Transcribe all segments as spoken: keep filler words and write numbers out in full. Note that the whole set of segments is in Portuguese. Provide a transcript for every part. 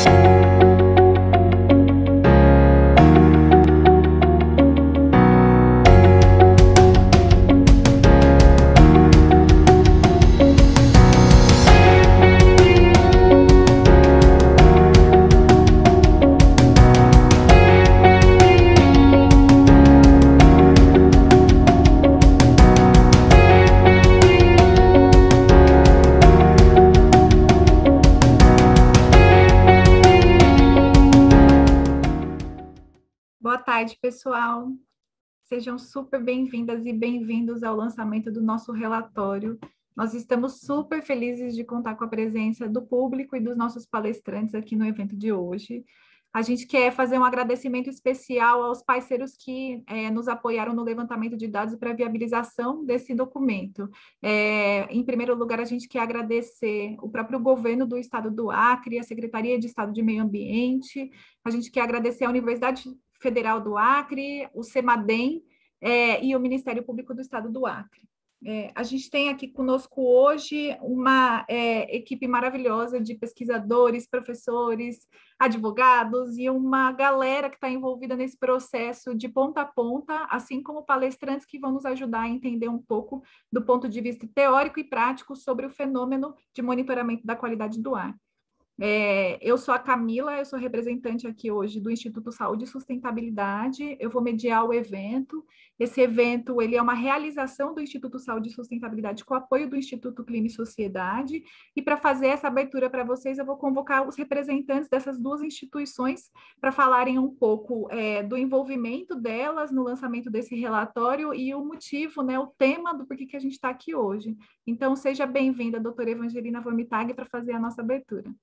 Boa tarde, pessoal. Sejam super bem-vindas e bem-vindos ao lançamento do nosso relatório. Nós estamos super felizes de contar com a presença do público e dos nossos palestrantes aqui no evento de hoje. A gente quer fazer um agradecimento especial aos parceiros que é, nos apoiaram no levantamento de dados para a viabilização desse documento. É, em primeiro lugar, a gente quer agradecer o próprio governo do Estado do Acre, a Secretaria de Estado de Meio Ambiente, a gente quer agradecer a Universidade Federal do Acre, o CEMADEM é, e o Ministério Público do Estado do Acre. É, a gente tem aqui conosco hoje uma é, equipe maravilhosa de pesquisadores, professores, advogados e uma galera que está envolvida nesse processo de ponta a ponta, assim como palestrantes que vão nos ajudar a entender um pouco do ponto de vista teórico e prático sobre o fenômeno de monitoramento da qualidade do ar. É, eu sou a Camila, eu sou representante aqui hoje do Instituto Saúde e Sustentabilidade, eu vou mediar o evento. Esse evento ele é uma realização do Instituto Saúde e Sustentabilidade com apoio do Instituto Clima e Sociedade, e para fazer essa abertura para vocês, eu vou convocar os representantes dessas duas instituições para falarem um pouco é, do envolvimento delas no lançamento desse relatório e o motivo, né, o tema do porquê que a gente está aqui hoje. Então, seja bem-vinda, doutora Evangelina Vomitag, para fazer a nossa abertura.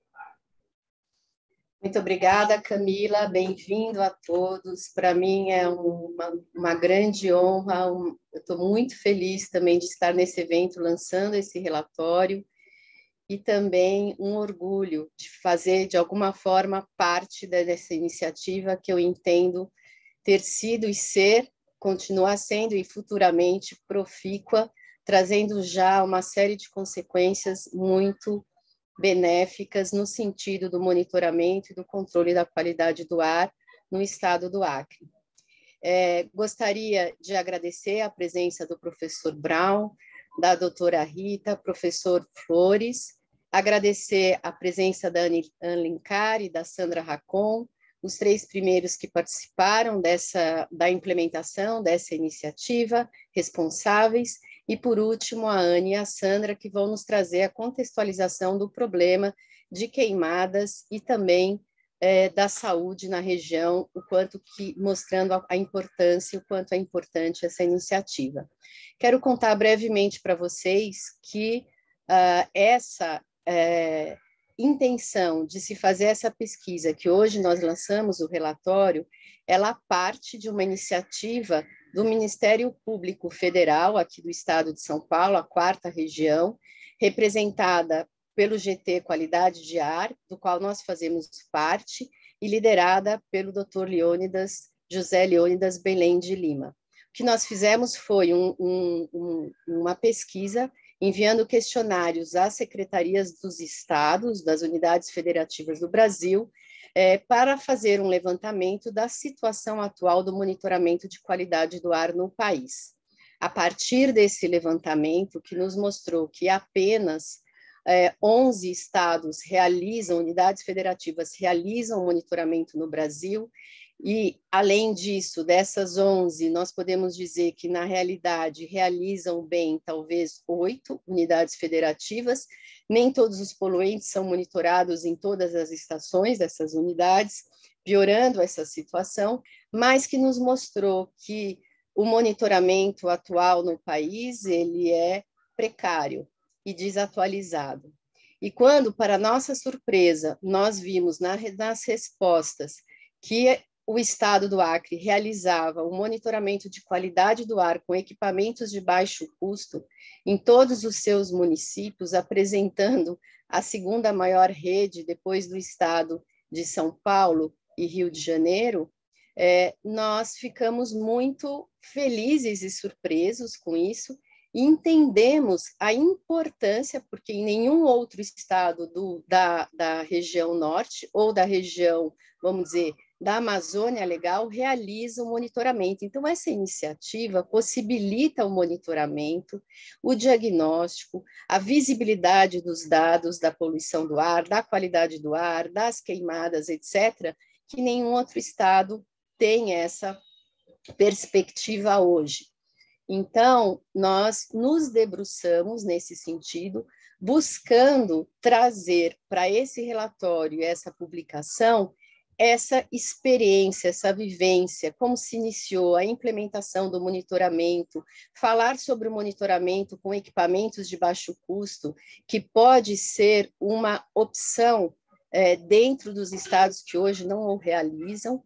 Muito obrigada, Camila, bem-vindo a todos. Para mim é uma, uma grande honra, um, eu estou muito feliz também de estar nesse evento lançando esse relatório e também um orgulho de fazer, de alguma forma, parte dessa iniciativa que eu entendo ter sido e ser, continuar sendo e futuramente profícua, trazendo já uma série de consequências muito benéficas no sentido do monitoramento e do controle da qualidade do ar no estado do Acre. É, gostaria de agradecer a presença do professor Brown, da doutora Rita, professor Flores, agradecer a presença da Anne Alencar e da Sandra Racon, os três primeiros que participaram dessa, da implementação dessa iniciativa, responsáveis, e, por último, a Anne e a Sandra, que vão nos trazer a contextualização do problema de queimadas e também é, da saúde na região, o quanto que, mostrando a, a importância, o quanto é importante essa iniciativa. Quero contar brevemente para vocês que uh, essa é, intenção de se fazer essa pesquisa, que hoje nós lançamos o relatório, ela parte de uma iniciativa do Ministério Público Federal, aqui do estado de São Paulo, a quarta região, representada pelo G T Qualidade de Ar, do qual nós fazemos parte, e liderada pelo doutor Leônidas, José Leônidas Belém de Lima. O que nós fizemos foi um, um, um, uma pesquisa enviando questionários às secretarias dos estados, das unidades federativas do Brasil, É, para fazer um levantamento da situação atual do monitoramento de qualidade do ar no país. A partir desse levantamento, que nos mostrou que apenas é, onze estados realizam, unidades federativas realizam monitoramento no Brasil, e, além disso, dessas onze, nós podemos dizer que, na realidade, realizam bem, talvez, oito unidades federativas. Nem todos os poluentes são monitorados em todas as estações dessas unidades, piorando essa situação, mas que nos mostrou que o monitoramento atual no país, ele é precário e desatualizado. E quando, para nossa surpresa, nós vimos na, nas respostas que o estado do Acre realizava o monitoramento de qualidade do ar com equipamentos de baixo custo em todos os seus municípios, apresentando a segunda maior rede depois do estado de São Paulo e Rio de Janeiro, é, nós ficamos muito felizes e surpresos com isso e entendemos a importância, porque em nenhum outro estado do, da, da região norte ou da região, vamos dizer, da Amazônia Legal realiza o monitoramento. Então, essa iniciativa possibilita o monitoramento, o diagnóstico, a visibilidade dos dados da poluição do ar, da qualidade do ar, das queimadas, etcétera, que nenhum outro estado tem essa perspectiva hoje. Então, nós nos debruçamos nesse sentido, buscando trazer para esse relatório, essa publicação, essa experiência, essa vivência, como se iniciou a implementação do monitoramento, falar sobre o monitoramento com equipamentos de baixo custo, que pode ser uma opção é, dentro dos estados que hoje não o realizam.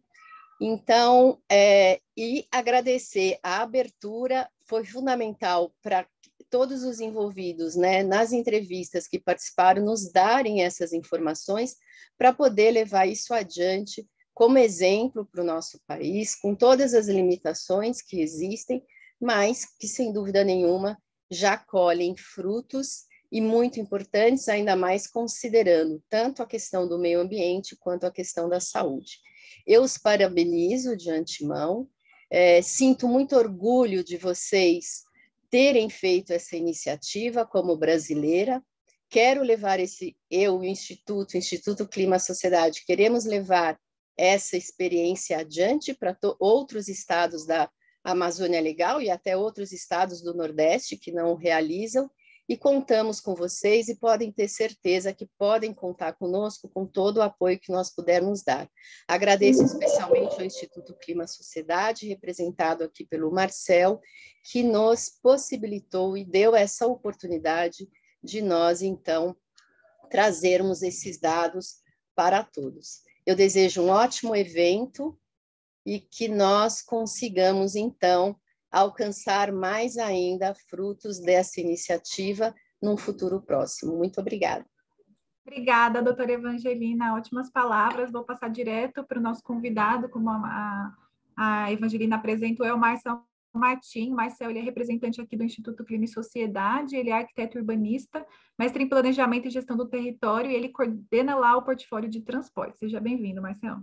Então, é, e agradecer a abertura, foi fundamental para todos os envolvidos, né, nas entrevistas que participaram, nos darem essas informações para poder levar isso adiante como exemplo para o nosso país, com todas as limitações que existem, mas que, sem dúvida nenhuma, já colhem frutos e muito importantes, ainda mais considerando tanto a questão do meio ambiente quanto a questão da saúde. Eu os parabenizo de antemão, é, sinto muito orgulho de vocês terem feito essa iniciativa como brasileira. Quero levar esse, eu, o Instituto, o Instituto Clima Sociedade, queremos levar essa experiência adiante para outros estados da Amazônia Legal e até outros estados do Nordeste que não realizam, e contamos com vocês e podem ter certeza que podem contar conosco com todo o apoio que nós pudermos dar. Agradeço especialmente ao Instituto Clima Sociedade, representado aqui pelo Marcel, que nos possibilitou e deu essa oportunidade de nós, então, trazermos esses dados para todos. Eu desejo um ótimo evento e que nós consigamos, então, alcançar mais ainda frutos dessa iniciativa num futuro próximo. Muito obrigada. Obrigada, doutora Evangelina, ótimas palavras. Vou passar direto para o nosso convidado, como a, a Evangelina apresentou, é o Marcel Martim. Marcel, ele é representante aqui do Instituto Clima e Sociedade, ele é arquiteto urbanista, mestre em planejamento e gestão do território, e ele coordena lá o portfólio de transporte. Seja bem-vindo, Marcel.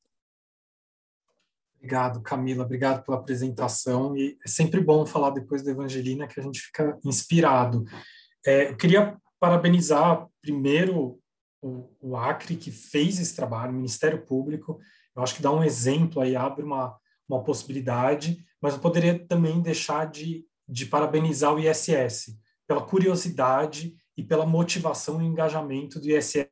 Obrigado, Camila, obrigado pela apresentação, e é sempre bom falar depois da Evangelina, que a gente fica inspirado. É, eu queria parabenizar primeiro o, o Acre, que fez esse trabalho, o Ministério Público. Eu acho que dá um exemplo aí, abre uma, uma possibilidade, mas eu poderia também deixar de, de parabenizar o I S S, pela curiosidade e pela motivação e engajamento do I S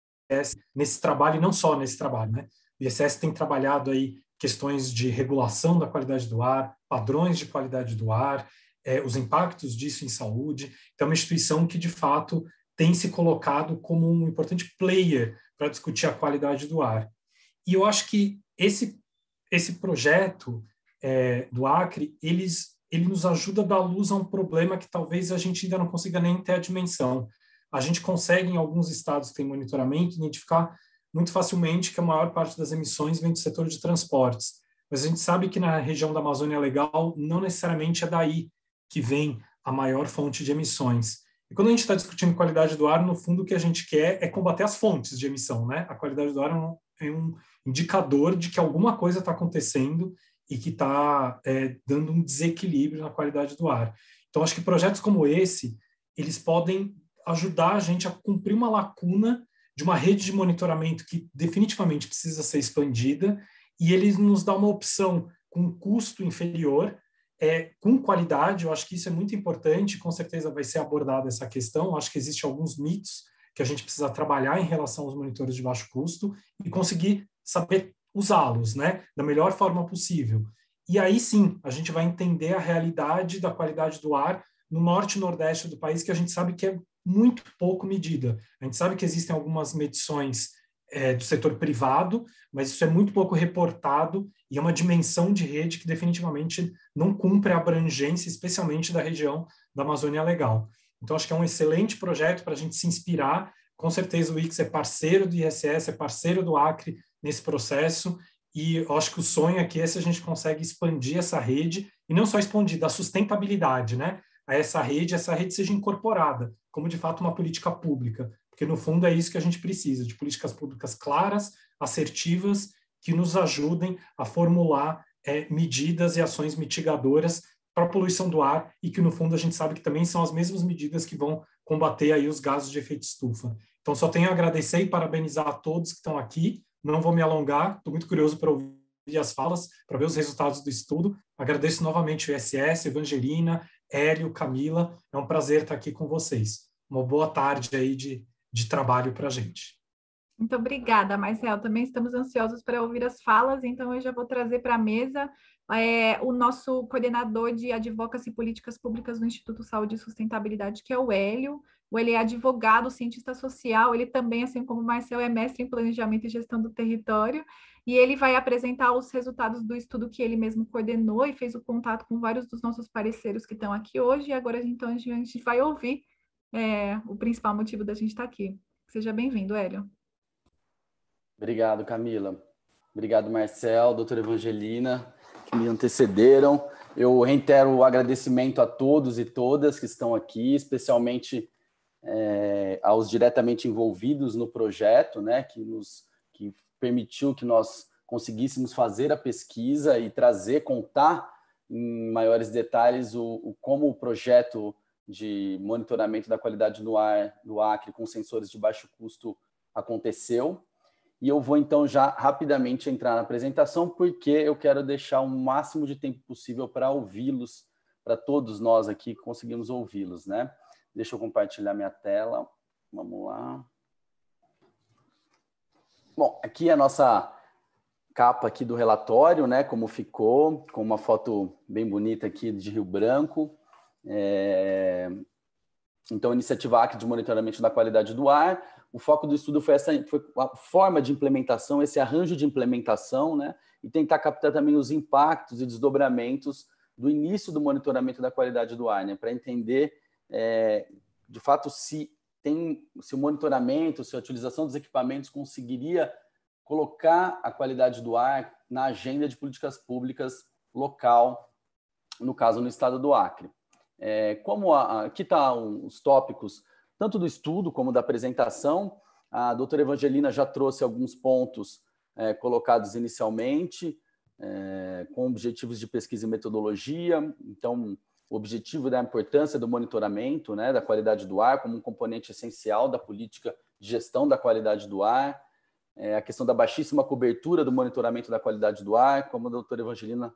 S nesse trabalho, e não só nesse trabalho, né? O I S S tem trabalhado aí questões de regulação da qualidade do ar, padrões de qualidade do ar, eh, os impactos disso em saúde. Então, é uma instituição que, de fato, tem se colocado como um importante player para discutir a qualidade do ar. E eu acho que esse, esse projeto eh, do Acre, eles, ele nos ajuda a dar luz a um problema que talvez a gente ainda não consiga nem ter a dimensão. A gente consegue, em alguns estados que tem monitoramento, identificar muito facilmente que a maior parte das emissões vem do setor de transportes. Mas a gente sabe que na região da Amazônia Legal não necessariamente é daí que vem a maior fonte de emissões. E quando a gente está discutindo qualidade do ar, no fundo o que a gente quer é combater as fontes de emissão, né? A qualidade do ar é um, é um indicador de que alguma coisa está acontecendo e que está é, dando um desequilíbrio na qualidade do ar. Então, acho que projetos como esse, eles podem ajudar a gente a cumprir uma lacuna de uma rede de monitoramento que definitivamente precisa ser expandida, e ele nos dá uma opção com custo inferior, é, com qualidade. Eu acho que isso é muito importante, com certeza vai ser abordada essa questão. Acho que existem alguns mitos que a gente precisa trabalhar em relação aos monitores de baixo custo e conseguir saber usá-los, né, da melhor forma possível. E aí sim, a gente vai entender a realidade da qualidade do ar no norte e nordeste do país, que a gente sabe que é muito pouco medida. A gente sabe que existem algumas medições é, do setor privado, mas isso é muito pouco reportado e é uma dimensão de rede que definitivamente não cumpre a abrangência, especialmente da região da Amazônia Legal. Então, acho que é um excelente projeto para a gente se inspirar. Com certeza o I C S é parceiro do I S S, é parceiro do Acre nesse processo, e eu acho que o sonho aqui é se a gente consegue expandir essa rede, e não só expandir, da sustentabilidade, né? a essa rede, essa rede seja incorporada como, de fato, uma política pública, porque, no fundo, é isso que a gente precisa, de políticas públicas claras, assertivas, que nos ajudem a formular é, medidas e ações mitigadoras para a poluição do ar e que, no fundo, a gente sabe que também são as mesmas medidas que vão combater aí os gases de efeito estufa. Então, só tenho a agradecer e parabenizar a todos que estão aqui. Não vou me alongar, estou muito curioso para ouvir as falas, para ver os resultados do estudo. Agradeço novamente o I S S, Evangelina, Hélio, Camila. É um prazer estar aqui com vocês. Uma boa tarde aí de, de trabalho para a gente. Muito obrigada, Marcel. Também estamos ansiosos para ouvir as falas, então eu já vou trazer para a mesa é, o nosso coordenador de Advocacy e Políticas Públicas do Instituto Saúde e Sustentabilidade, que é o Hélio. O Hélio é advogado, cientista social, ele também, assim como o Marcel, é mestre em Planejamento e Gestão do Território, e ele vai apresentar os resultados do estudo que ele mesmo coordenou e fez o contato com vários dos nossos parceiros que estão aqui hoje, e agora, então, a gente vai ouvir é, o principal motivo da gente estar aqui. Seja bem-vindo, Hélio. Obrigado, Camila. Obrigado, Marcel, doutora Evangelina, que me antecederam. Eu reitero o agradecimento a todos e todas que estão aqui, especialmente é, aos diretamente envolvidos no projeto, né, que nos que permitiu que nós conseguíssemos fazer a pesquisa e trazer, contar em maiores detalhes o, o como o projeto de monitoramento da qualidade do ar do Acre com sensores de baixo custo aconteceu. E eu vou, então, já rapidamente entrar na apresentação, porque eu quero deixar o máximo de tempo possível para ouvi-los, para todos nós aqui conseguimos ouvi-los, né? Deixa eu compartilhar minha tela. Vamos lá. Bom, aqui é a nossa capa aqui do relatório, né? Como ficou, com uma foto bem bonita aqui de Rio Branco. É... Então, a iniciativa Acre de monitoramento da qualidade do ar. O foco do estudo foi essa foi a forma de implementação, esse arranjo de implementação, né? E tentar captar também os impactos e desdobramentos do início do monitoramento da qualidade do ar, né? Para entender, é, de fato, se, tem, se o monitoramento, se a utilização dos equipamentos conseguiria colocar a qualidade do ar na agenda de políticas públicas local, no caso, no estado do Acre. É, como a, a, aqui estão tá os tópicos, tanto do estudo como da apresentação. A doutora Evangelina já trouxe alguns pontos é, colocados inicialmente, é, com objetivos de pesquisa e metodologia. Então, o objetivo da importância do monitoramento, né, da qualidade do ar como um componente essencial da política de gestão da qualidade do ar. É, a questão da baixíssima cobertura do monitoramento da qualidade do ar, como a doutora Evangelina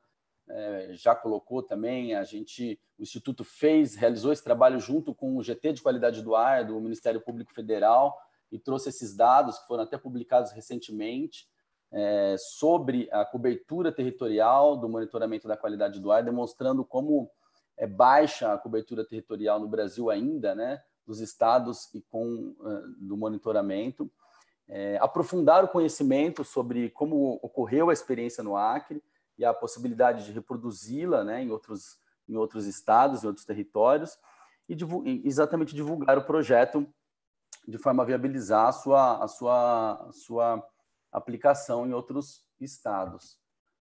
É, já colocou também, a gente, o Instituto fez, realizou esse trabalho junto com o G T de Qualidade do Ar do Ministério Público Federal e trouxe esses dados que foram até publicados recentemente é, sobre a cobertura territorial do monitoramento da qualidade do ar, demonstrando como é baixa a cobertura territorial no Brasil ainda, né, dos estados e com uh, do monitoramento. É, aprofundar o conhecimento sobre como ocorreu a experiência no Acre e a possibilidade de reproduzi-la, né, em outros, em outros estados, em outros territórios, e divulgar, exatamente divulgar o projeto de forma a viabilizar a sua, a sua, a sua aplicação em outros estados.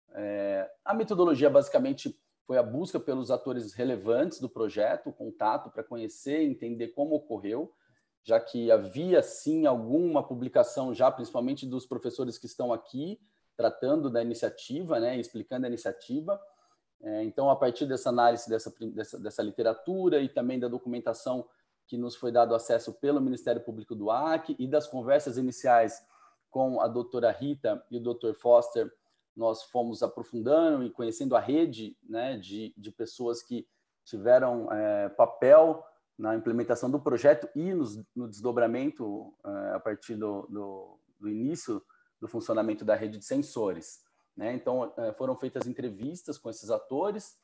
É, a metodologia, basicamente, foi a busca pelos atores relevantes do projeto, o contato para conhecer e entender como ocorreu, já que havia, sim, alguma publicação já, principalmente dos professores que estão aqui, tratando da iniciativa, né, explicando a iniciativa. É, então, a partir dessa análise dessa, dessa, dessa literatura e também da documentação que nos foi dado acesso pelo Ministério Público do Acre e das conversas iniciais com a doutora Rita e o doutor Foster, nós fomos aprofundando e conhecendo a rede, né, de, de pessoas que tiveram é, papel na implementação do projeto e nos, no desdobramento é, a partir do, do, do início do funcionamento da rede de sensores, né? Então, foram feitas entrevistas com esses atores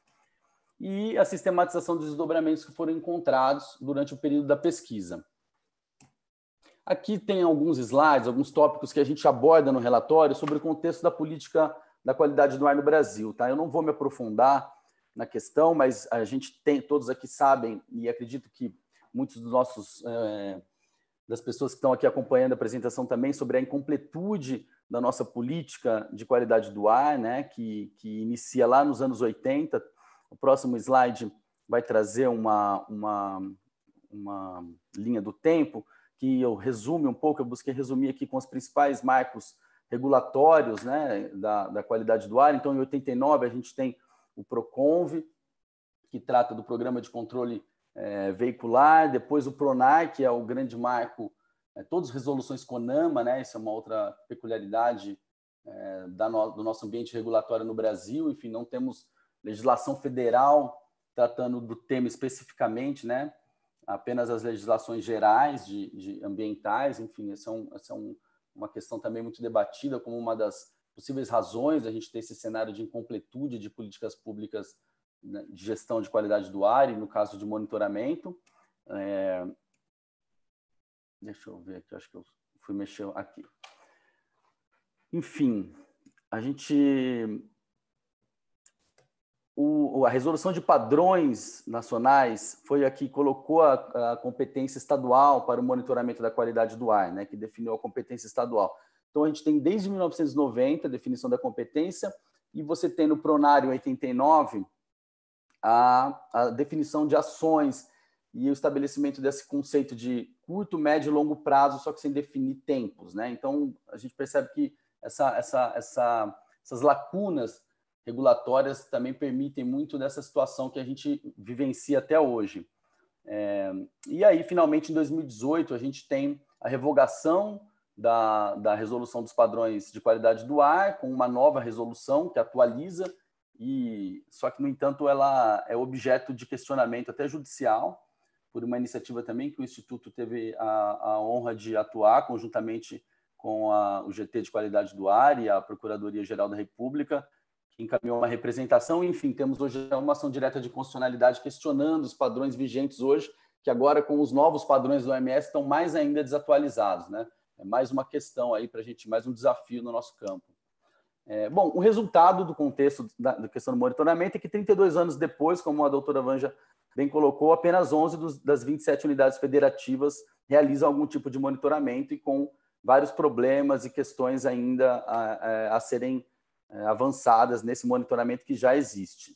e a sistematização dos desdobramentos que foram encontrados durante o período da pesquisa. Aqui tem alguns slides, alguns tópicos que a gente aborda no relatório sobre o contexto da política da qualidade do ar no Brasil, tá? Eu não vou me aprofundar na questão, mas a gente tem, todos aqui sabem, e acredito que muitos dos nossos... É, das pessoas que estão aqui acompanhando a apresentação também, sobre a incompletude da nossa política de qualidade do ar, né, que, que inicia lá nos anos oitenta. O próximo slide vai trazer uma, uma, uma linha do tempo que eu resume um pouco, eu busquei resumir aqui com os principais marcos regulatórios, né, da, da qualidade do ar. Então, em oitenta e nove, a gente tem o PROCONV, que trata do Programa de Controle é, Veicular, depois o PRONAR, que é o grande marco, é, todas as resoluções CONAMA, né, isso é uma outra peculiaridade é, da no, do nosso ambiente regulatório no Brasil. Enfim, não temos legislação federal tratando do tema especificamente, né, apenas as legislações gerais de, de ambientais. Enfim, essa é, um, essa é um, uma questão também muito debatida como uma das possíveis razões da gente ter esse cenário de incompletude de políticas públicas, né, de gestão de qualidade do ar e, no caso, de monitoramento. É... Deixa eu ver aqui, acho que eu fui mexer aqui. Enfim, a gente... O, a resolução de padrões nacionais foi a que colocou a, a competência estadual para o monitoramento da qualidade do ar, né, que definiu a competência estadual. Então, a gente tem desde mil novecentos e noventa a definição da competência, e você tem no PRONAR, em oitenta e nove, a, a definição de ações e o estabelecimento desse conceito de curto, médio e longo prazo, só que sem definir tempos, né? Então, a gente percebe que essa, essa, essa, essas lacunas regulatórias também permitem muito dessa situação que a gente vivencia até hoje. É, e aí, finalmente, em dois mil e dezoito, a gente tem a revogação da, da resolução dos padrões de qualidade do ar, com uma nova resolução que atualiza, e só que, no entanto, ela é objeto de questionamento até judicial, por uma iniciativa também que o Instituto teve a, a honra de atuar conjuntamente com a, o G T de Qualidade do Ar e a Procuradoria-Geral da República, que encaminhou uma representação. Enfim, temos hoje uma ação direta de constitucionalidade questionando os padrões vigentes hoje, que agora, com os novos padrões do O M S, estão mais ainda desatualizados, né? É mais uma questão aí para a gente, mais um desafio no nosso campo. É, bom, o resultado do contexto da, da questão do monitoramento é que trinta e dois anos depois, como a doutora Vanja bem colocou, apenas onze dos, das vinte e sete unidades federativas realizam algum tipo de monitoramento, e com vários problemas e questões ainda a, a, a serem avançadas nesse monitoramento que já existe.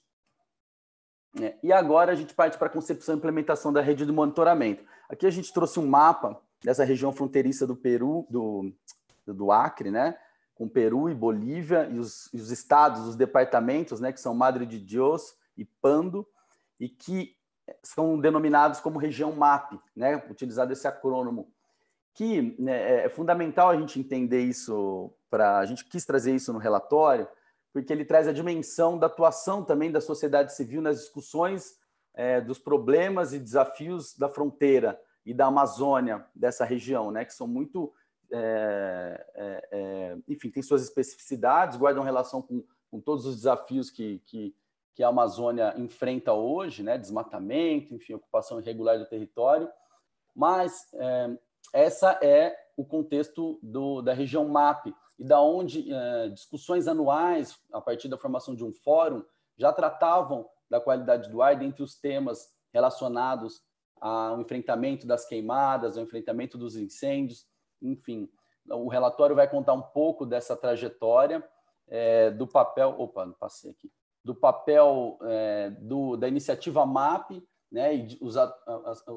É, e agora a gente parte para a concepção e implementação da rede de monitoramento. Aqui a gente trouxe um mapa dessa região fronteiriça do Peru, do, do Acre, né, com Peru e Bolívia, e os, e os estados, os departamentos, né, que são Madre de Dios e Pando, e que são denominados como região M A P, né, utilizado esse acrônimo, que, né, é fundamental a gente entender isso, pra, a gente quis trazer isso no relatório, porque ele traz a dimensão da atuação também da sociedade civil nas discussões é, dos problemas e desafios da fronteira e da Amazônia, dessa região, né, que são muito, é, é, é, enfim, tem suas especificidades, guardam relação com, com todos os desafios que, que, que a Amazônia enfrenta hoje, né, desmatamento, enfim, ocupação irregular do território, mas é, essa é o contexto do, da região M A P, e da onde é, discussões anuais, a partir da formação de um fórum, já tratavam da qualidade do ar dentre os temas relacionados ao enfrentamento das queimadas, ao enfrentamento dos incêndios, enfim. O relatório vai contar um pouco dessa trajetória, é, do papel, opa, não passei aqui, do papel é, do, da iniciativa M A P, né, e os, a, a, a,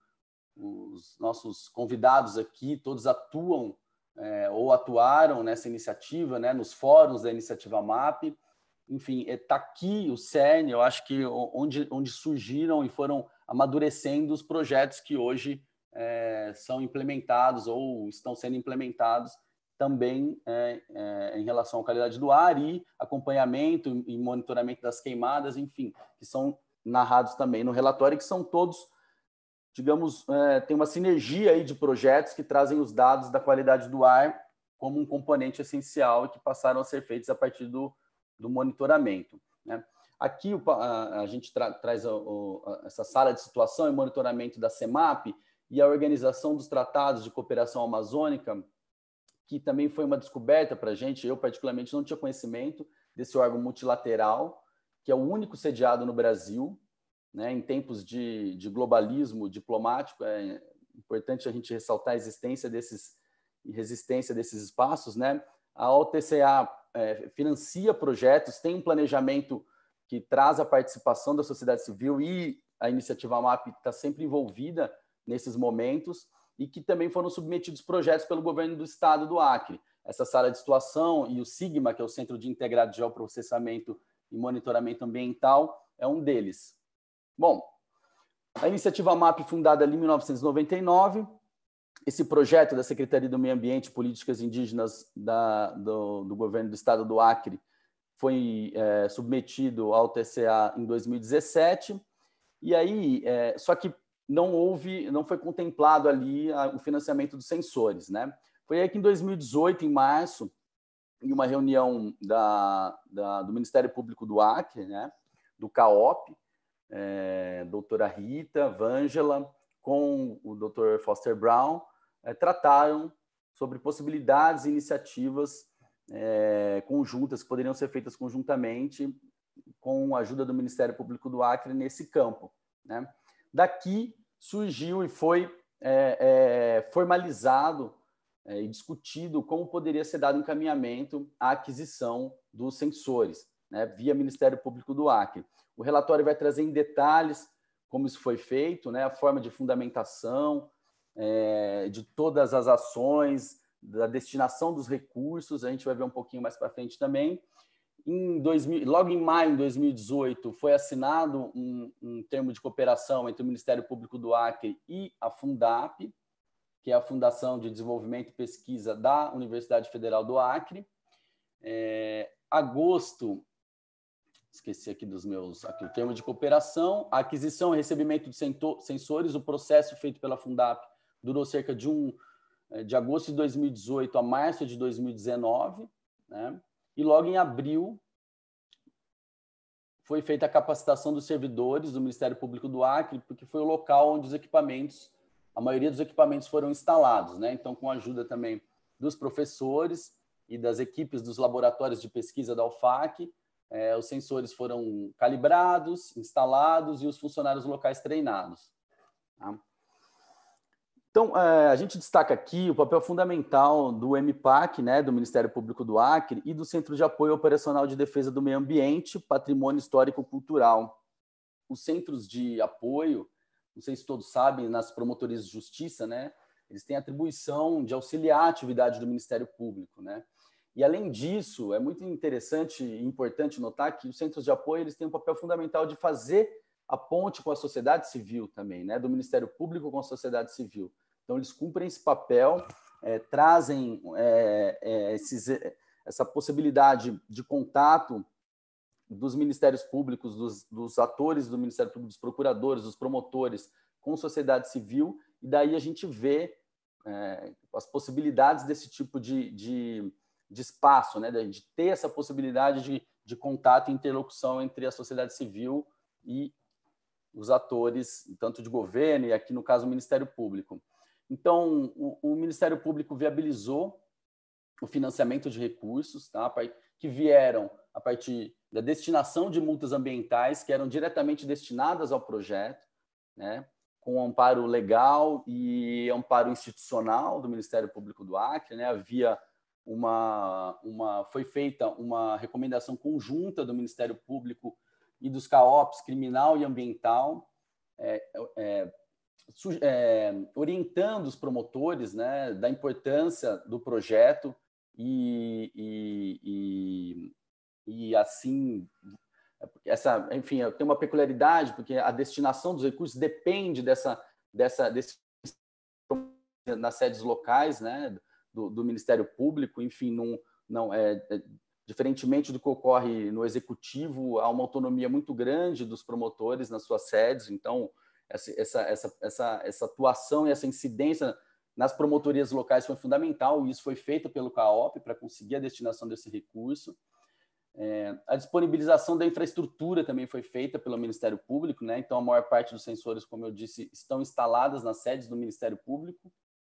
os nossos convidados aqui, todos atuam É, ou atuaram nessa iniciativa, né, nos fóruns da iniciativa M A P. Enfim, está aqui o cerne, eu acho que onde, onde surgiram e foram amadurecendo os projetos que hoje é, são implementados ou estão sendo implementados também é, é, em relação à qualidade do ar e acompanhamento e monitoramento das queimadas, enfim, que são narrados também no relatório, que são todos, digamos, é, tem uma sinergia aí de projetos que trazem os dados da qualidade do ar como um componente essencial e que passaram a ser feitos a partir do, do monitoramento, né? Aqui o, a, a gente tra, traz a, a, essa sala de situação e monitoramento da CEMAP e a organização dos tratados de cooperação amazônica, que também foi uma descoberta para a gente. Eu, particularmente, não tinha conhecimento desse órgão multilateral, que é o único sediado no Brasil, né, em tempos de, de globalismo diplomático. É importante a gente ressaltar a existência desses e resistência desses espaços, né? A O T C A é, financia projetos, tem um planejamento que traz a participação da sociedade civil e a iniciativa M A P está sempre envolvida nesses momentos e que também foram submetidos projetos pelo governo do estado do Acre. Essa sala de situação e o SIGMA, que é o Centro de Integrado de Geoprocessamento e Monitoramento Ambiental, é um deles. Bom, a iniciativa M A P, fundada ali em mil novecentos e noventa e nove, esse projeto da Secretaria do Meio Ambiente e Políticas Indígenas da, do, do governo do estado do Acre foi é, submetido ao T C A em dois mil e dezessete, e aí, é, só que não houve, não foi contemplado ali a, o financiamento dos sensores, né? Foi aí que em dois mil e dezoito, em março, em uma reunião da, da, do Ministério Público do Acre, né, do CAOP, é, doutora Rita Vângela, com o doutor Foster Brown, é, trataram sobre possibilidades e iniciativas é, conjuntas que poderiam ser feitas conjuntamente com a ajuda do Ministério Público do Acre nesse campo, né? Daqui surgiu e foi é, é, formalizado é, e discutido como poderia ser dado encaminhamento à aquisição dos sensores, né, via Ministério Público do Acre. O relatório vai trazer em detalhes como isso foi feito, né, a forma de fundamentação é, de todas as ações, da destinação dos recursos, a gente vai ver um pouquinho mais para frente também. Em dois mil, logo em maio de dois mil e dezoito, foi assinado um, um termo de cooperação entre o Ministério Público do Acre e a Fundap, que é a Fundação de Desenvolvimento e Pesquisa da Universidade Federal do Acre. É, agosto, esqueci aqui dos meus, aqui o termo de cooperação, a aquisição e recebimento de sensores, o processo feito pela Fundap durou cerca de um, de agosto de dois mil e dezoito a março de dois mil e dezenove, né? E logo em abril foi feita a capacitação dos servidores do Ministério Público do Acre, porque foi o local onde os equipamentos, a maioria dos equipamentos foram instalados, né? Então, com a ajuda também dos professores e das equipes dos laboratórios de pesquisa da U F A C, eh, os sensores foram calibrados, instalados e os funcionários locais treinados. Tá? Então, a gente destaca aqui o papel fundamental do M P A C, né, do Ministério Público do Acre, e do Centro de Apoio Operacional de Defesa do Meio Ambiente, Patrimônio Histórico-Cultural. Os centros de apoio, não sei se todos sabem, nas promotorias de justiça, né, eles têm a atribuição de auxiliar a atividade do Ministério Público, né? E, além disso, é muito interessante e importante notar que os centros de apoio eles têm um papel fundamental de fazer a ponte com a sociedade civil também, né, do Ministério Público com a sociedade civil. Então, eles cumprem esse papel, é, trazem é, é, esses, essa possibilidade de contato dos ministérios públicos, dos, dos atores do Ministério Público, dos procuradores, dos promotores com sociedade civil, e daí a gente vê é, as possibilidades desse tipo de, de, de espaço, né, de ter essa possibilidade de, de contato e interlocução entre a sociedade civil e os atores, tanto de governo e aqui, no caso, o Ministério Público. Então, o, o Ministério Público viabilizou o financiamento de recursos, tá, que vieram a partir da destinação de multas ambientais que eram diretamente destinadas ao projeto, né, com amparo legal e amparo institucional do Ministério Público do Acre, né, havia uma, uma, foi feita uma recomendação conjunta do Ministério Público e dos CAOPs, criminal e ambiental, é, é, É, orientando os promotores, né, da importância do projeto e, e, e, e assim, essa, enfim, tem uma peculiaridade, porque a destinação dos recursos depende dessa, dessa, desse, nas sedes locais, né, do, do Ministério Público, enfim, não, não é, é, diferentemente do que ocorre no Executivo, há uma autonomia muito grande dos promotores nas suas sedes, então Essa, essa, essa, essa, essa atuação e essa incidência nas promotorias locais foi fundamental, e isso foi feito pelo CAOP para conseguir a destinação desse recurso. É, a disponibilização da infraestrutura também foi feita pelo Ministério Público, né? Então, a maior parte dos sensores, como eu disse, estão instaladas nas sedes do Ministério Público.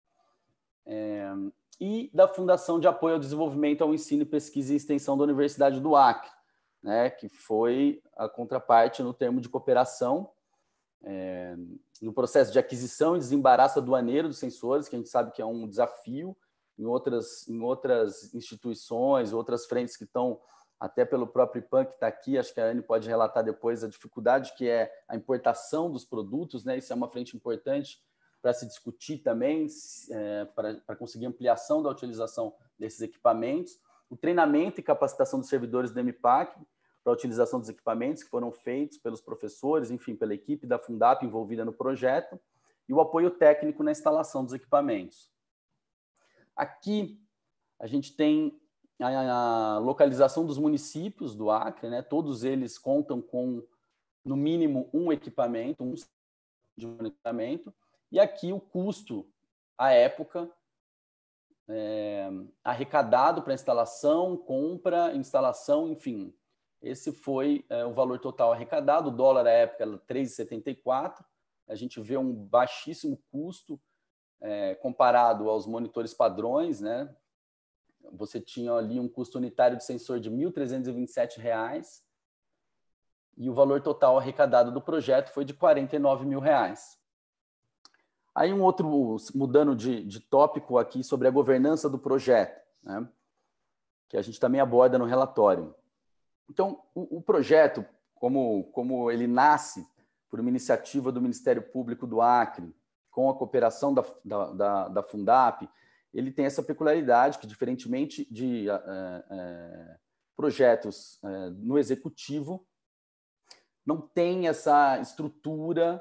É, e da Fundação de Apoio ao Desenvolvimento, ao Ensino, Pesquisa e Extensão da Universidade do Acre, né? Que foi a contraparte no termo de cooperação, É, no processo de aquisição e desembaraço aduaneiro dos sensores, que a gente sabe que é um desafio em outras, em outras instituições, outras frentes que estão até pelo próprio IPAM que está aqui, acho que a Anne pode relatar depois a dificuldade que é a importação dos produtos, né? Isso é uma frente importante para se discutir também, é, para, para conseguir ampliação da utilização desses equipamentos, o treinamento e capacitação dos servidores do M P A C para a utilização dos equipamentos que foram feitos pelos professores, enfim, pela equipe da Fundap envolvida no projeto, e o apoio técnico na instalação dos equipamentos. Aqui a gente tem a localização dos municípios do Acre, né? Todos eles contam com, no mínimo, um equipamento, um de monitoramento, e aqui o custo, à época, é, arrecadado para instalação, compra, instalação, enfim. Esse foi é, o valor total arrecadado, o dólar à época era três reais e setenta e quatro centavos, a gente vê um baixíssimo custo é, comparado aos monitores padrões, né? Você tinha ali um custo unitário de sensor de mil trezentos e vinte e sete reais e o valor total arrecadado do projeto foi de quarenta e nove mil reais. Aí um outro, mudando de, de tópico aqui sobre a governança do projeto, né, que a gente também aborda no relatório. Então, o, o projeto, como, como ele nasce por uma iniciativa do Ministério Público do Acre, com a cooperação da, da, da, da Fundap, ele tem essa peculiaridade que, diferentemente de é, é, projetos é, no executivo, não tem essa estrutura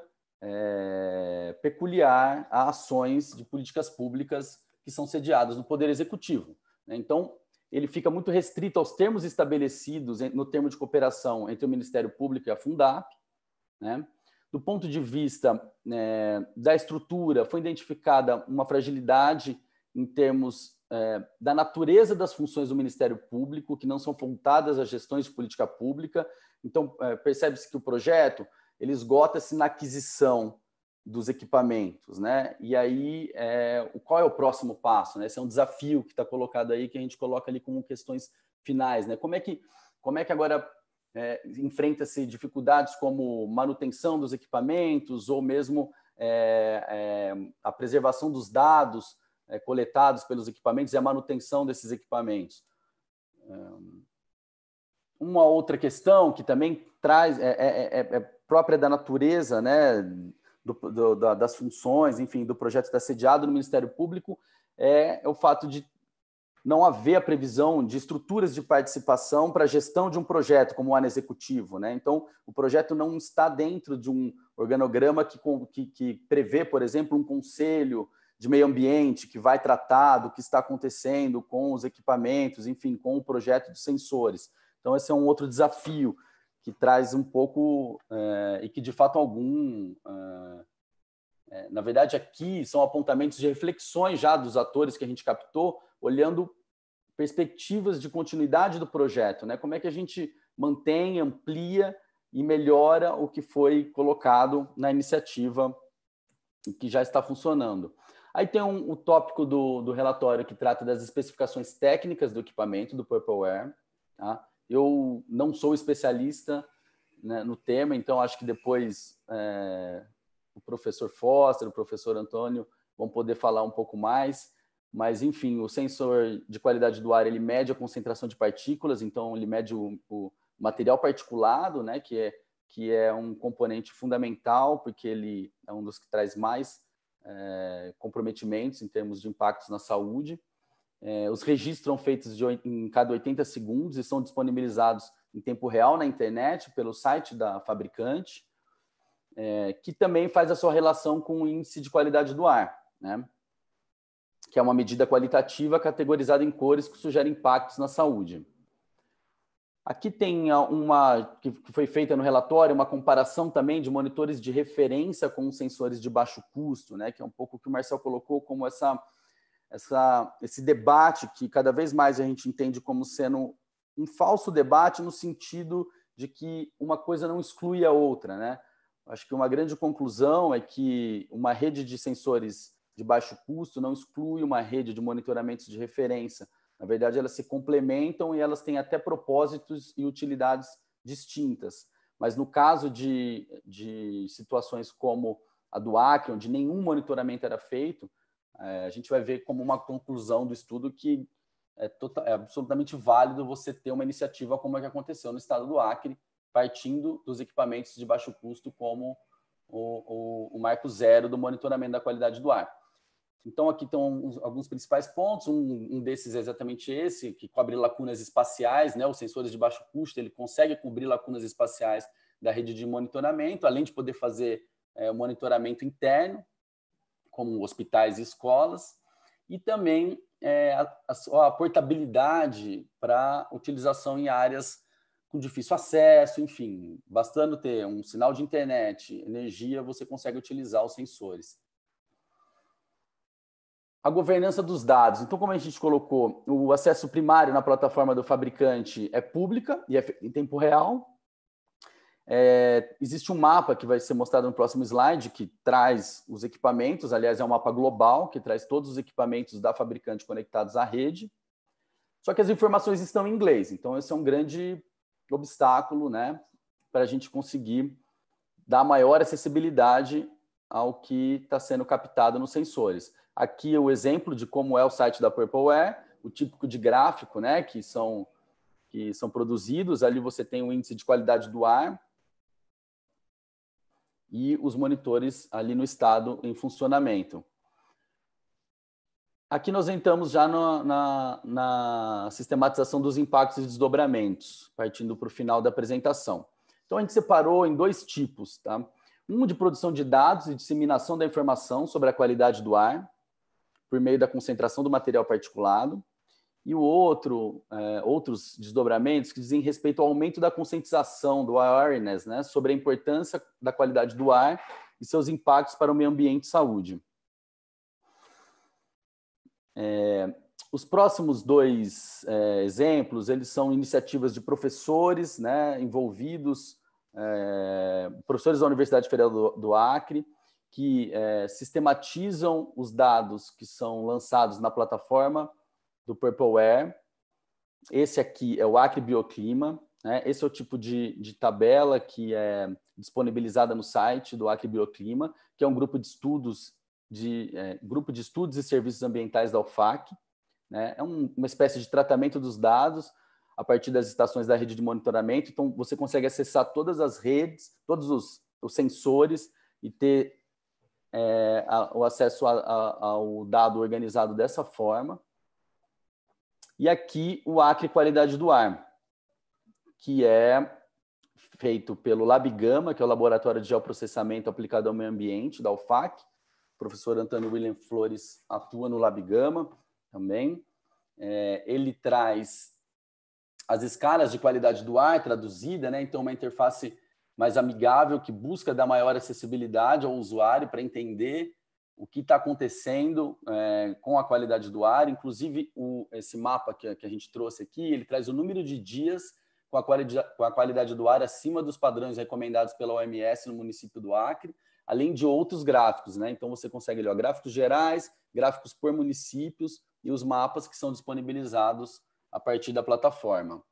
é, peculiar a ações de políticas públicas que são sediadas no Poder Executivo, né? Então, ele fica muito restrito aos termos estabelecidos no termo de cooperação entre o Ministério Público e a Fundap, né? Do ponto de vista é, da estrutura, foi identificada uma fragilidade em termos é, da natureza das funções do Ministério Público, que não são voltadas a gestões de política pública. Então, é, percebe-se que o projeto ele esgota-se na aquisição dos equipamentos, né? E aí, é, qual é o próximo passo, né? Esse é um desafio que está colocado aí, que a gente coloca ali como questões finais, né? Como é que, como é que agora é, enfrenta-se dificuldades como manutenção dos equipamentos ou mesmo é, é, a preservação dos dados é, coletados pelos equipamentos e a manutenção desses equipamentos? Uma outra questão que também traz, é, é, é própria da natureza, né, do, do, das funções, enfim, do projeto estar sediado no Ministério Público, é o fato de não haver a previsão de estruturas de participação para a gestão de um projeto, como o ano executivo, né? Então, o projeto não está dentro de um organograma que, que, que prevê, por exemplo, um conselho de meio ambiente que vai tratar do que está acontecendo com os equipamentos, enfim, com o projeto de sensores. Então, esse é um outro desafio que traz um pouco, é, e que, de fato, algum... É, é, na verdade, aqui são apontamentos de reflexões já dos atores que a gente captou, olhando perspectivas de continuidade do projeto, né? Como é que a gente mantém, amplia e melhora o que foi colocado na iniciativa e que já está funcionando. Aí tem um, o tópico do, do relatório que trata das especificações técnicas do equipamento, do Purpleware, tá? Eu não sou especialista, né, no tema, então acho que depois é, o professor Foster, o professor Antônio vão poder falar um pouco mais, mas, enfim, o sensor de qualidade do ar, ele mede a concentração de partículas, então ele mede o, o material particulado, né, que é, que é um componente fundamental, porque ele é um dos que traz mais é, comprometimentos em termos de impactos na saúde. É, os registros são feitos de, em cada oitenta segundos e são disponibilizados em tempo real na internet, pelo site da fabricante, é, que também faz a sua relação com o índice de qualidade do ar, né? Que é uma medida qualitativa categorizada em cores que sugere impactos na saúde. Aqui tem uma, que foi feita no relatório, uma comparação também de monitores de referência com sensores de baixo custo, né? Que é um pouco o que o Marcel colocou como essa, essa, esse debate que cada vez mais a gente entende como sendo um falso debate no sentido de que uma coisa não exclui a outra, né? Acho que uma grande conclusão é que uma rede de sensores de baixo custo não exclui uma rede de monitoramentos de referência. Na verdade, elas se complementam e elas têm até propósitos e utilidades distintas. Mas no caso de, de situações como a do Acre, onde nenhum monitoramento era feito, a gente vai ver como uma conclusão do estudo que é, total, é absolutamente válido você ter uma iniciativa como a que aconteceu no estado do Acre, partindo dos equipamentos de baixo custo como o, o, o marco zero do monitoramento da qualidade do ar. Então, aqui estão alguns principais pontos. Um, um desses é exatamente esse, que cobre lacunas espaciais, né? Os sensores de baixo custo, ele consegue cobrir lacunas espaciais da rede de monitoramento, além de poder fazer é, monitoramento interno, como hospitais e escolas, e também é, a, a, a portabilidade para utilização em áreas com difícil acesso, enfim, bastando ter um sinal de internet, energia, você consegue utilizar os sensores. A governança dos dados. Então, como a gente colocou, o acesso primário na plataforma do fabricante é pública e é em tempo real. É, existe um mapa que vai ser mostrado no próximo slide, que traz os equipamentos, aliás, é um mapa global, que traz todos os equipamentos da fabricante conectados à rede. Só que as informações estão em inglês, então esse é um grande obstáculo, né, para a gente conseguir dar maior acessibilidade ao que está sendo captado nos sensores. Aqui é o exemplo de como é o site da Purpleware, o típico de gráfico, né, que são, que são produzidos. Ali você tem o índice de qualidade do ar e os monitores ali no estado em funcionamento. Aqui nós entramos já no, na, na sistematização dos impactos e desdobramentos, partindo para o final da apresentação. Então, a gente separou em dois tipos, tá? Um de produção de dados e disseminação da informação sobre a qualidade do ar, por meio da concentração do material particulado, e o outro, é, outros desdobramentos que dizem respeito ao aumento da conscientização, do awareness, né, sobre a importância da qualidade do ar e seus impactos para o meio ambiente e saúde. É, os próximos dois é, exemplos, eles são iniciativas de professores, né, envolvidos, é, professores da Universidade Federal do, do Acre, que é, sistematizam os dados que são lançados na plataforma do Purpleware. Esse aqui é o Acre Bioclima, né? Esse é o tipo de, de tabela que é disponibilizada no site do Acre Bioclima, que é um grupo de estudos de é, grupo de estudos e serviços ambientais da U F A C, né? É um, uma espécie de tratamento dos dados a partir das estações da rede de monitoramento. Então, você consegue acessar todas as redes, todos os, os sensores e ter é, a, o acesso a, a, ao dado organizado dessa forma. E aqui o Acre Qualidade do Ar, que é feito pelo LabGama, que é o Laboratório de Geoprocessamento Aplicado ao Meio Ambiente da U F A C. O professor Antônio William Flores atua no LabGama também. É, ele traz as escalas de qualidade do ar traduzida, né? Então, uma interface mais amigável que busca dar maior acessibilidade ao usuário para entender o que está acontecendo é, com a qualidade do ar. Inclusive, o, esse mapa que, que a gente trouxe aqui, ele traz o número de dias com a, qualidade, com a qualidade do ar acima dos padrões recomendados pela O M S no município do Acre, além de outros gráficos, né? Então, você consegue ler ó, gráficos gerais, gráficos por municípios e os mapas que são disponibilizados a partir da plataforma.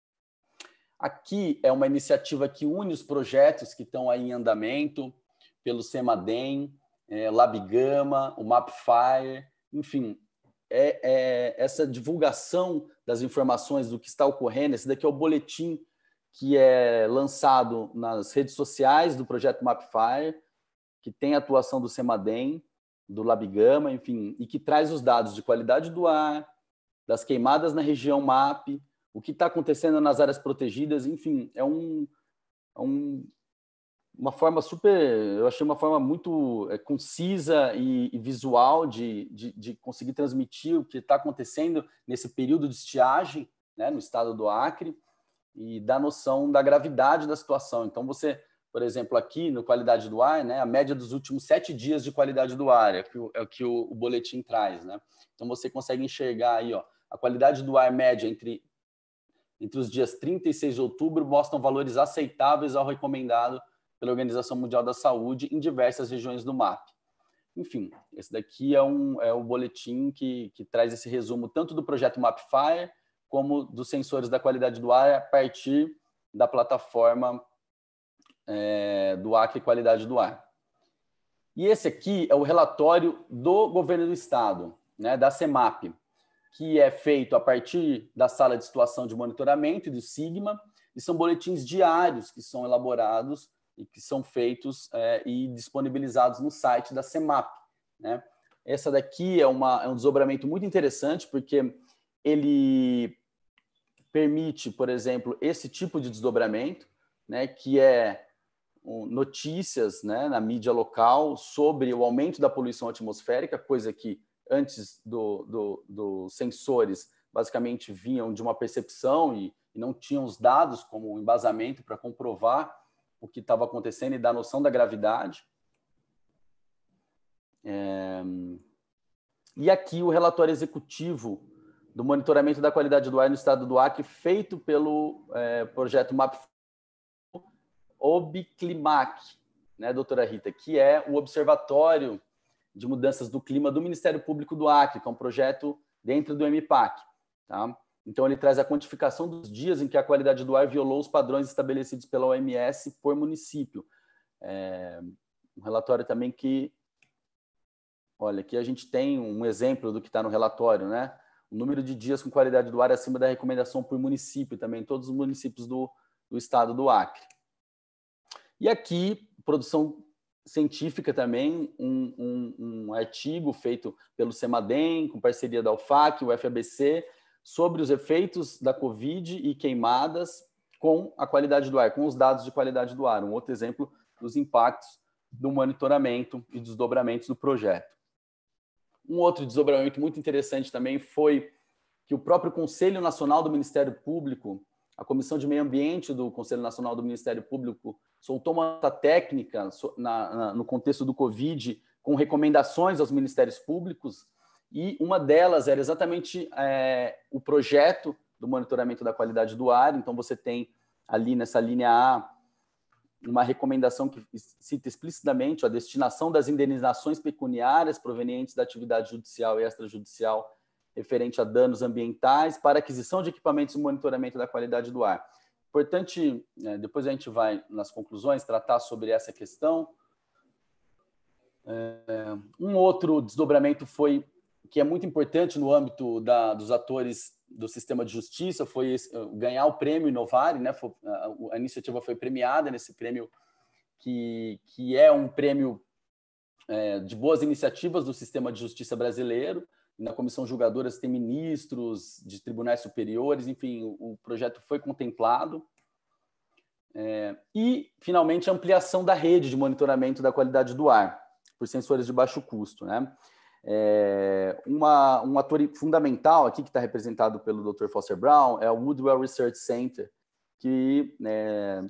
Aqui é uma iniciativa que une os projetos que estão aí em andamento pelo CEMADEM, é, LabGama, o MapFire, enfim, é, é essa divulgação das informações do que está ocorrendo. Esse daqui é o boletim que é lançado nas redes sociais do projeto MapFire, que tem a atuação do CEMADEM, do LabGama, enfim, e que traz os dados de qualidade do ar, das queimadas na região M A P, o que está acontecendo nas áreas protegidas, enfim, é, um, é um, uma forma super, eu achei uma forma muito é, concisa e, e visual de, de, de conseguir transmitir o que está acontecendo nesse período de estiagem, né, no estado do Acre, e dar noção da gravidade da situação. Então, você, por exemplo, aqui no qualidade do ar, né, a média dos últimos sete dias de qualidade do ar é, que o, é o que o, o boletim traz, né? Então, você consegue enxergar aí, ó, a qualidade do ar média entre, entre os dias trinta e seis de outubro mostram valores aceitáveis ao recomendado pela Organização Mundial da Saúde em diversas regiões do M A P. Enfim, esse daqui é, um, é o boletim que, que traz esse resumo tanto do projeto MapFire como dos sensores da qualidade do ar a partir da plataforma é, do Acre Qualidade do Ar. E esse aqui é o relatório do governo do estado, né, da CEMAP. que é feito a partir da sala de situação de monitoramento e do Sigma, e são boletins diários que são elaborados e que são feitos é, e disponibilizados no site da CEMAP, né? Essa daqui é, uma, é um desdobramento muito interessante, porque ele permite, por exemplo, esse tipo de desdobramento, né, que é um, notícias, né, na mídia local sobre o aumento da poluição atmosférica, coisa que antes do, do, dos sensores basicamente vinham de uma percepção e, e não tinham os dados como embasamento para comprovar o que estava acontecendo e dar noção da gravidade. É... E aqui o relatório executivo do monitoramento da qualidade do ar no estado do Acre, feito pelo é, projeto MAP OBClimac, né, doutora Rita, que é o Observatório de Mudanças do Clima do Ministério Público do Acre, que é um projeto dentro do M P A C. Tá? Então, ele traz a quantificação dos dias em que a qualidade do ar violou os padrões estabelecidos pela O M S por município. É um relatório também que... Olha, aqui a gente tem um exemplo do que está no relatório, né? O número de dias com qualidade do ar acima da recomendação por município também, todos os municípios do, do estado do Acre. E aqui, produção científica também, um, um, um artigo feito pelo CEMADEM, com parceria da U F A C, o F A B C, sobre os efeitos da Covid e queimadas com a qualidade do ar, com os dados de qualidade do ar. Um outro exemplo dos impactos do monitoramento e dos desdobramentos do projeto. Um outro desdobramento muito interessante também foi que o próprio Conselho Nacional do Ministério Público, a Comissão de Meio Ambiente do Conselho Nacional do Ministério Público, soltou uma nota técnica na, na, no contexto do Covid, com recomendações aos ministérios públicos, e uma delas era exatamente é, o projeto do monitoramento da qualidade do ar. Então, você tem ali nessa linha A uma recomendação que cita explicitamente a destinação das indenizações pecuniárias provenientes da atividade judicial e extrajudicial referente a danos ambientais para aquisição de equipamentos de monitoramento da qualidade do ar. Importante, depois a gente vai, nas conclusões, tratar sobre essa questão. Um outro desdobramento foi, que é muito importante no âmbito da, dos atores do sistema de justiça, foi ganhar o prêmio Inovare, né? Foi, a, a iniciativa foi premiada nesse prêmio, que, que é um prêmio é, de boas iniciativas do sistema de justiça brasileiro. Na comissão julgadora tem ministros de tribunais superiores, enfim, o, o projeto foi contemplado. É, e, finalmente, a ampliação da rede de monitoramento da qualidade do ar, por sensores de baixo custo, né? É, uma, um ator fundamental aqui, que está representado pelo doutor Foster Brown, é o Woodwell Research Center, que é,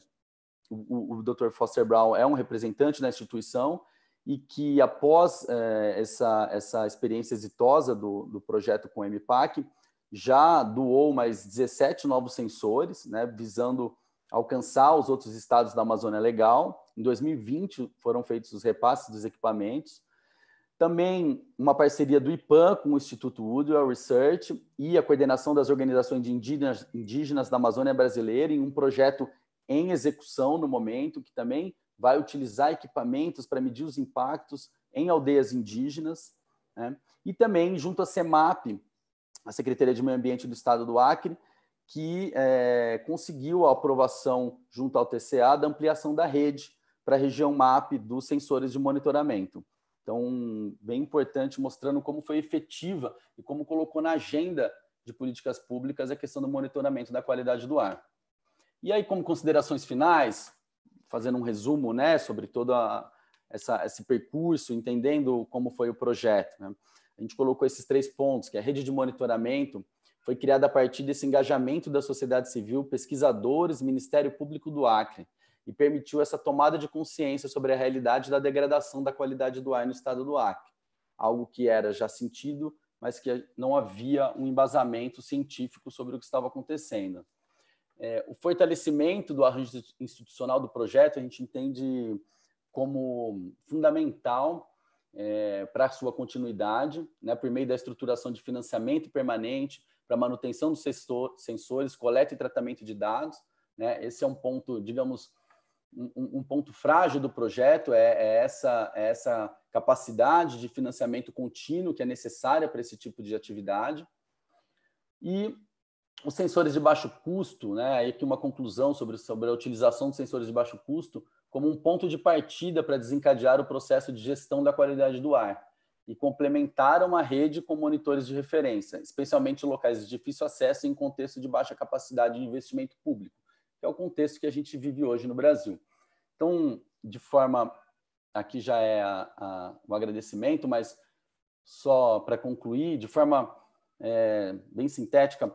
o, o doutor Foster Brown é um representante da instituição e que, após é, essa, essa experiência exitosa do, do projeto com o M P A C, já doou mais dezessete novos sensores, né, visando alcançar os outros estados da Amazônia Legal. Em dois mil e vinte foram feitos os repasses dos equipamentos. Também uma parceria do IPAM com o Instituto Woodwell Research e a coordenação das organizações de indígenas, indígenas da Amazônia Brasileira em um projeto em execução no momento, que também vai utilizar equipamentos para medir os impactos em aldeias indígenas, né? E também junto à CEMAP, a Secretaria de Meio Ambiente do Estado do Acre, que é, conseguiu a aprovação junto ao T C A da ampliação da rede para a região MAP dos sensores de monitoramento. Então, bem importante, mostrando como foi efetiva e como colocou na agenda de políticas públicas a questão do monitoramento da qualidade do ar. E aí, como considerações finais, fazendo um resumo, né, sobre todo a, essa, esse percurso, entendendo como foi o projeto, né? A gente colocou esses três pontos, que a rede de monitoramento foi criada a partir desse engajamento da sociedade civil, pesquisadores, Ministério Público do Acre, e permitiu essa tomada de consciência sobre a realidade da degradação da qualidade do ar no estado do Acre, algo que era já sentido, mas que não havia um embasamento científico sobre o que estava acontecendo. É, o fortalecimento do arranjo institucional do projeto a gente entende como fundamental é, para a sua continuidade, né, por meio da estruturação de financiamento permanente para manutenção dos sensores, coleta e tratamento de dados, né? Esse é um ponto, digamos, Um, um ponto frágil do projeto, é, é, essa, é essa capacidade de financiamento contínuo que é necessária para esse tipo de atividade. E os sensores de baixo custo, né, aí aqui uma conclusão sobre, sobre a utilização de sensores de baixo custo como um ponto de partida para desencadear o processo de gestão da qualidade do ar e complementar uma rede com monitores de referência, especialmente em locais de difícil acesso e em contexto de baixa capacidade de investimento público, que é o contexto que a gente vive hoje no Brasil. Então, de forma, aqui já é a, a, o agradecimento, mas só para concluir, de forma é, bem sintética,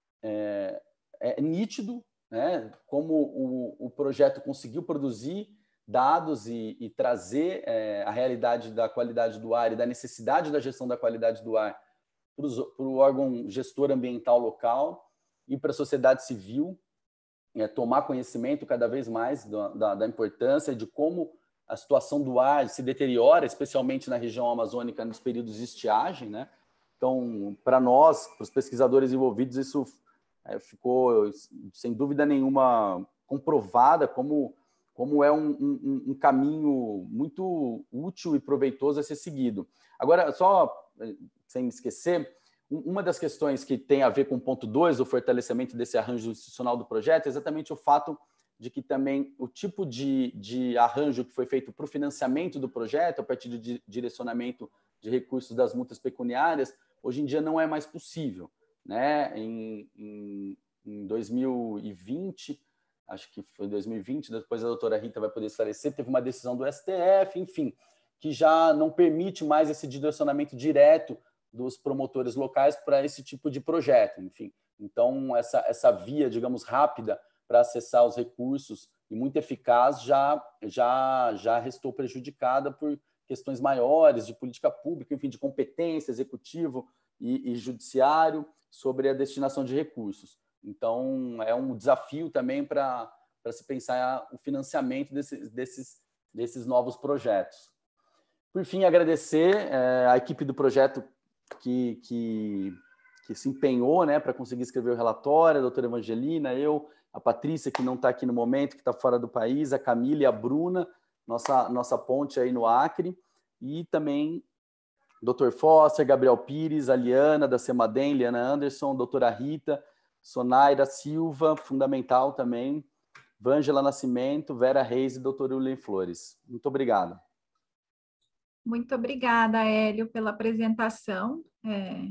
é, é nítido, né, como o, o projeto conseguiu produzir dados e, e trazer é, a realidade da qualidade do ar e da necessidade da gestão da qualidade do ar para o órgão gestor ambiental local e para a sociedade civil, é, tomar conhecimento cada vez mais da, da, da importância de como a situação do ar se deteriora, especialmente na região amazônica nos períodos de estiagem, né? Então, para nós, para os pesquisadores envolvidos, isso é, ficou, sem dúvida nenhuma, comprovada como, como é um, um, um caminho muito útil e proveitoso a ser seguido. Agora, só sem me esquecer, uma das questões que tem a ver com o ponto dois, o fortalecimento desse arranjo institucional do projeto, é exatamente o fato de que também o tipo de, de arranjo que foi feito para o financiamento do projeto, a partir de direcionamento de recursos das multas pecuniárias, hoje em dia não é mais possível, né? Em, em, em dois mil e vinte, acho que foi dois mil e vinte, depois a doutora Rita vai poder esclarecer, teve uma decisão do S T F, enfim, que já não permite mais esse direcionamento direto dos promotores locais para esse tipo de projeto, enfim. Então, essa, essa via, digamos, rápida para acessar os recursos e muito eficaz já, já, já restou prejudicada por questões maiores de política pública, enfim, de competência executivo e, e judiciário sobre a destinação de recursos. Então, é um desafio também para se pensar o financiamento desses, desses, desses novos projetos. Por fim, agradecer é, a equipe do projeto que, que, que se empenhou, né, para conseguir escrever o relatório, a doutora Evangelina, eu, a Patrícia, que não está aqui no momento, que está fora do país, a Camila e a Bruna, nossa, nossa ponte aí no Acre, e também doutor Foster, Gabriel Pires, a Liana, da Semadem, Liana Anderson, doutora Rita, Sonaira Silva, fundamental também, Vângela Nascimento, Vera Reis e doutor William Flores. Muito obrigado. Muito obrigada, Hélio, pela apresentação. É...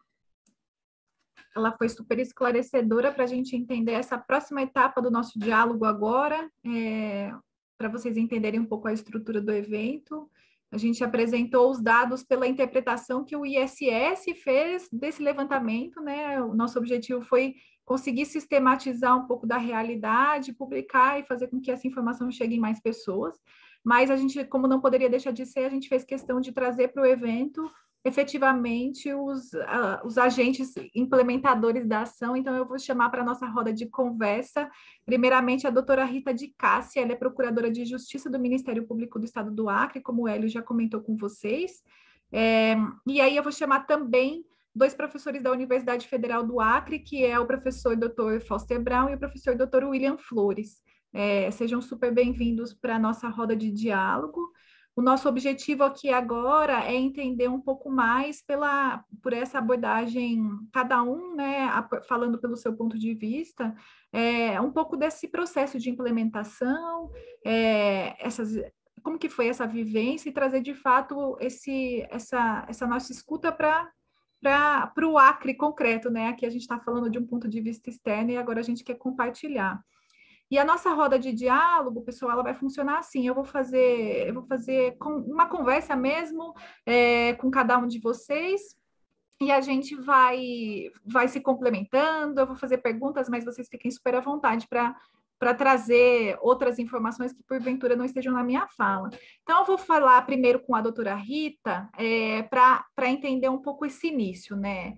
Ela foi super esclarecedora para a gente entender essa próxima etapa do nosso diálogo agora, é... para vocês entenderem um pouco a estrutura do evento. A gente apresentou os dados pela interpretação que o I S S fez desse levantamento, né? O nosso objetivo foi conseguir sistematizar um pouco da realidade, publicar e fazer com que essa informação chegue em mais pessoas. Mas a gente, como não poderia deixar de ser, a gente fez questão de trazer para o evento efetivamente os, uh, os agentes implementadores da ação. Então, eu vou chamar para a nossa roda de conversa, primeiramente, a doutora Rita de Cássia, ela é procuradora de Justiça do Ministério Público do Estado do Acre, como o Hélio já comentou com vocês. É, e aí eu vou chamar também dois professores da Universidade Federal do Acre, que é o professor doutor Foster Brown e o professor doutor William Flores. É, sejam super bem-vindos para a nossa roda de diálogo. O nosso objetivo aqui agora é entender um pouco mais pela, por essa abordagem, cada um, né, falando pelo seu ponto de vista, é, um pouco desse processo de implementação, é, essas, como que foi essa vivência e trazer, de fato, esse, essa, essa nossa escuta para para o Acre concreto, né? Aqui a gente está falando de um ponto de vista externo e agora a gente quer compartilhar. E a nossa roda de diálogo, pessoal, ela vai funcionar assim. Eu vou fazer, eu vou fazer uma conversa mesmo é, com cada um de vocês e a gente vai, vai se complementando. Eu vou fazer perguntas, mas vocês fiquem super à vontade para para trazer outras informações que, porventura, não estejam na minha fala. Então, eu vou falar primeiro com a doutora Rita, é, para entender um pouco esse início, né?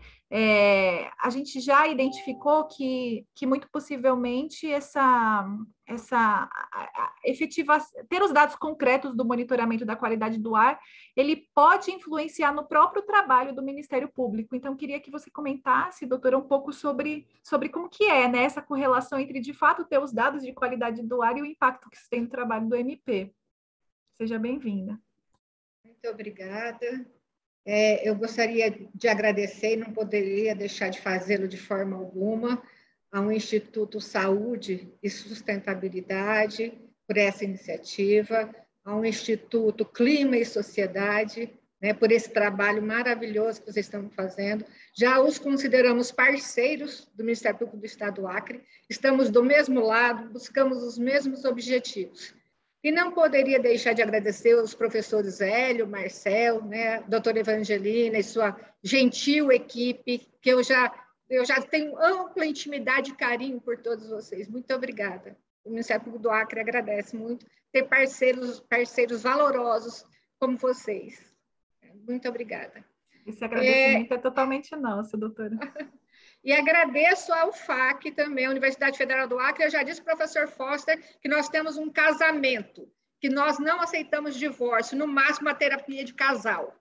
É, a gente já identificou que, que muito possivelmente essa, essa a, a efetiva, ter os dados concretos do monitoramento da qualidade do ar, ele pode influenciar no próprio trabalho do Ministério Público. Então, queria que você comentasse, doutora, um pouco sobre, sobre como que é, né, essa correlação entre, de fato, ter os dados de qualidade do ar e o impacto que isso tem no trabalho do M P. Seja bem-vinda. Muito obrigada. É, eu gostaria de agradecer, e não poderia deixar de fazê-lo de forma alguma, ao Instituto Saúde e Sustentabilidade por essa iniciativa, ao Instituto Clima e Sociedade, né, por esse trabalho maravilhoso que vocês estão fazendo. Já os consideramos parceiros do Ministério Público do Estado do Acre, estamos do mesmo lado, buscamos os mesmos objetivos. E não poderia deixar de agradecer aos professores Hélio, Marcel, né, doutora Evangelina e sua gentil equipe, que eu já, eu já tenho ampla intimidade e carinho por todos vocês. Muito obrigada. O Ministério Público do Acre agradece muito ter parceiros, parceiros valorosos como vocês. Muito obrigada. Esse agradecimento é, é totalmente nosso, doutora. E agradeço ao F A C também, a Universidade Federal do Acre. Eu já disse para o professor Foster que nós temos um casamento, que nós não aceitamos divórcio, no máximo a terapia de casal.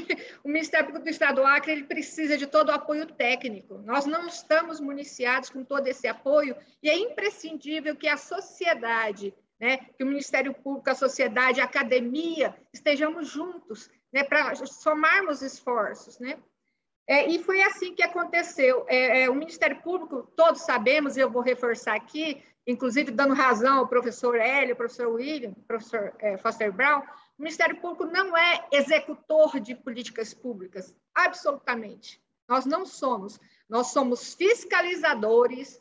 O Ministério Público do Estado do Acre ele precisa de todo o apoio técnico. Nós não estamos municiados com todo esse apoio e é imprescindível que a sociedade, né, que o Ministério Público, a sociedade, a academia, estejamos juntos, né, para somarmos esforços, né? É, e foi assim que aconteceu. É, é, o Ministério Público, todos sabemos, e eu vou reforçar aqui, inclusive dando razão ao professor Hélio, ao professor William, ao professor é, Foster Brown, o Ministério Público não é executor de políticas públicas, absolutamente. Nós não somos. Nós somos fiscalizadores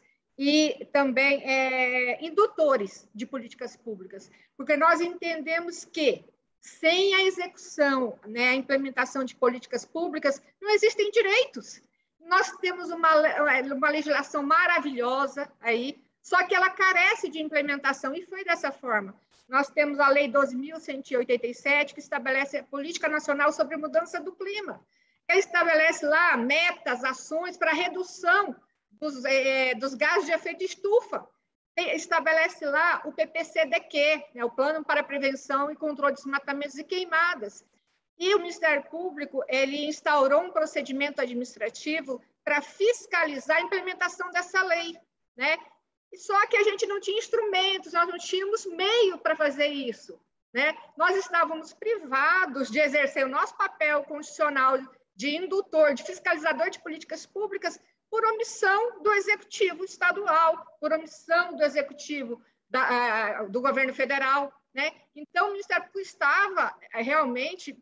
e também é, indutores de políticas públicas, porque nós entendemos que sem a execução, né, a implementação de políticas públicas, não existem direitos. Nós temos uma, uma legislação maravilhosa aí, só que ela carece de implementação, e foi dessa forma. Nós temos a Lei doze mil cento e oitenta e sete, que estabelece a Política Nacional sobre Mudança do Clima. Ela estabelece lá metas, ações para redução dos, é, dos gases de efeito de estufa. Estabelece lá o P P C D Q, né, o Plano para Prevenção e Controle de Desmatamentos e Queimadas. E o Ministério Público ele instaurou um procedimento administrativo para fiscalizar a implementação dessa lei, né? Só que a gente não tinha instrumentos, nós não tínhamos meio para fazer isso, né? Nós estávamos privados de exercer o nosso papel constitucional de indutor, de fiscalizador de políticas públicas, por omissão do Executivo Estadual, por omissão do Executivo da, do Governo Federal, né? Então, o Ministério Público estava realmente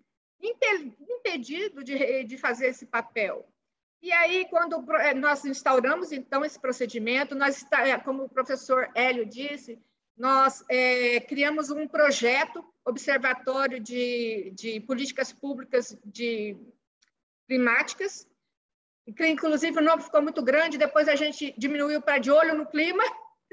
impedido de, de fazer esse papel. E aí, quando nós instauramos, então, esse procedimento, nós, como o professor Hélio disse, nós é, criamos um projeto, Observatório de, de Políticas Públicas de Climáticas, que, inclusive, o nome ficou muito grande, depois a gente diminuiu para De Olho no Clima,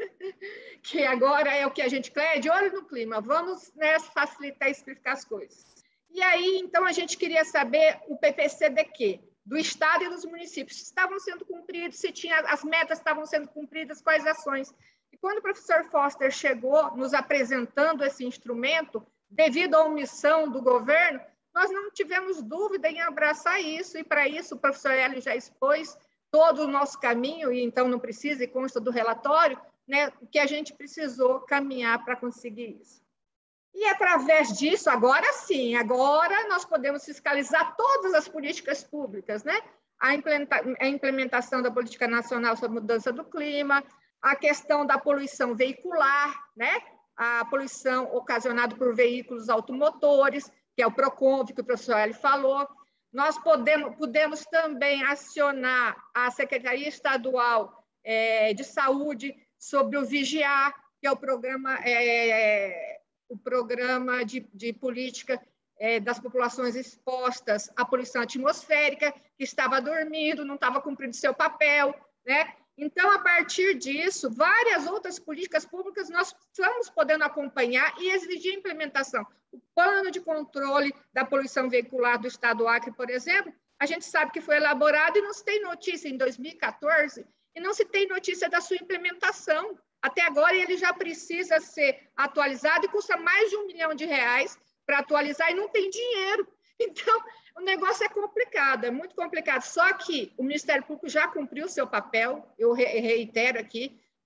que agora é o que a gente quer, De Olho no Clima. Vamos, né, facilitar e explicar as coisas. E aí, então, a gente queria saber o P P C D Q, do Estado e dos municípios, se estavam sendo cumpridos, se tinha, as metas estavam sendo cumpridas, quais ações. E quando o professor Foster chegou nos apresentando esse instrumento, devido à omissão do governo, nós não tivemos dúvida em abraçar isso, e para isso o professor Hélio já expôs todo o nosso caminho, e então não precisa, e consta do relatório, né, que a gente precisou caminhar para conseguir isso. E, através disso, agora sim, agora nós podemos fiscalizar todas as políticas públicas, né? A implementação da Política Nacional sobre Mudança do Clima, a questão da poluição veicular, né? A poluição ocasionada por veículos automotores, que é o PROCONV, que o professor Hélio falou. Nós podemos, podemos também acionar a Secretaria Estadual é, de Saúde sobre o VIGIAR, que é o programa... É, o programa de, de política é, das populações expostas à poluição atmosférica, que estava dormindo, não estava cumprindo seu papel, né? Então, a partir disso, várias outras políticas públicas nós estamos podendo acompanhar e exigir implementação. O plano de controle da poluição veicular do Estado do Acre, por exemplo, a gente sabe que foi elaborado e não se tem notícia em dois mil e quatorze, e não se tem notícia da sua implementação. Até agora, ele já precisa ser atualizado e custa mais de um milhão de reais para atualizar e não tem dinheiro. Então, o negócio é complicado, é muito complicado. Só que o Ministério Público já cumpriu o seu papel, eu reitero aqui,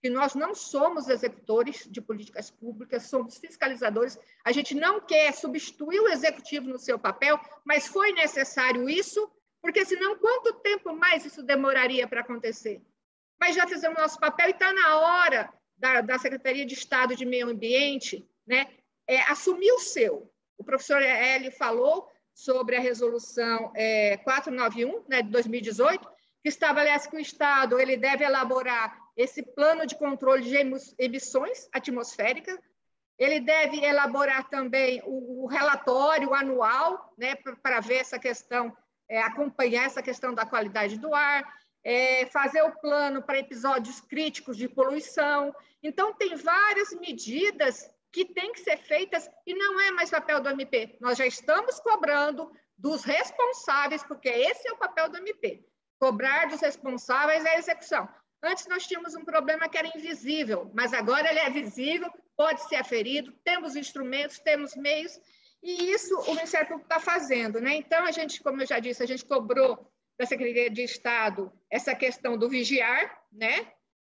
que nós não somos executores de políticas públicas, somos fiscalizadores. A gente não quer substituir o executivo no seu papel, mas foi necessário isso, porque senão quanto tempo mais isso demoraria para acontecer? Mas já fizemos nosso papel e está na hora da, da Secretaria de Estado de Meio Ambiente, né, é, assumir o seu. O professor Hélio falou sobre a resolução é, quatrocentos e noventa e um, né, de dois mil e dezoito, que estabelece que o Estado ele deve elaborar esse plano de controle de emissões atmosféricas, ele deve elaborar também o, o relatório anual, né, para ver essa questão, é, acompanhar essa questão da qualidade do ar, é, fazer o plano para episódios críticos de poluição. Então, tem várias medidas que têm que ser feitas e não é mais papel do M P. Nós já estamos cobrando dos responsáveis, porque esse é o papel do M P, cobrar dos responsáveis a execução. Antes nós tínhamos um problema que era invisível, mas agora ele é visível, pode ser aferido, temos instrumentos, temos meios, e isso o Ministério Público está fazendo, né? Então, a gente, como eu já disse, a gente cobrou da Secretaria de Estado essa questão do vigiar, né?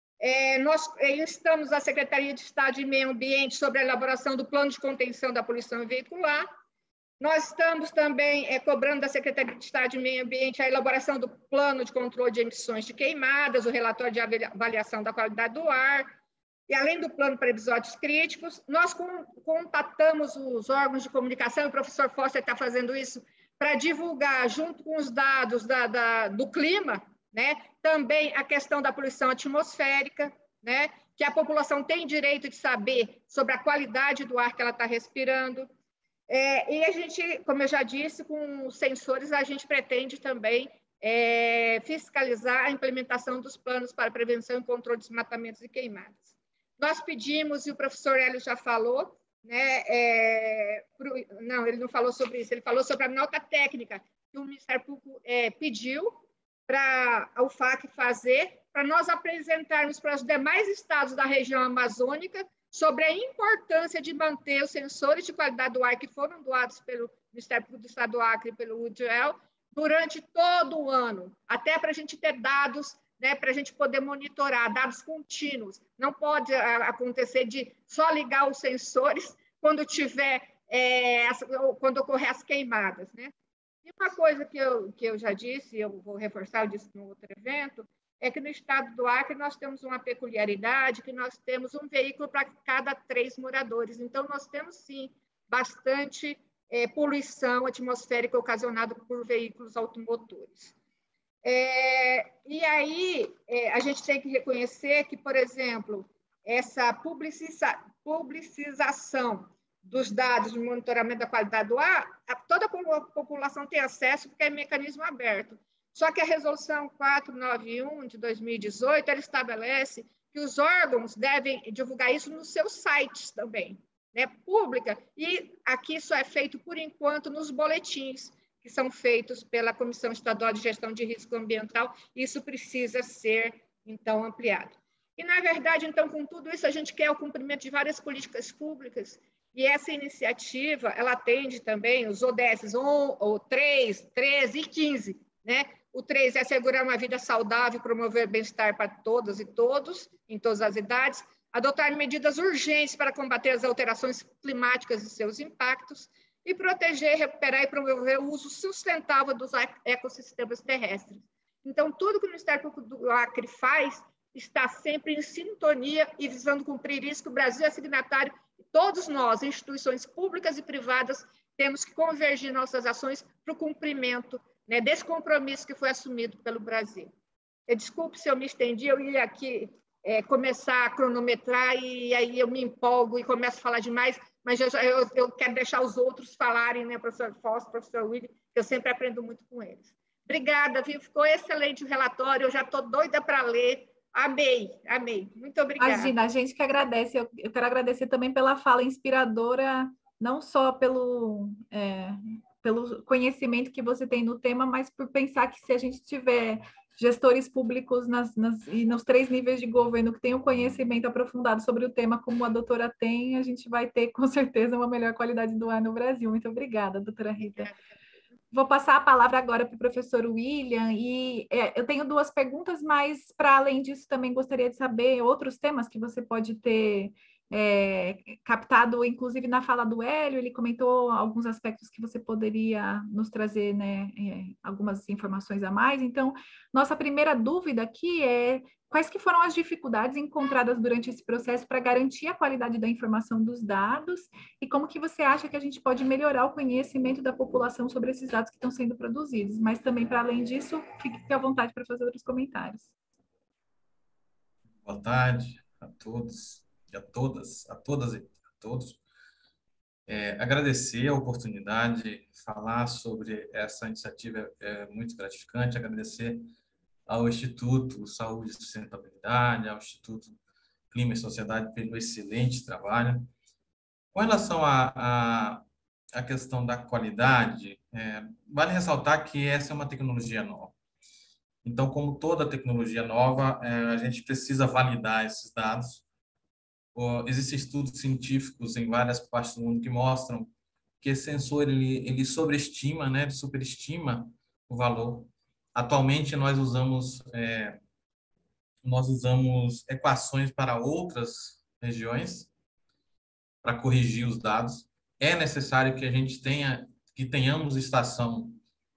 É, nós instamos a Secretaria de Estado de Meio Ambiente sobre a elaboração do plano de contenção da poluição veicular. Nós estamos também é, cobrando da Secretaria de Estado de Meio Ambiente a elaboração do plano de controle de emissões de queimadas, o relatório de avaliação da qualidade do ar, e além do plano para episódios críticos, nós contatamos os órgãos de comunicação, o professor Foster está fazendo isso, para divulgar, junto com os dados da, da, do clima, né, também a questão da poluição atmosférica, né, que a população tem direito de saber sobre a qualidade do ar que ela está respirando. É, e a gente, como eu já disse, com os sensores, a gente pretende também é, fiscalizar a implementação dos planos para prevenção e controle de desmatamentos e queimadas. Nós pedimos, e o professor Hélio já falou, né, é, pro, não, ele não falou sobre isso, ele falou sobre a nota técnica que o Ministério Público é, pediu para a U F A C fazer, para nós apresentarmos para os demais estados da região amazônica sobre a importância de manter os sensores de qualidade do ar que foram doados pelo Ministério Público do Estado do Acre e pelo U D L durante todo o ano, até para a gente ter dados, né, para a gente poder monitorar, dados contínuos. Não pode a, acontecer de só ligar os sensores quando tiver, é, as, quando ocorrer as queimadas, né? E uma coisa que eu, que eu já disse, eu vou reforçar, eu disse no outro evento, é que no estado do Acre nós temos uma peculiaridade, que nós temos um veículo para cada três moradores. Então, nós temos, sim, bastante é, poluição atmosférica ocasionada por veículos automotores. É, e aí, é, a gente tem que reconhecer que, por exemplo, essa publiciza, publicização dos dados de monitoramento da qualidade do ar, toda a população tem acesso, porque é mecanismo aberto. Só que a resolução quatrocentos e noventa e um de dois mil e dezoito, ela estabelece que os órgãos devem divulgar isso nos seus sites também, né, pública, e aqui isso é feito, por enquanto, nos boletins, que são feitos pela Comissão Estadual de Gestão de Risco Ambiental, isso precisa ser, então, ampliado. E, na verdade, então, com tudo isso, a gente quer o cumprimento de várias políticas públicas, e essa iniciativa, ela atende também os O D S um, ou três, treze e quinze, né? O três é assegurar uma vida saudável, promover bem-estar para todas e todos, em todas as idades, adotar medidas urgentes para combater as alterações climáticas e seus impactos, e proteger, recuperar e promover o uso sustentável dos ecossistemas terrestres. Então, tudo que o Ministério Público do Acre faz está sempre em sintonia e visando cumprir isso, que o Brasil é signatário, e todos nós, instituições públicas e privadas, temos que convergir nossas ações para o cumprimento, né, desse compromisso que foi assumido pelo Brasil. Eu, desculpe se eu me estendi, eu ia aqui é, começar a cronometrar e aí eu me empolgo e começo a falar demais, mas eu, eu, eu quero deixar os outros falarem, né, professor Fausto, professor Willi, que eu sempre aprendo muito com eles. Obrigada, viu? Ficou excelente o relatório, eu já estou doida para ler. Amei, amei. Muito obrigada. Imagina, a gente que agradece. Eu, eu quero agradecer também pela fala inspiradora, não só pelo, é, pelo conhecimento que você tem no tema, mas por pensar que se a gente tiver gestores públicos nas, nas, e nos três níveis de governo que tenham conhecimento aprofundado sobre o tema, como a doutora tem, a gente vai ter, com certeza, uma melhor qualidade do ar no Brasil. Muito obrigada, doutora Rita. Vou passar a palavra agora para o professor William, e é, eu tenho duas perguntas, mas, para além disso, também gostaria de saber outros temas que você pode ter é, captado, inclusive na fala do Hélio, ele comentou alguns aspectos que você poderia nos trazer, né, é, algumas informações a mais. Então, nossa primeira dúvida aqui é quais que foram as dificuldades encontradas durante esse processo para garantir a qualidade da informação dos dados e como que você acha que a gente pode melhorar o conhecimento da população sobre esses dados que estão sendo produzidos. Mas também, para além disso, fique à vontade para fazer outros comentários. Boa tarde a todos e a todas, a todas e a todos. É, agradecer a oportunidade de falar sobre essa iniciativa é muito gratificante, agradecer ao Instituto Saúde e Sustentabilidade, ao Instituto Clima e Sociedade pelo excelente trabalho. Com relação à a, a, a questão da qualidade, é, vale ressaltar que essa é uma tecnologia nova. Então, como toda tecnologia nova, é, a gente precisa validar esses dados. Oh, existem estudos científicos em várias partes do mundo que mostram que esse sensor ele, ele sobreestima, né, ele superestima o valor. Atualmente, nós usamos, é, nós usamos equações para outras regiões para corrigir os dados. É necessário que a gente tenha, que tenhamos estação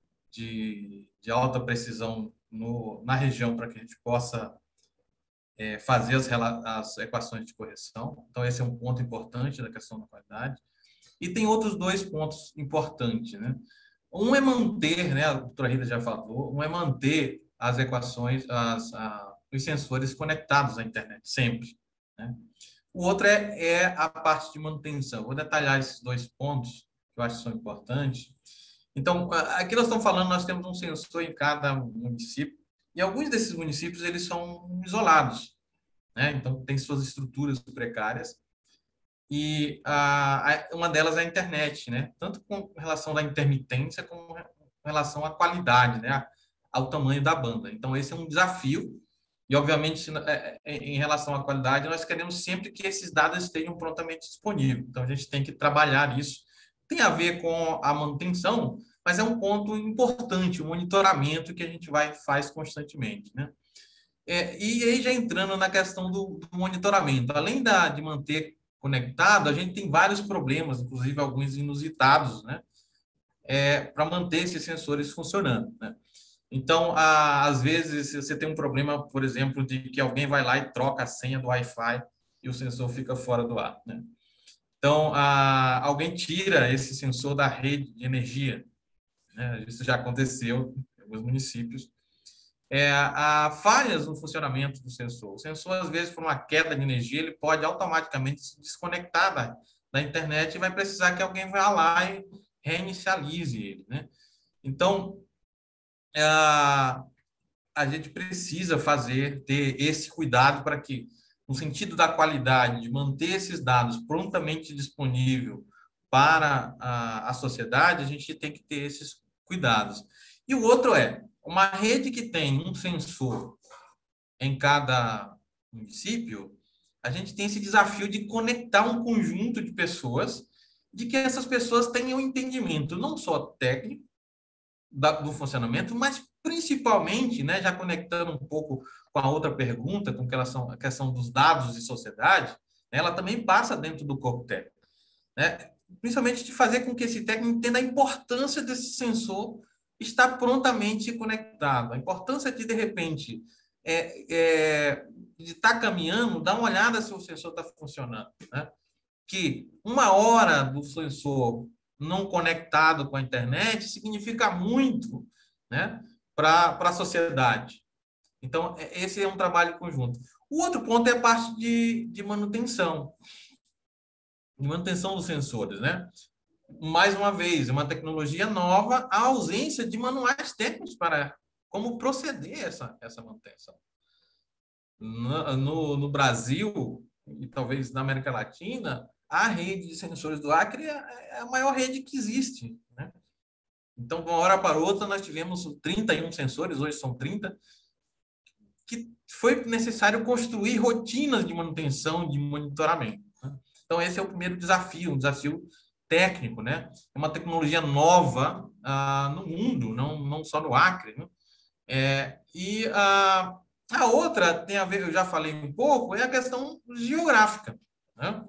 de, de alta precisão no, na região para que a gente possa é, fazer as, as equações de correção. Então, esse é um ponto importante da questão da qualidade. E tem outros dois pontos importantes, né? Um é manter, né, a doutora Rita já falou, um é manter as equações, as, a, os sensores conectados à internet, sempre, né? O outro é, é a parte de manutenção. Vou detalhar esses dois pontos, que eu acho que são importantes. Então, aqui nós estamos falando, nós temos um sensor em cada município, e alguns desses municípios, eles são isolados, né? Então, tem suas estruturas precárias, e a, a, uma delas é a internet, né? Tanto com relação à intermitência, como com relação à qualidade, né? Ao tamanho da banda. Então, esse é um desafio, e, obviamente, em relação à qualidade, nós queremos sempre que esses dados estejam prontamente disponíveis. Então, a gente tem que trabalhar isso. Tem a ver com a manutenção, mas é um ponto importante, o monitoramento que a gente vai faz constantemente, né? É, e aí, já entrando na questão do, do monitoramento, além da, de manter conectado, a gente tem vários problemas, inclusive alguns inusitados, né? É, para manter esses sensores funcionando, né? Então, a, às vezes, você tem um problema, por exemplo, de que alguém vai lá e troca a senha do Wi-Fi e o sensor fica fora do ar, né? Então, a, alguém tira esse sensor da rede de energia, né? Isso já aconteceu em alguns municípios. É, há falhas no funcionamento do sensor. O sensor, às vezes, por uma queda de energia, ele pode automaticamente se desconectar da, da internet e vai precisar que alguém vá lá e reinicialize ele, né? Então, é, a gente precisa fazer, ter esse cuidado para que, no sentido da qualidade, de manter esses dados prontamente disponível para a, a sociedade, a gente tem que ter esses cuidados. E o outro é, uma rede que tem um sensor em cada município, a gente tem esse desafio de conectar um conjunto de pessoas, de que essas pessoas tenham entendimento não só técnico da, do funcionamento, mas principalmente, né, já conectando um pouco com a outra pergunta, com relação à questão dos dados de sociedade, ela também passa dentro do corpo técnico, né? Principalmente de fazer com que esse técnico entenda a importância desse sensor estar prontamente conectado, a importância de, de repente, é, é, de estar caminhando, dar uma olhada se o sensor está funcionando, né? Que uma hora do sensor não conectado com a internet significa muito, né, para a sociedade. Então, esse é um trabalho conjunto. O outro ponto é a parte de, de manutenção, de manutenção dos sensores, né? Mais uma vez, uma tecnologia nova, a ausência de manuais técnicos para como proceder essa, essa manutenção. No, no, no Brasil, e talvez na América Latina, a rede de sensores do Acre é a maior rede que existe, né? Então, de uma hora para outra, nós tivemos trinta e um sensores, hoje são trinta, que foi necessário construir rotinas de manutenção, de monitoramento, né? Então, esse é o primeiro desafio, um desafio técnico, né? É uma tecnologia nova ah, no mundo, não, não só no Acre, né? É, e a, a outra tem a ver, eu já falei um pouco, é a questão geográfica, né?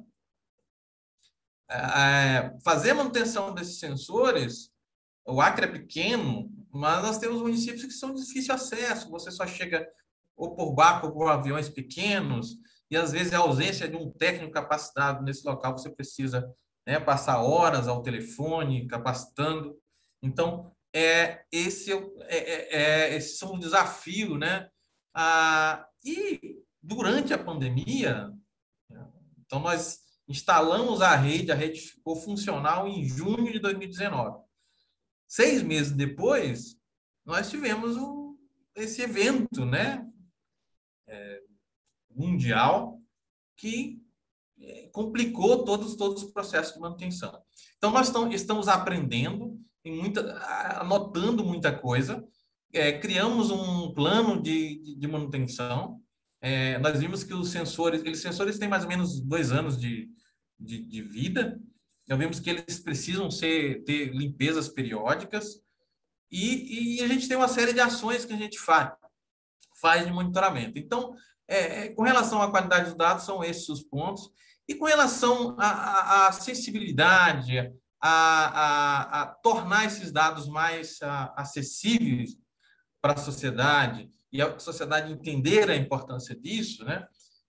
É, fazer manutenção desses sensores, o Acre é pequeno, mas nós temos municípios que são de difícil acesso, você só chega ou por barco ou por aviões pequenos, e às vezes a ausência de um técnico capacitado nesse local, você precisa, né, passar horas ao telefone, capacitando. Então, é, esse, é, é, é, esse são um desafio, né? Ah, e durante a pandemia, então nós instalamos a rede, a rede ficou funcional em junho de dois mil e dezenove. Seis meses depois, nós tivemos um, esse evento, né, é, mundial, que é, complicou todos, todos os processos de manutenção. Então, nós tão, estamos aprendendo, em muita, anotando muita coisa, é, criamos um plano de, de, de manutenção. É, nós vimos que os sensores, eles sensores têm mais ou menos dois anos de, de, de vida. Já vimos que eles precisam ser, ter limpezas periódicas. E, e a gente tem uma série de ações que a gente faz, faz de monitoramento. Então, é, com relação à qualidade dos dados, são esses os pontos. E com relação à acessibilidade, a, a, a tornar esses dados mais a, acessíveis para a sociedade e a sociedade entender a importância disso, né?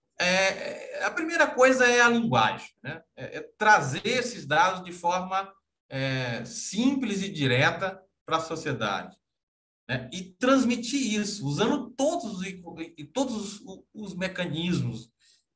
É, a primeira coisa é a linguagem, né? É, é trazer esses dados de forma é, simples e direta para a sociedade, né? E transmitir isso usando todos, e todos os, os mecanismos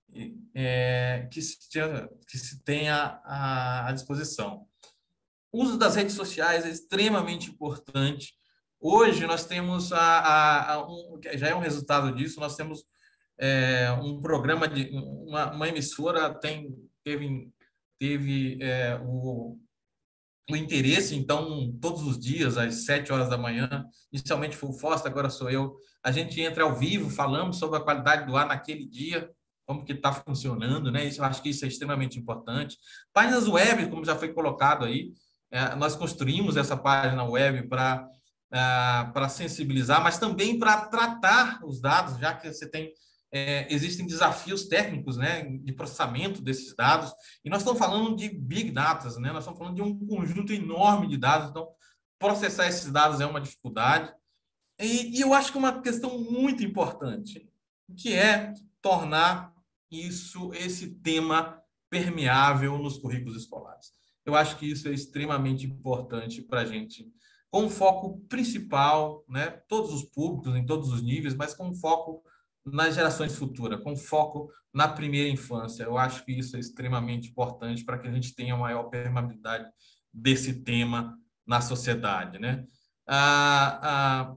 é, que, se, que se tenha à, à disposição. O uso das redes sociais é extremamente importante. Hoje nós temos, a, a, a um, já é um resultado disso, nós temos é, um programa, de uma, uma emissora tem, teve, teve é, o, o interesse, então, todos os dias, às sete horas da manhã, inicialmente foi o Foster, agora sou eu, a gente entra ao vivo, falamos sobre a qualidade do ar naquele dia, como que está funcionando, né? Isso, eu acho que isso é extremamente importante. Páginas web, como já foi colocado aí, é, nós construímos essa página web para é, para sensibilizar, mas também para tratar os dados, já que você tem É, existem desafios técnicos, né, de processamento desses dados, e nós estamos falando de big data, né, nós estamos falando de um conjunto enorme de dados, então processar esses dados é uma dificuldade, e, e eu acho que uma questão muito importante, que é tornar isso, esse tema permeável nos currículos escolares. Eu acho que isso é extremamente importante para a gente, com foco principal, né, todos os públicos, em todos os níveis, mas com foco nas gerações futuras, com foco na primeira infância. Eu acho que isso é extremamente importante para que a gente tenha maior permeabilidade desse tema na sociedade, né? Ah, ah,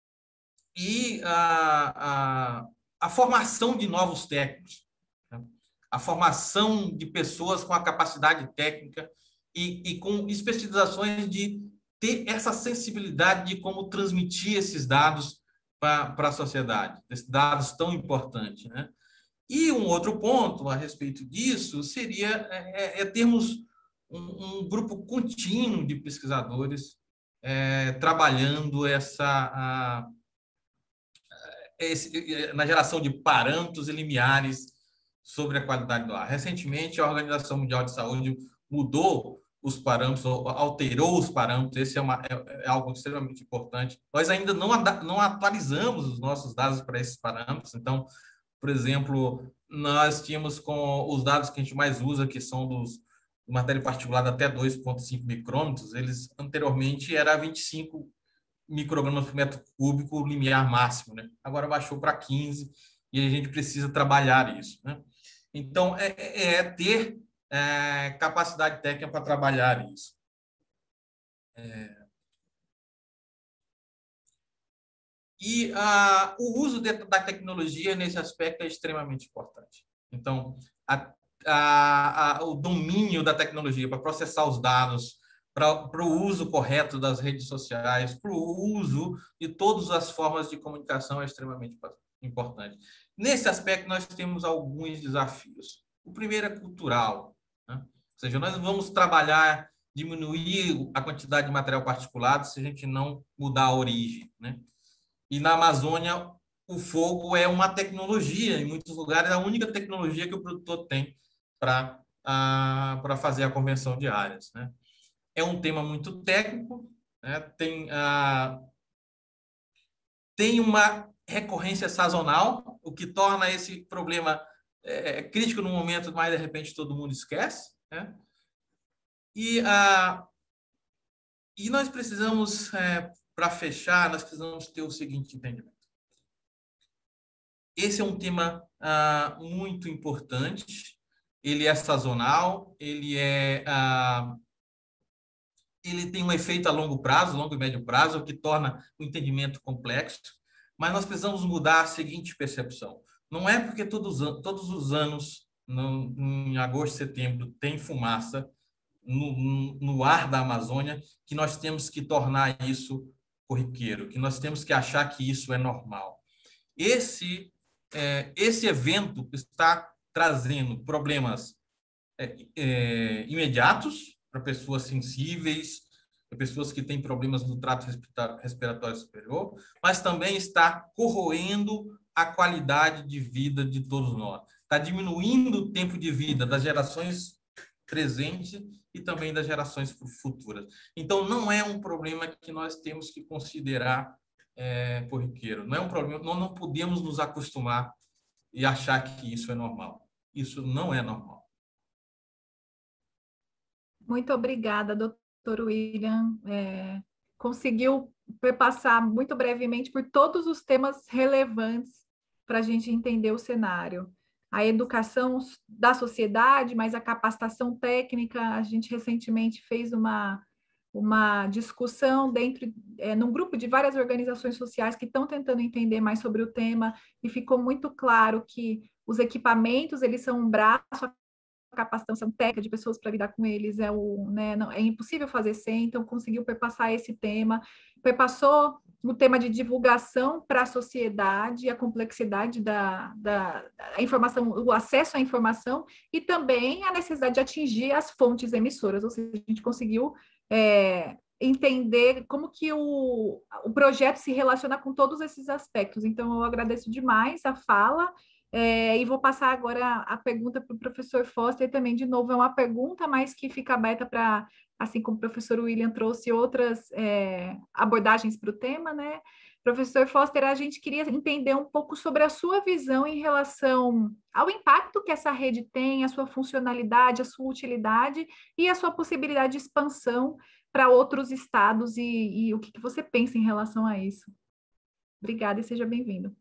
e a, a, a formação de novos técnicos, né? A formação de pessoas com a capacidade técnica e, e com especializações de ter essa sensibilidade de como transmitir esses dados para a sociedade, esses dados tão importantes, né? E um outro ponto a respeito disso seria é, é termos um, um grupo contínuo de pesquisadores é, trabalhando essa a, esse, na geração de parâmetros e limiares sobre a qualidade do ar. Recentemente, a Organização Mundial de Saúde mudou os parâmetros, alterou os parâmetros, esse é, uma, é, é algo extremamente importante. Nós ainda não, não atualizamos os nossos dados para esses parâmetros, então, por exemplo, nós tínhamos com os dados que a gente mais usa, que são dos matéria particulada até dois vírgula cinco micrômetros, eles anteriormente era vinte e cinco microgramas por metro cúbico, limiar máximo, né? Agora baixou para quinze e a gente precisa trabalhar isso, né? Então, é, é ter É, capacidade técnica para trabalhar isso. É... E a, o uso de, da tecnologia nesse aspecto é extremamente importante. Então, a, a, a, o domínio da tecnologia para processar os dados, para o uso correto das redes sociais, para o uso de todas as formas de comunicação é extremamente importante. Nesse aspecto, nós temos alguns desafios. O primeiro é cultural. Ou seja, nós vamos trabalhar, diminuir a quantidade de material particulado se a gente não mudar a origem, né? E na Amazônia, o fogo é uma tecnologia, em muitos lugares, a única tecnologia que o produtor tem para para fazer a conversão de áreas, né? É um tema muito técnico, né? Tem, a, tem uma recorrência sazonal, o que torna esse problema é, crítico no momento, mas de repente todo mundo esquece, né? E, a, e nós precisamos, é, para fechar, nós precisamos ter o seguinte entendimento. Esse é um tema ah, muito importante, ele é sazonal, ele, é, ah, ele tem um efeito a longo prazo, longo e médio prazo, o que torna o entendimento complexo, mas nós precisamos mudar a seguinte percepção. Não é porque todos, todos os anos, no, em agosto, setembro, tem fumaça no, no ar da Amazônia, que nós temos que tornar isso corriqueiro, que nós temos que achar que isso é normal. Esse, é, esse evento está trazendo problemas é, é, imediatos para pessoas sensíveis, para pessoas que têm problemas no trato respiratório superior, mas também está corroendo a qualidade de vida de todos nós. Está diminuindo o tempo de vida das gerações presentes e também das gerações futuras. Então, não é um problema que nós temos que considerar é, corriqueiro. Não é um problema, nós não podemos nos acostumar e achar que isso é normal. Isso não é normal. Muito obrigada, doutor William. É, conseguiu passar muito brevemente por todos os temas relevantes para a gente entender o cenário. A educação da sociedade, mas a capacitação técnica, a gente recentemente fez uma, uma discussão dentro, é, num grupo de várias organizações sociais que estão tentando entender mais sobre o tema, e ficou muito claro que os equipamentos, eles são um braço, a capacitação técnica de pessoas para lidar com eles é, o, né, não, é impossível fazer sem, então conseguiu perpassar esse tema, perpassou o tema de divulgação para a sociedade, a complexidade da, da, da informação, o acesso à informação, e também a necessidade de atingir as fontes emissoras, ou seja, a gente conseguiu é, entender como que o, o projeto se relaciona com todos esses aspectos. Então, eu agradeço demais a fala, é, e vou passar agora a, a pergunta para o professor Foster também, de novo, é uma pergunta, mas que fica aberta para, assim como o professor William trouxe outras é, abordagens para o tema, né? Professor Foster, a gente queria entender um pouco sobre a sua visão em relação ao impacto que essa rede tem, a sua funcionalidade, a sua utilidade e a sua possibilidade de expansão para outros estados, e, e o que, que você pensa em relação a isso. Obrigada e seja bem-vindo.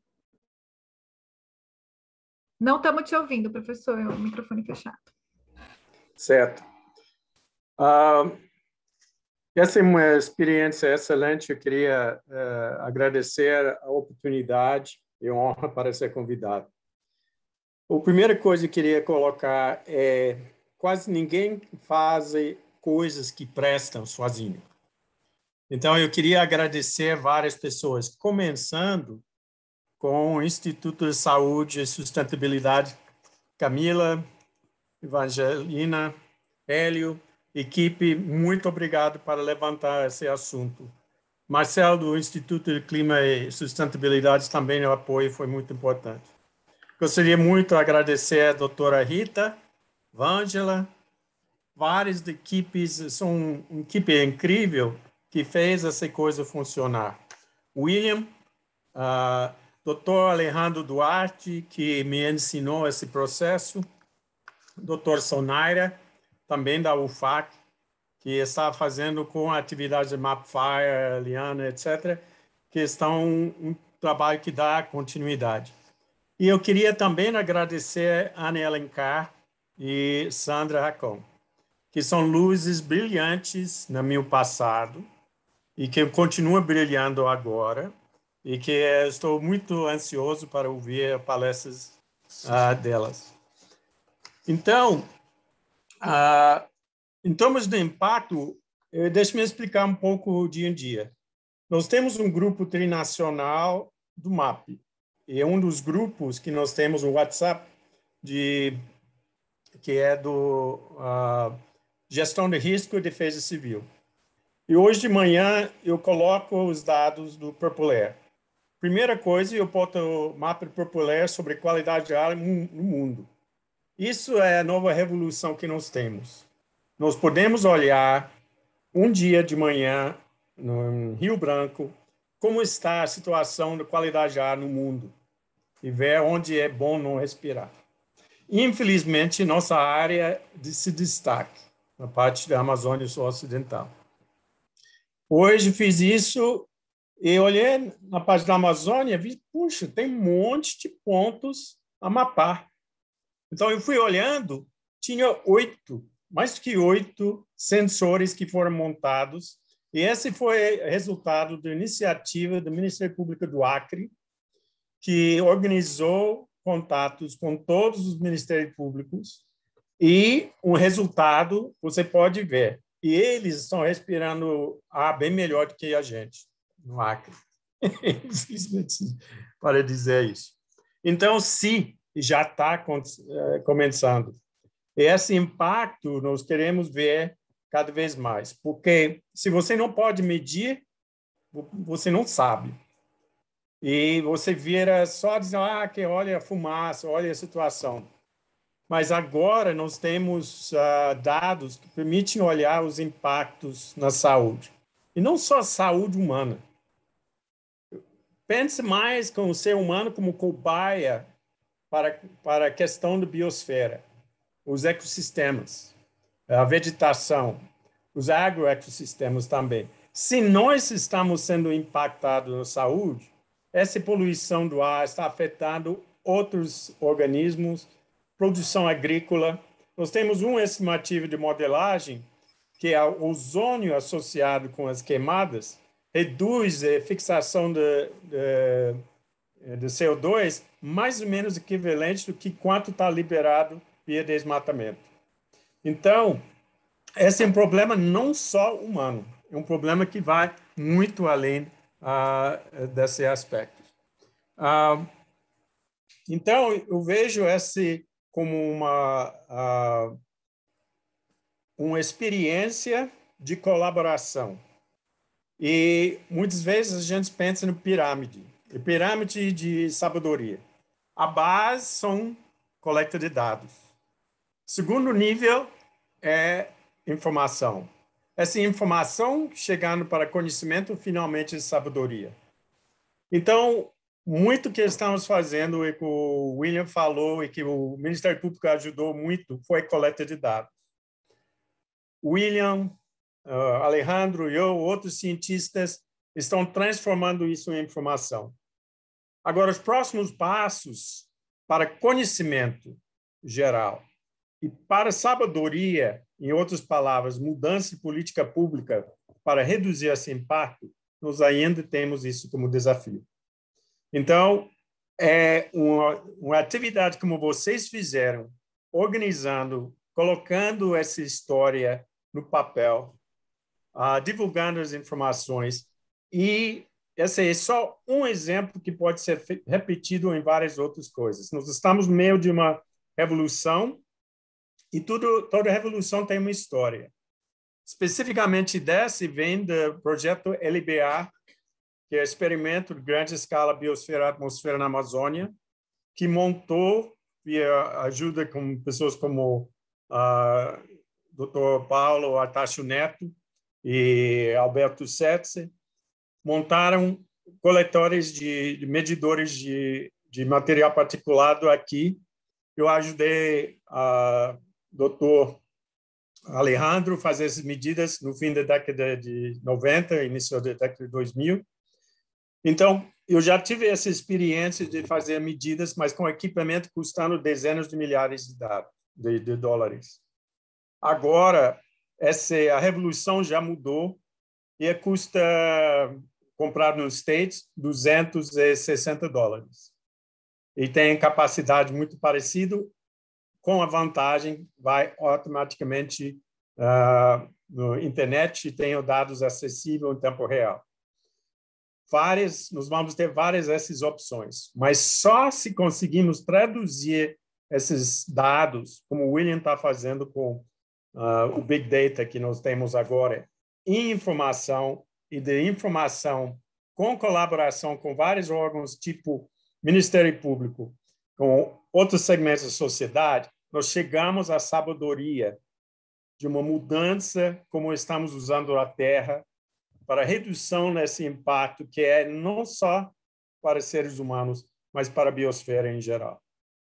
Não estamos te ouvindo, professor, o microfone fechado. Certo. Uh, essa é uma experiência excelente. Eu queria uh, agradecer a oportunidade e honra para ser convidado. A primeira coisa que eu queria colocar é quase ninguém faz coisas que prestam sozinho. Então, eu queria agradecer várias pessoas, começando com o Instituto de Saúde e Sustentabilidade, Camila, Evangelina, Hélio, equipe, muito obrigado por levantar esse assunto. Marcelo, do Instituto de Clima e Sustentabilidade, também o apoio foi muito importante. Gostaria muito de agradecer a doutora Rita, Vângela, várias equipes, são uma equipe incrível que fez essa coisa funcionar. William, uh, doutor Alejandro Duarte, que me ensinou esse processo, doutor Sonaira, também da U F A C, que está fazendo com a atividade de Mapfire, Liana, etcétera, que estão um, um trabalho que dá continuidade. E eu queria também agradecer a Ana Alencar e Sandra Racon, que são luzes brilhantes no meu passado e que continuam brilhando agora, e que estou muito ansioso para ouvir palestras uh, delas. Então, uh, em termos de impacto, deixe-me explicar um pouco o dia a dia. Nós temos um grupo trinacional do M A P, e é um dos grupos que nós temos no WhatsApp, de, que é do uh, gestão de risco e defesa civil. E hoje de manhã eu coloco os dados do Purple Air. Primeira coisa, eu boto o mapa do Purple Air sobre qualidade de ar no mundo. Isso é a nova revolução que nós temos. Nós podemos olhar um dia de manhã no Rio Branco como está a situação da qualidade de ar no mundo e ver onde é bom não respirar. Infelizmente, nossa área se destaca na parte da Amazônia Ocidental. Hoje fiz isso e olhei na parte da Amazônia e vi, puxa, tem um monte de pontos a mapar. Então, eu fui olhando, tinha oito, mais que oito sensores que foram montados, e esse foi resultado da iniciativa do Ministério Público do Acre, que organizou contatos com todos os ministérios públicos, e o resultado você pode ver. E eles estão respirando ar bem melhor do que a gente, no Acre. Infelizmente, para dizer isso. Então, se já está começando, esse impacto nós queremos ver cada vez mais, porque se você não pode medir, você não sabe. E você vira só dizendo, ah, que olha a fumaça, olha a situação. Mas agora nós temos uh, dados que permitem olhar os impactos na saúde. E não só a saúde humana. Pense mais com o ser humano como cobaia para, para a questão da biosfera, os ecossistemas, a vegetação, os agroecossistemas também. Se nós estamos sendo impactados na saúde, essa poluição do ar está afetando outros organismos, produção agrícola. Nós temos uma estimativa de modelagem que é o ozônio associado com as queimadas reduz a fixação de, de, de C O dois mais ou menos equivalente do que quanto está liberado via desmatamento. Então, esse é um problema não só humano, é um problema que vai muito além uh, desse aspecto. Uh, então, eu vejo esse como uma, uh, uma experiência de colaboração. E muitas vezes a gente pensa no pirâmide, a pirâmide de sabedoria. A base são coleta de dados. Segundo nível é informação. Essa informação chegando para conhecimento, finalmente, de sabedoria. Então, muito que estamos fazendo e que o William falou e que o Ministério Público ajudou muito foi coleta de dados. William, uh, Alejandro e eu, outros cientistas, estão transformando isso em informação. Agora, os próximos passos para conhecimento geral e para sabedoria, em outras palavras, mudança de política pública para reduzir esse impacto, nós ainda temos isso como desafio. Então, é uma, uma atividade como vocês fizeram, organizando, colocando essa história no papel, uh, divulgando as informações, e esse é só um exemplo que pode ser repetido em várias outras coisas. Nós estamos no meio de uma revolução, e tudo, toda revolução tem uma história. Especificamente desse vem do projeto L B A, que é o Experimento de Grande Escala Biosfera Atmosfera na Amazônia, que montou, via ajuda com pessoas como uh, doutor Paulo Artacho Neto e Alberto Setze, montaram coletores de, de medidores de, de material particulado aqui. Eu ajudei a uh, doutor Alejandro a fazer essas medidas no fim da década de noventa, início da década de dois mil. Então, eu já tive essa experiência de fazer medidas, mas com equipamento custando dezenas de milhares de, dados, de, de dólares. Agora, essa, a revolução já mudou e custa, comprar nos States, duzentos e sessenta dólares. E tem capacidade muito parecida, com a vantagem, vai automaticamente uh, na internet e tem dados acessíveis em tempo real. Várias, nós vamos ter várias dessas opções, mas só se conseguimos traduzir esses dados, como o William está fazendo com uh, o Big Data que nós temos agora em informação e de informação com colaboração com vários órgãos, tipo Ministério Público, com outros segmentos da sociedade, nós chegamos à sabedoria de uma mudança como estamos usando a Terra para redução desse impacto que é não só para seres humanos, mas para a biosfera em geral.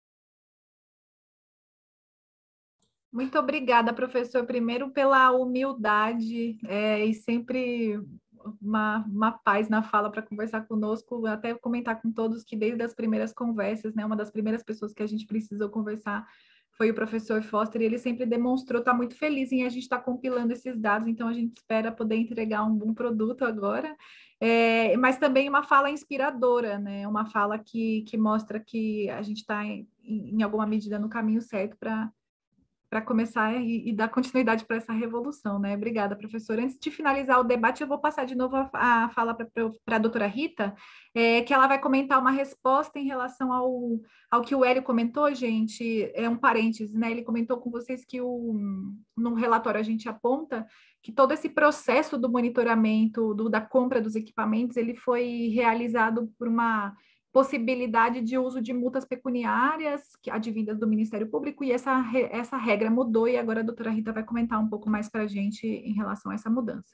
Muito obrigada, professor, primeiro pela humildade é, e sempre uma, uma paz na fala para conversar conosco, até comentar com todos que desde as primeiras conversas, né, uma das primeiras pessoas que a gente precisou conversar foi o professor Foster, e ele sempre demonstrou estar muito feliz em a gente estar compilando esses dados, então a gente espera poder entregar um bom produto agora, é, mas também uma fala inspiradora, né, uma fala que, que mostra que a gente está em, em alguma medida no caminho certo para para começar e, e dar continuidade para essa revolução, né? Obrigada, professora. Antes de finalizar o debate, eu vou passar de novo a, a fala para a doutora Rita, é, que ela vai comentar uma resposta em relação ao, ao que o Hélio comentou, gente, é um parênteses, né? Ele comentou com vocês que o, no relatório a gente aponta que todo esse processo do monitoramento, do, da compra dos equipamentos, ele foi realizado por uma possibilidade de uso de multas pecuniárias advindas do Ministério Público, e essa, essa regra mudou, e agora a doutora Rita vai comentar um pouco mais para a gente em relação a essa mudança.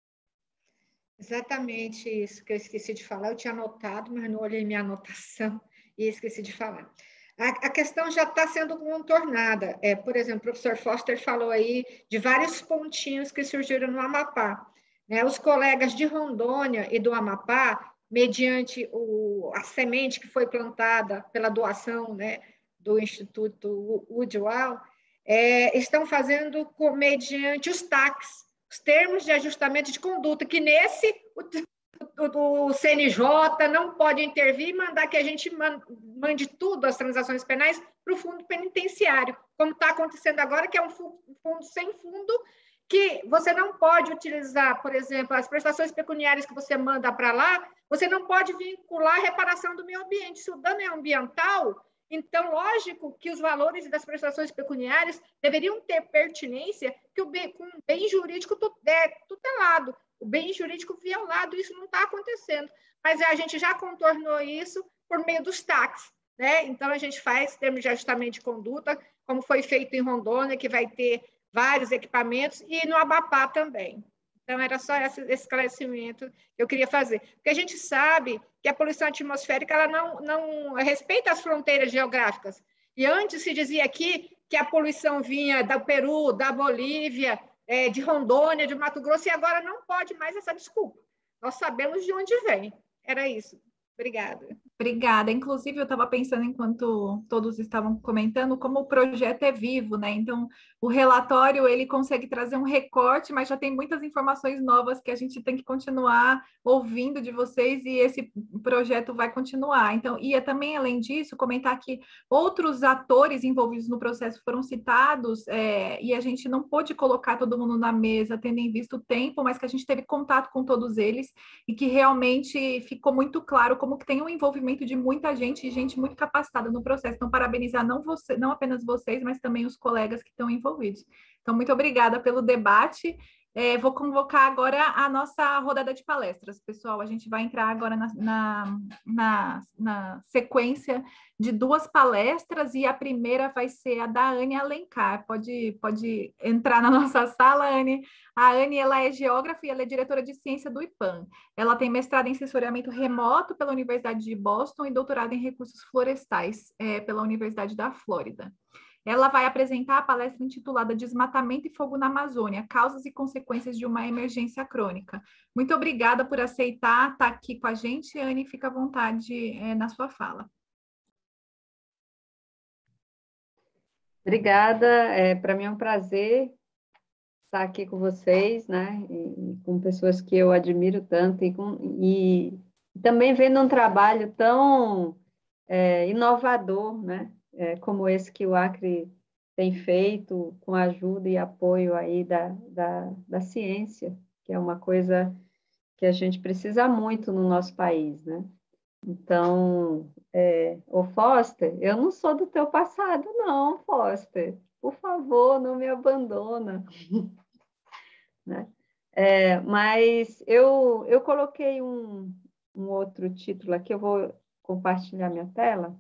Exatamente isso que eu esqueci de falar, eu tinha anotado, mas não olhei minha anotação e esqueci de falar. A, a questão já está sendo contornada. É, por exemplo, o professor Foster falou aí de vários pontinhos que surgiram no Amapá. Né? Os colegas de Rondônia e do Amapá, mediante o, a semente que foi plantada pela doação, né, do Instituto Udiwal, é, estão fazendo com, mediante os T A Cs, os termos de ajustamento de conduta, que nesse o, o, o C N J não pode intervir e mandar que a gente mande tudo, as transações penais, para o fundo penitenciário, como está acontecendo agora, que é um fundo sem fundo, que você não pode utilizar, por exemplo, as prestações pecuniárias que você manda para lá, você não pode vincular a reparação do meio ambiente. Se o dano é ambiental, então, lógico que os valores das prestações pecuniárias deveriam ter pertinência que o bem, com o bem jurídico tutelado, o bem jurídico violado, isso não está acontecendo. Mas a gente já contornou isso por meio dos T A Cs, né? Então, a gente faz termos de ajustamento de conduta, como foi feito em Rondônia, que vai ter vários equipamentos, e no Amapá também. Então, era só esse esclarecimento que eu queria fazer. Porque a gente sabe que a poluição atmosférica ela não, não respeita as fronteiras geográficas. E antes se dizia aqui que a poluição vinha do Peru, da Bolívia, é, de Rondônia, de Mato Grosso, e agora não pode mais essa desculpa. Nós sabemos de onde vem. Era isso. Obrigada. Obrigada. Inclusive, eu estava pensando, enquanto todos estavam comentando, como o projeto é vivo, né? Então, o relatório, ele consegue trazer um recorte, mas já tem muitas informações novas que a gente tem que continuar ouvindo de vocês, e esse projeto vai continuar. Então, e é também, além disso, comentar que outros atores envolvidos no processo foram citados, é, e a gente não pôde colocar todo mundo na mesa, tendo em vista o tempo, mas que a gente teve contato com todos eles, e que realmente ficou muito claro como que tem um envolvimento de muita gente e gente muito capacitada no processo. Então, parabenizar não, você, não apenas vocês, mas também os colegas que estão envolvidos. Então, muito obrigada pelo debate. É, vou convocar agora a nossa rodada de palestras. Pessoal, a gente vai entrar agora na, na, na, na sequência de duas palestras, e a primeira vai ser a da Anne Alencar. Pode, pode entrar na nossa sala, Anne. A Anne, ela é geógrafa e ela é diretora de ciência do I P A M. Ela tem mestrado em sensoriamento remoto pela Universidade de Boston e doutorado em recursos florestais é, pela Universidade da Flórida. Ela vai apresentar a palestra intitulada Desmatamento e Fogo na Amazônia, Causas e Consequências de uma Emergência Crônica. Muito obrigada por aceitar estar aqui com a gente, Anne, fica à vontade é, na sua fala. Obrigada, é, para mim é um prazer estar aqui com vocês, né, e, e com pessoas que eu admiro tanto, e, com, e também vendo um trabalho tão é, inovador, né, É, como esse que o Acre tem feito, com a ajuda e apoio aí da, da, da ciência, que é uma coisa que a gente precisa muito no nosso país, né? Então, é, ô Foster, eu não sou do teu passado, não, Foster. por favor, não me abandona. Né? É, mas eu, eu coloquei um, um outro título aqui, eu vou compartilhar minha tela,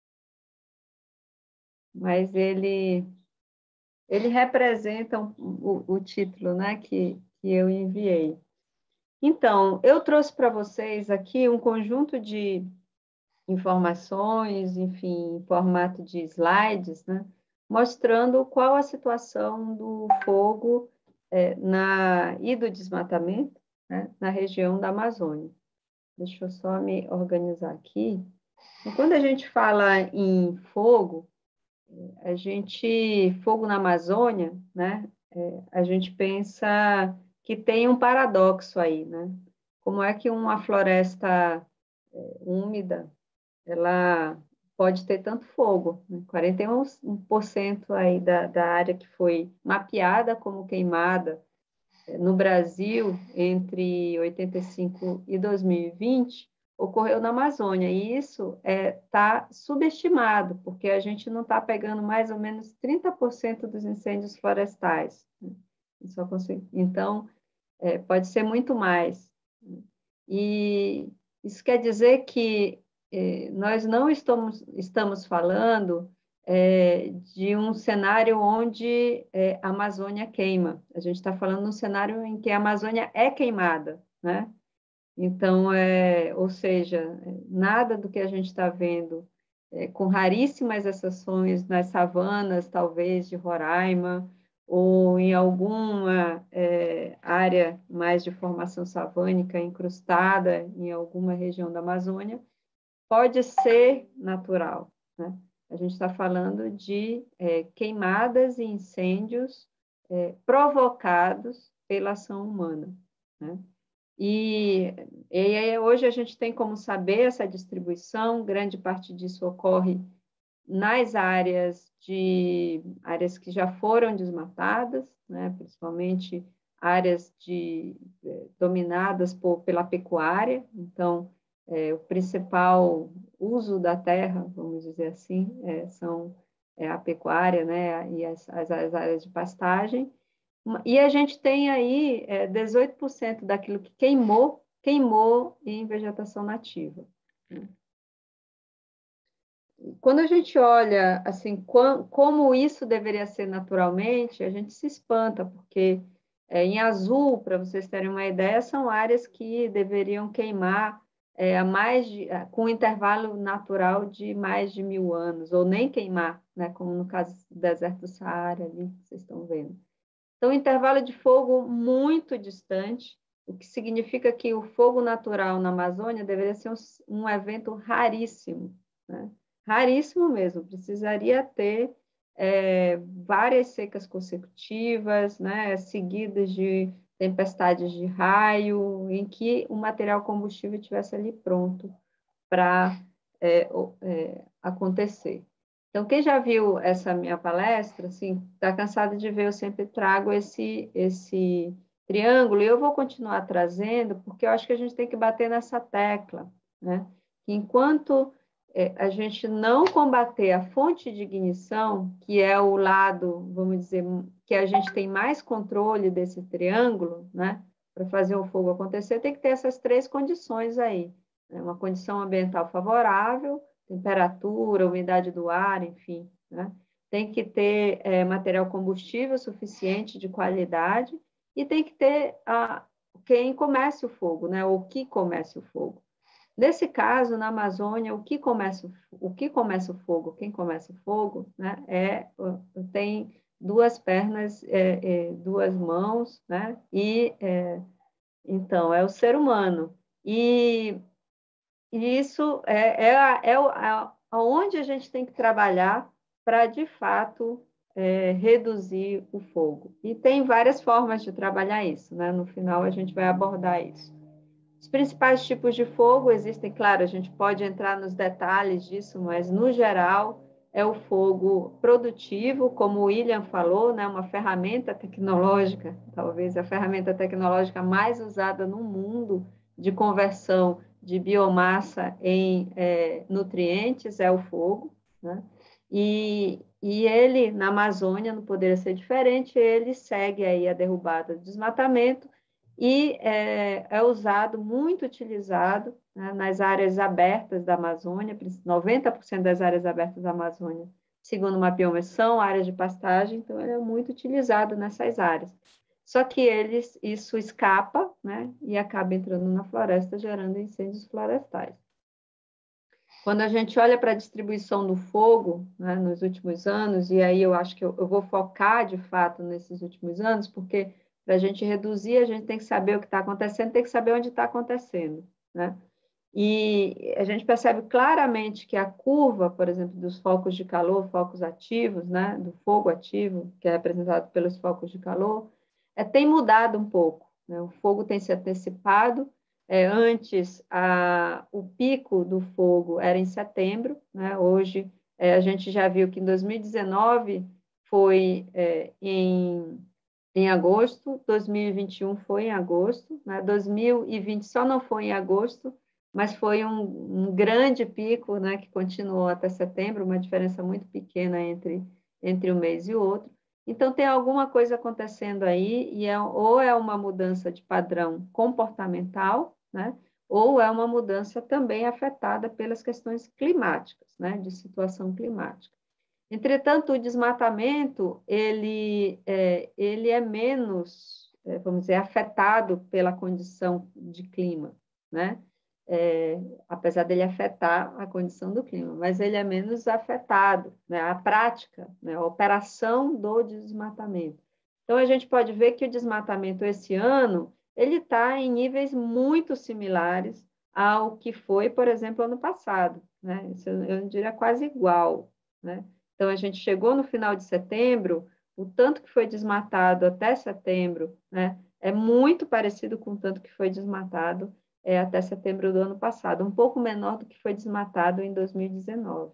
mas ele, ele representa um, o, o título, né, que, que eu enviei. Então, eu trouxe para vocês aqui um conjunto de informações, enfim, em formato de slides, né, mostrando qual a situação do fogo é, na, e do desmatamento, né, na região da Amazônia. Deixa eu só me organizar aqui. E quando a gente fala em fogo, a gente, fogo na Amazônia, né, é, a gente pensa que tem um paradoxo aí, né? Como é que uma floresta é, úmida, ela pode ter tanto fogo, né? quarenta e um por cento aí da, da área que foi mapeada como queimada no Brasil entre oitenta e cinco e dois mil e vinte ocorreu na Amazônia, e isso está é, tá subestimado, porque a gente não está pegando mais ou menos trinta por cento dos incêndios florestais. Né? Só consigo... Então, é, pode ser muito mais. E isso quer dizer que é, nós não estamos, estamos falando é, de um cenário onde é, a Amazônia queima. A gente está falando de um cenário em que a Amazônia é queimada, né? Então, é, ou seja, nada do que a gente está vendo, é, com raríssimas exceções nas savanas, talvez, de Roraima, ou em alguma é, área mais de formação savânica incrustada em alguma região da Amazônia, pode ser natural, né? A gente está falando de é, queimadas e incêndios é, provocados pela ação humana, né? E, e hoje a gente tem como saber essa distribuição, grande parte disso ocorre nas áreas de áreas que já foram desmatadas, né, principalmente áreas de, eh, dominadas por, pela pecuária. Então, é, o principal uso da terra, vamos dizer assim, é, são é, a pecuária, né, e as, as, as áreas de pastagem. E a gente tem aí é, dezoito por cento daquilo que queimou, queimou em vegetação nativa. Né? Quando a gente olha assim, como isso deveria ser naturalmente, a gente se espanta, porque é, em azul, para vocês terem uma ideia, são áreas que deveriam queimar é, a mais de, com um intervalo natural de mais de mil anos, ou nem queimar, né, como no caso do deserto do Saara, ali, que vocês estão vendo. Então, intervalo de fogo muito distante, o que significa que o fogo natural na Amazônia deveria ser um, um evento raríssimo, né? Raríssimo mesmo, precisaria ter é, várias secas consecutivas, né, seguidas de tempestades de raio, em que o material combustível estivesse ali pronto para é, é, acontecer. Então, quem já viu essa minha palestra, assim, está cansado de ver, eu sempre trago esse, esse triângulo, e eu vou continuar trazendo, porque eu acho que a gente tem que bater nessa tecla, né? Enquanto é, a gente não combater a fonte de ignição, que é o lado, vamos dizer, que a gente tem mais controle desse triângulo, né? Para fazer o fogo acontecer, tem que ter essas três condições aí, né? Uma condição ambiental favorável, temperatura, umidade do ar, enfim, né? Tem que ter é, material combustível suficiente de qualidade e tem que ter a, quem comece o fogo, né? Ou que comece o fogo. Nesse caso, na Amazônia, o que começa o, que começa o fogo, quem começa o fogo, né? É, tem duas pernas, é, é, duas mãos, né? E, é, então, é o ser humano. E E isso é, é, é, é aonde a gente tem que trabalhar para, de fato, é, reduzir o fogo. E tem várias formas de trabalhar isso, né? No final, a gente vai abordar isso. Os principais tipos de fogo existem, claro, a gente pode entrar nos detalhes disso, mas, no geral, é o fogo produtivo, como o William falou, né? Uma ferramenta tecnológica, talvez a ferramenta tecnológica mais usada no mundo de conversão de biomassa em é, nutrientes é o fogo, né? E, e ele, na Amazônia, não poderia ser diferente, ele segue aí a derrubada do desmatamento e é, é usado, muito utilizado, né, nas áreas abertas da Amazônia, noventa por cento das áreas abertas da Amazônia, segundo o mapeômetro, são áreas de pastagem, então ele é muito utilizado nessas áreas. Só que eles, isso escapa, né, e acaba entrando na floresta, gerando incêndios florestais. Quando a gente olha para a distribuição do fogo, né, nos últimos anos, e aí eu acho que eu, eu vou focar, de fato, nesses últimos anos, porque para a gente reduzir, a gente tem que saber o que está acontecendo, tem que saber onde está acontecendo, né? E a gente percebe claramente que a curva, por exemplo, dos focos de calor, focos ativos, né, do fogo ativo, que é representado pelos focos de calor, é, tem mudado um pouco, né? O fogo tem se antecipado. É, antes, a, o pico do fogo era em setembro, né? Hoje, é, a gente já viu que em dois mil e dezenove foi é, em, em agosto, dois mil e vinte e um foi em agosto, né? dois mil e vinte só não foi em agosto, mas foi um, um grande pico, né, que continuou até setembro, uma diferença muito pequena entre, entre um mês e o outro. Então, tem alguma coisa acontecendo aí, e é, ou é uma mudança de padrão comportamental, né, ou é uma mudança também afetada pelas questões climáticas, né, de situação climática. Entretanto, o desmatamento, ele é, ele é menos, é, vamos dizer, afetado pela condição de clima, né? É, apesar dele afetar a condição do clima, mas ele é menos afetado, né? A prática, né? A operação do desmatamento. Então, a gente pode ver que o desmatamento esse ano, ele está em níveis muito similares ao que foi, por exemplo, ano passado, né? Isso eu diria quase igual, né? Então, a gente chegou no final de setembro, o tanto que foi desmatado até setembro, né? É muito parecido com o tanto que foi desmatado É, até setembro do ano passado, um pouco menor do que foi desmatado em dois mil e dezenove.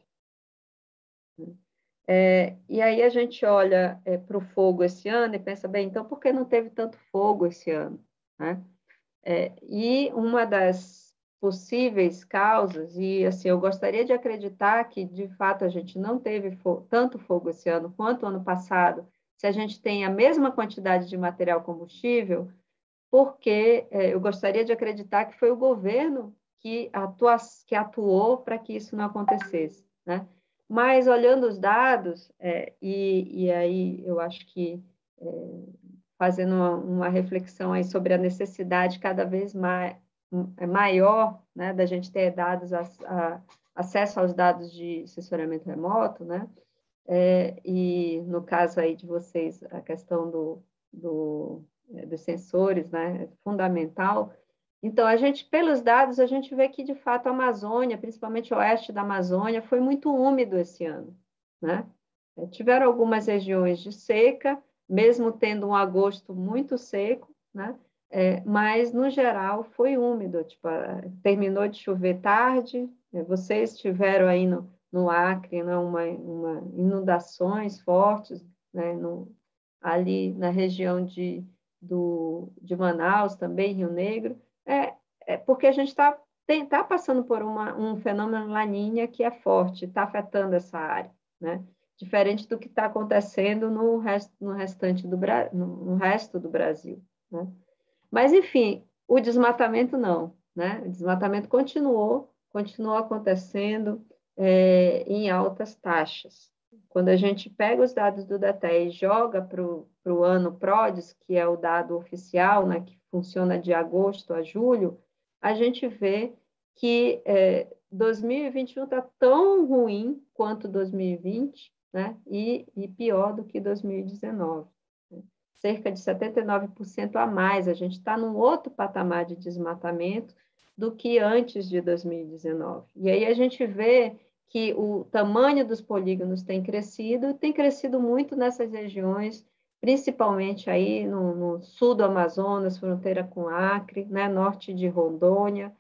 É, e aí a gente olha é, para o fogo esse ano e pensa, bem, então por que não teve tanto fogo esse ano? Né? É, e uma das possíveis causas, e assim, eu gostaria de acreditar que de fato a gente não teve fo- tanto fogo esse ano quanto o ano passado, se a gente tem a mesma quantidade de material combustível, porque é, eu gostaria de acreditar que foi o governo que, atua, que atuou para que isso não acontecesse, né? Mas, olhando os dados, é, e, e aí eu acho que, é, fazendo uma, uma reflexão aí sobre a necessidade cada vez mais, maior, né, da gente ter dados, a, a, acesso aos dados de assessoramento remoto, né? É, e, no caso aí de vocês, a questão do, do dos sensores, né, é fundamental. Então, a gente, pelos dados, a gente vê que, de fato, a Amazônia, principalmente o oeste da Amazônia, foi muito úmido esse ano, né? Tiveram algumas regiões de seca, mesmo tendo um agosto muito seco, né? É, mas, no geral, foi úmido, tipo, terminou de chover tarde, vocês tiveram aí no, no Acre, né, uma, uma inundações fortes, né, no, ali na região de do, de Manaus, também, Rio Negro, é, é porque a gente está tá passando por uma, um fenômeno La Niña que é forte, está afetando essa área, né? Diferente do que está acontecendo no, rest, no restante do no, no resto do Brasil, né? Mas, enfim, o desmatamento não, né? O desmatamento continuou, continuou acontecendo é, em altas taxas. Quando a gente pega os dados do D A T E e joga para o ano PRODES, que é o dado oficial, né, que funciona de agosto a julho, a gente vê que é, dois mil e vinte e um está tão ruim quanto dois mil e vinte, né, e, e pior do que dois mil e dezenove. Né? Cerca de setenta e nove por cento a mais, a gente está num outro patamar de desmatamento do que antes de dois mil e dezenove. E aí a gente vê que o tamanho dos polígonos tem crescido, tem crescido muito nessas regiões, principalmente aí no, no sul do Amazonas, fronteira com Acre, né, norte de Rondônia,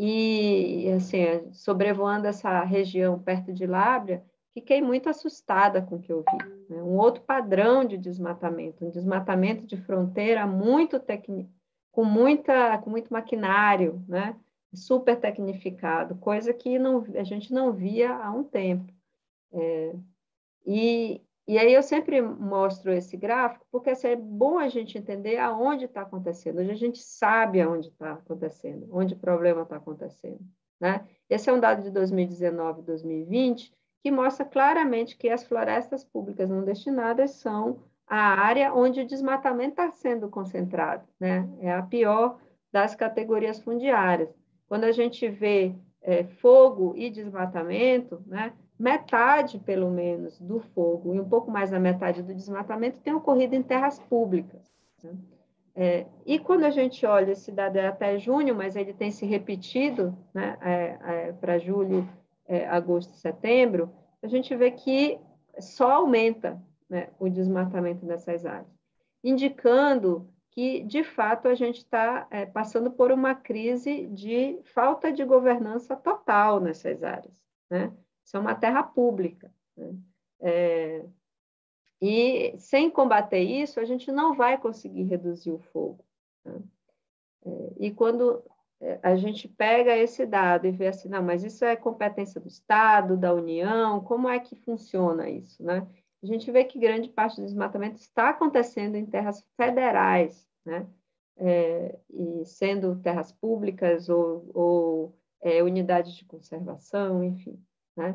e assim, sobrevoando essa região perto de Lábrea, fiquei muito assustada com o que eu vi. Né? Um outro padrão de desmatamento, um desmatamento de fronteira muito tecni... com, muita, com muito maquinário, né? Super tecnificado, coisa que não, a gente não via há um tempo. É, E, e aí eu sempre mostro esse gráfico, porque assim, é bom a gente entender aonde está acontecendo. Hoje a gente sabe aonde está acontecendo, onde o problema está acontecendo, né? Esse é um dado de dois mil e dezenove e dois mil e vinte, que mostra claramente que as florestas públicas não destinadas são a área onde o desmatamento está sendo concentrado, né? É a pior das categorias fundiárias. Quando a gente vê é, fogo e desmatamento, né? Metade, pelo menos, do fogo e um pouco mais da metade do desmatamento tem ocorrido em terras públicas, né? É, e quando a gente olha, esse dado é até junho, mas ele tem se repetido, né, é, é, para julho, é, agosto, setembro, a gente vê que só aumenta, né, o desmatamento nessas áreas, indicando que, de fato, a gente está é, passando por uma crise de falta de governança total nessas áreas, né? Isso é uma terra pública, né? É, e sem combater isso, a gente não vai conseguir reduzir o fogo, né? É, e quando a gente pega esse dado e vê assim, não, mas isso é competência do Estado, da União, como é que funciona isso, né? A gente vê que grande parte do desmatamento está acontecendo em terras federais, né? É, e sendo terras públicas ou, ou é, unidades de conservação, enfim, né?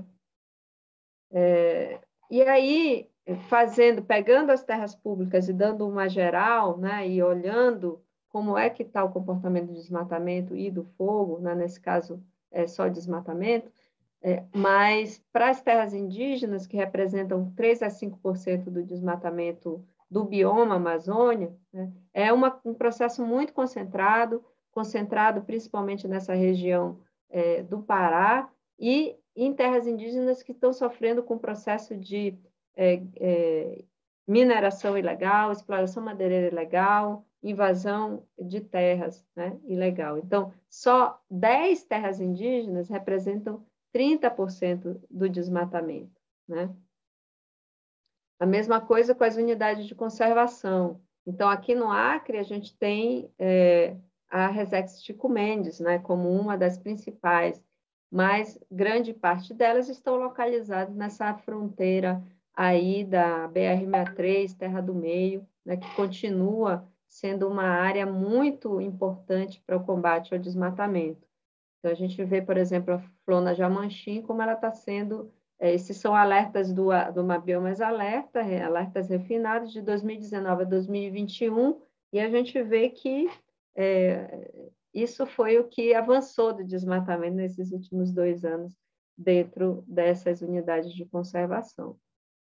É, e aí, fazendo, pegando as terras públicas e dando uma geral, né, e olhando como é que está o comportamento do desmatamento e do fogo, né, nesse caso é só desmatamento, é, mas para as terras indígenas, que representam três a cinco por cento do desmatamento do bioma Amazônia, né, é uma, um processo muito concentrado, concentrado principalmente nessa região é, do Pará, e em terras indígenas que estão sofrendo com o processo de é, é, mineração ilegal, exploração madeireira ilegal, invasão de terras, né, ilegal. Então, só dez terras indígenas representam trinta por cento do desmatamento, né? A mesma coisa com as unidades de conservação. Então, aqui no Acre, a gente tem é, a Resex Chico Mendes, né, como uma das principais, mas grande parte delas estão localizadas nessa fronteira aí da B R sessenta e três, Terra do Meio, né, que continua sendo uma área muito importante para o combate ao desmatamento. Então, a gente vê, por exemplo, a Flona Jamanchim, como ela está sendo... Esses são alertas do, do Mabiomas Alerta, alertas refinados de dois mil e dezenove a dois mil e vinte e um, e a gente vê que é, isso foi o que avançou do desmatamento nesses últimos dois anos dentro dessas unidades de conservação.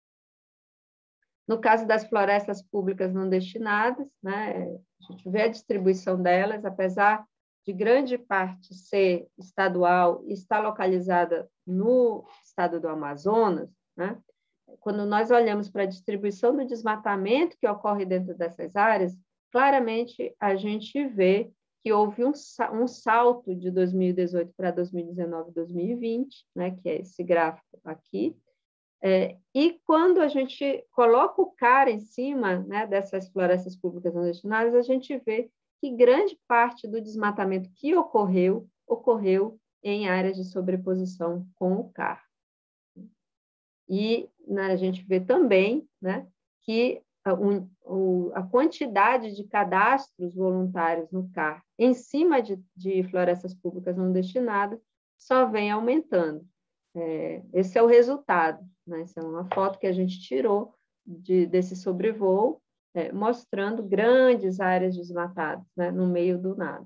No caso das florestas públicas não destinadas, né, a gente vê a distribuição delas, apesar de grande parte ser estadual e estar localizada no estado do Amazonas, né? Quando nós olhamos para a distribuição do desmatamento que ocorre dentro dessas áreas, claramente a gente vê que houve um, um salto de dois mil e dezoito para dois mil e dezenove, dois mil e vinte, né? Que é esse gráfico aqui. É, e quando a gente coloca o cara em cima, né, dessas florestas públicas não destinadas, a gente vê que grande parte do desmatamento que ocorreu, ocorreu em áreas de sobreposição com o C A R. E né, a gente vê também, né, que a, um, a quantidade de cadastros voluntários no C A R em cima de, de florestas públicas não destinadas só vem aumentando. É, esse é o resultado, né? Essa é uma foto que a gente tirou de, desse sobrevoo, é, mostrando grandes áreas desmatadas, né, no meio do nada.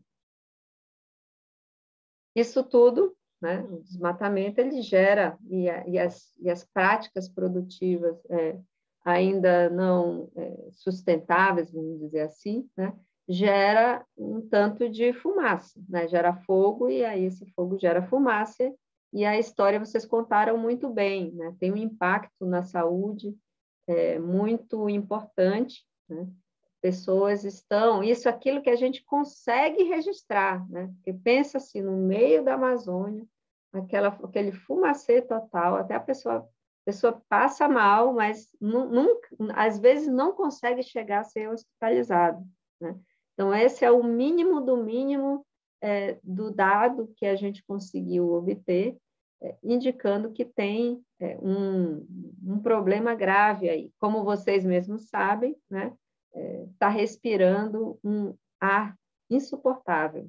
Isso tudo, né, o desmatamento, ele gera, e, a, e, as, e as práticas produtivas é, ainda não é, sustentáveis, vamos dizer assim, né, gera um tanto de fumaça, né, gera fogo, e aí esse fogo gera fumaça, e a história vocês contaram muito bem, né, tem um impacto na saúde é, muito importante, né? Pessoas estão, isso é aquilo que a gente consegue registrar, né? Porque pensa-se no meio da Amazônia, aquela, aquele fumacê total, até a pessoa, a pessoa passa mal, mas nunca, às vezes não consegue chegar a ser hospitalizado, né? Então, esse é o mínimo do mínimo é, do dado que a gente conseguiu obter, é, indicando que tem é, um, um problema grave aí. Como vocês mesmos sabem, né? Está é, respirando um ar insuportável.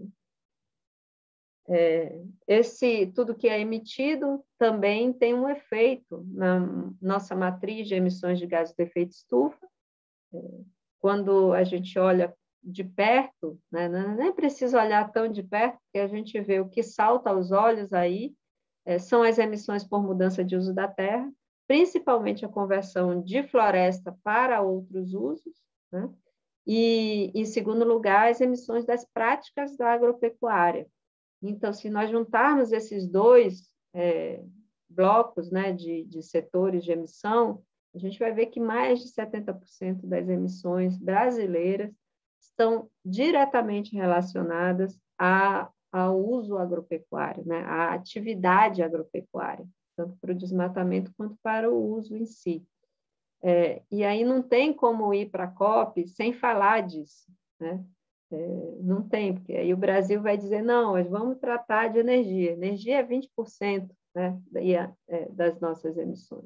É, esse, tudo que é emitido também tem um efeito na nossa matriz de emissões de gases de efeito estufa. É, quando a gente olha de perto, né, não é preciso olhar tão de perto, porque a gente vê o que salta aos olhos aí, é, são as emissões por mudança de uso da terra, principalmente a conversão de floresta para outros usos, né? E, em segundo lugar, as emissões das práticas da agropecuária. Então, se nós juntarmos esses dois é, blocos, né, de, de setores de emissão, a gente vai ver que mais de setenta por cento das emissões brasileiras estão diretamente relacionadas a, ao uso agropecuário, né, à atividade agropecuária, tanto para o desmatamento quanto para o uso em si. É, e aí não tem como ir para a COP sem falar disso, né? É, não tem, porque aí o Brasil vai dizer, não, nós vamos tratar de energia. Energia é vinte por cento, né, das nossas emissões.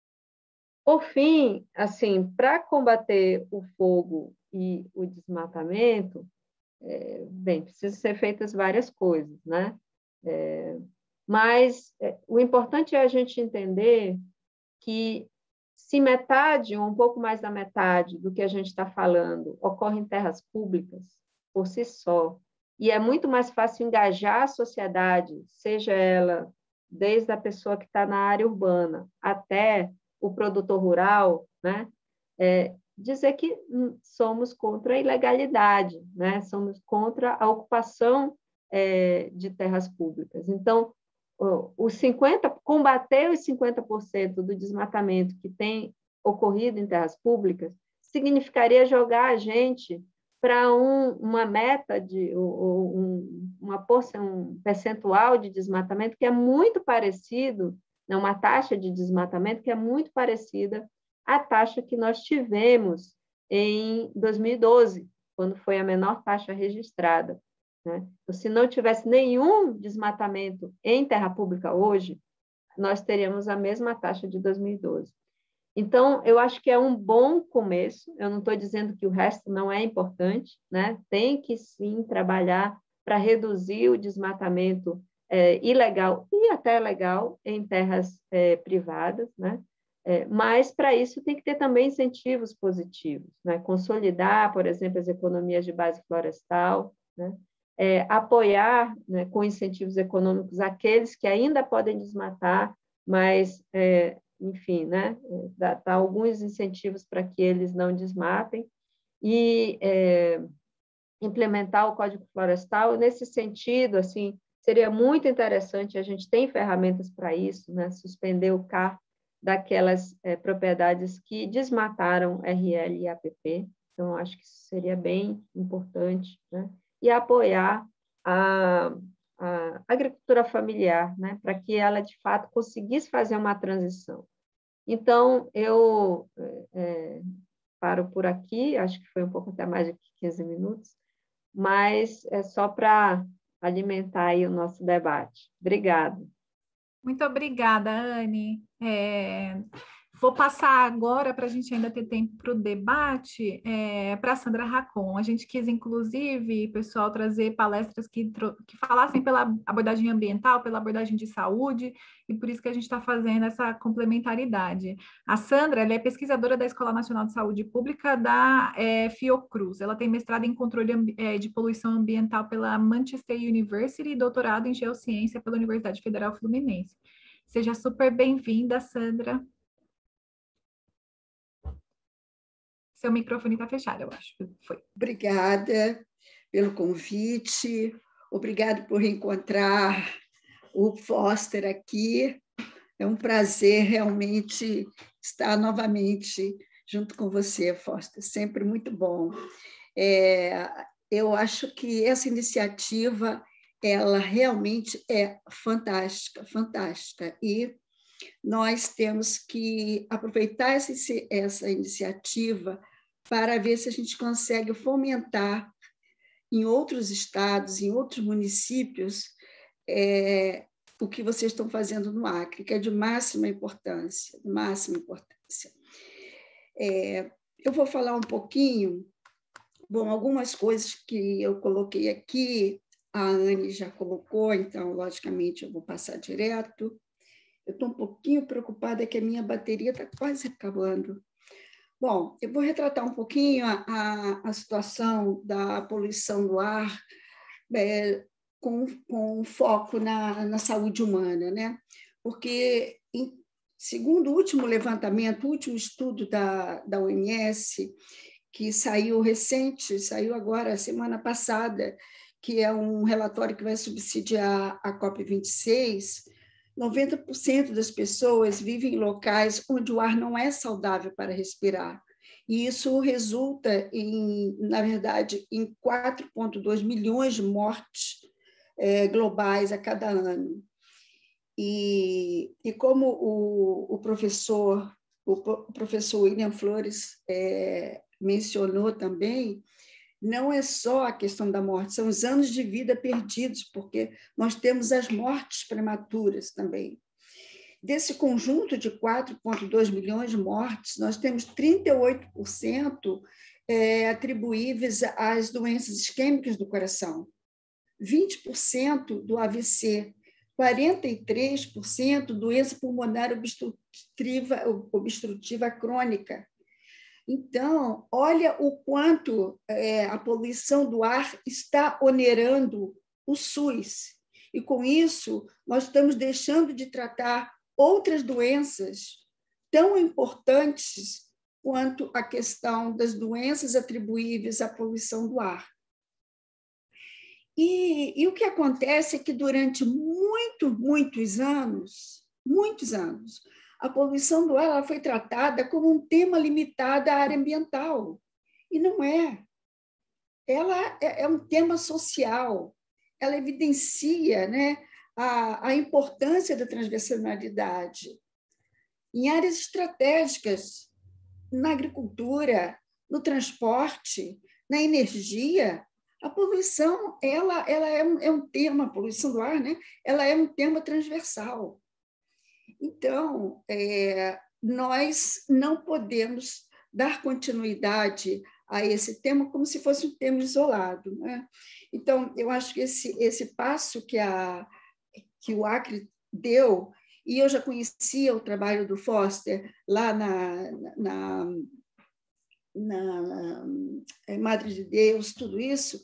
Por fim, assim, para combater o fogo e o desmatamento, é, bem, precisam ser feitas várias coisas, né? É, mas é, o importante é a gente entender que se metade, ou um pouco mais da metade do que a gente está falando, ocorre em terras públicas, por si só, e é muito mais fácil engajar a sociedade, seja ela desde a pessoa que está na área urbana até o produtor rural, né? É, dizer que somos contra a ilegalidade, né? Somos contra a ocupação é, de terras públicas. Então, os cinquenta, combater os cinquenta por cento do desmatamento que tem ocorrido em terras públicas significaria jogar a gente para um, uma meta, de, um, uma porção, um percentual de desmatamento que é muito parecido, né, uma taxa de desmatamento que é muito parecida à taxa que nós tivemos em dois mil e doze, quando foi a menor taxa registrada. Né? Então, se não tivesse nenhum desmatamento em terra pública hoje, nós teríamos a mesma taxa de dois mil e doze. Então, eu acho que é um bom começo, eu não estou dizendo que o resto não é importante, né? Tem que sim trabalhar para reduzir o desmatamento é, ilegal e até legal em terras é, privadas, né? É, mas, para isso, tem que ter também incentivos positivos, né? Consolidar, por exemplo, as economias de base florestal, né? É, apoiar, né, com incentivos econômicos aqueles que ainda podem desmatar, mas, é, enfim, né, dá, dá alguns incentivos para que eles não desmatem, e é, implementar o Código Florestal. Nesse sentido, assim, seria muito interessante, a gente tem ferramentas para isso, né, suspender o C A R daquelas é, propriedades que desmataram R L e A P P, então, acho que isso seria bem importante, né? E apoiar a, a agricultura familiar, né, para que ela, de fato, conseguisse fazer uma transição. Então, eu é, paro por aqui, acho que foi um pouco até mais de quinze minutos, mas é só para alimentar aí o nosso debate. Obrigada. Muito obrigada, Anne. É... Vou passar agora, para a gente ainda ter tempo para o debate, é, para a Sandra Racon. A gente quis, inclusive, pessoal, trazer palestras que, que falassem pela abordagem ambiental, pela abordagem de saúde, e por isso que a gente está fazendo essa complementaridade. A Sandra, ela é pesquisadora da Escola Nacional de Saúde Pública da é, Fiocruz. Ela tem mestrado em controle é, de poluição ambiental pela Manchester University e doutorado em geociência pela Universidade Federal Fluminense. Seja super bem-vinda, Sandra. Seu microfone está fechado, eu acho. Foi. Obrigada pelo convite, obrigado por reencontrar o Foster aqui. É um prazer realmente estar novamente junto com você, Foster, sempre muito bom. É, eu acho que essa iniciativa, ela realmente é fantástica, fantástica, e nós temos que aproveitar essa, essa iniciativa para ver se a gente consegue fomentar em outros estados, em outros municípios, é, o que vocês estão fazendo no Acre, que é de máxima importância, de máxima importância. É, eu vou falar um pouquinho, bom, algumas coisas que eu coloquei aqui, a Anne já colocou, então, logicamente, eu vou passar direto. Eu estou um pouquinho preocupada que a minha bateria está quase acabando. Bom, eu vou retratar um pouquinho a, a, a situação da poluição do ar, é, com, com foco na, na saúde humana, né? Porque, em, segundo o último levantamento, o último estudo da, da O M S, que saiu recente, saiu agora, semana passada, que é um relatório que vai subsidiar a COP vinte e seis, noventa por cento das pessoas vivem em locais onde o ar não é saudável para respirar. E isso resulta, em, na verdade, em quatro vírgula dois milhões de mortes é, globais a cada ano. E, e como o, o, professor, o, o professor William Flores é, mencionou também, não é só a questão da morte, são os anos de vida perdidos, porque nós temos as mortes prematuras também. Desse conjunto de quatro vírgula dois milhões de mortes, nós temos trinta e oito por cento é, atribuíveis às doenças isquêmicas do coração, vinte por cento do A V C, quarenta e três por cento doença pulmonar obstrutiva, obstrutiva crônica. Então, olha o quanto é, a poluição do ar está onerando o SUS. E, com isso, nós estamos deixando de tratar outras doenças tão importantes quanto a questão das doenças atribuíveis à poluição do ar. E, e o que acontece é que, durante muito, muitos anos, muitos anos, a poluição do ar ela foi tratada como um tema limitado à área ambiental. E não é. Ela é, é um tema social. Ela evidencia, né, a, a importância da transversalidade. Em áreas estratégicas, na agricultura, no transporte, na energia, a poluição ela, ela é, um, é um tema, a poluição do ar, né, ela é um tema transversal. Então, é, nós não podemos dar continuidade a esse tema como se fosse um tema isolado, né? Então, eu acho que esse, esse passo que, a, que o Acre deu, e eu já conhecia o trabalho do Foster lá na, na, na, na Madre de Deus, tudo isso,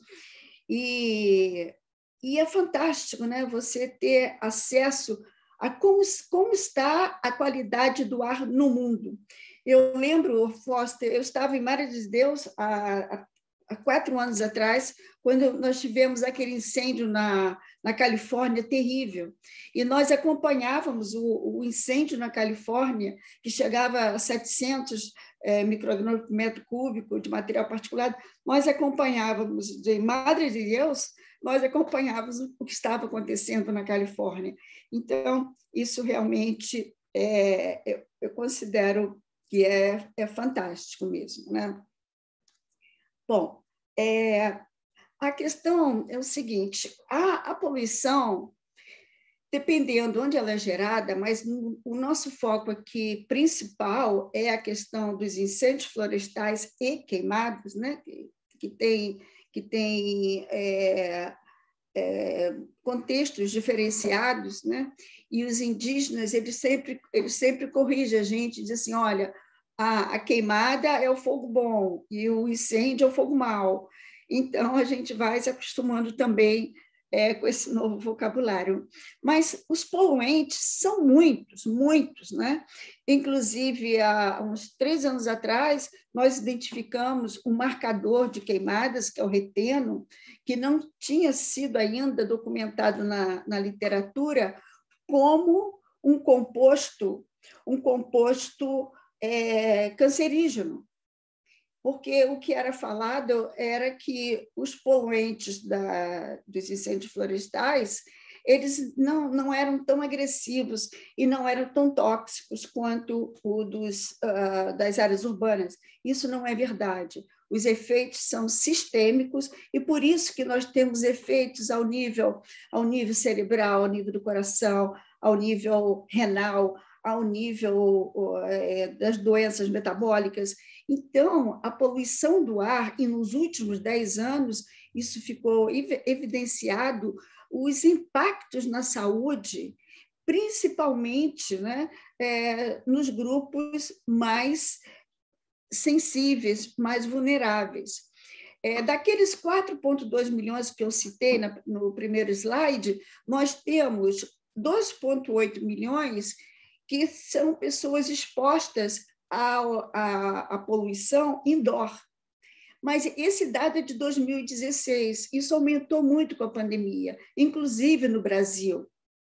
e, e é fantástico, né? Você ter acesso a como, como está a qualidade do ar no mundo. Eu lembro, Foster, eu estava em Madre de Deus há, há quatro anos atrás, quando nós tivemos aquele incêndio na, na Califórnia terrível, e nós acompanhávamos o, o incêndio na Califórnia, que chegava a setecentos é, microgramas por metro cúbico de material particulado, nós acompanhávamos, de Madre de Deus, nós acompanhávamos o que estava acontecendo na Califórnia. Então, isso realmente é, eu, eu considero que é, é fantástico mesmo, né? Bom, é, a questão é o seguinte, a, a poluição, dependendo onde ela é gerada, mas no, o nosso foco aqui principal é a questão dos incêndios florestais e queimadas, né? que, que tem, que tem é, é, contextos diferenciados, né? E os indígenas eles sempre, eles sempre corrigem a gente, dizem assim, olha, a, a queimada é o fogo bom e o incêndio é o fogo mau. Então, a gente vai se acostumando também é, com esse novo vocabulário. Mas os poluentes são muitos, muitos, né? Inclusive, há uns três anos atrás, nós identificamos um marcador de queimadas, que é o reteno, que não tinha sido ainda documentado na, na literatura como um composto, um composto é, cancerígeno. Porque o que era falado era que os poluentes da, dos incêndios florestais eles não, não eram tão agressivos e não eram tão tóxicos quanto o dos, uh, das áreas urbanas. Isso não é verdade. Os efeitos são sistêmicos e por isso que nós temos efeitos ao nível, ao nível cerebral, ao nível do coração, ao nível renal, ao nível é, das doenças metabólicas. Então, a poluição do ar, e nos últimos dez anos, isso ficou evidenciado, os impactos na saúde, principalmente, né, é, nos grupos mais sensíveis, mais vulneráveis. É, daqueles quatro vírgula dois milhões que eu citei na, no primeiro slide, nós temos dois vírgula oito milhões que são pessoas expostas à, à, à poluição indoor. Mas esse dado é de dois mil e dezesseis, isso aumentou muito com a pandemia, inclusive no Brasil.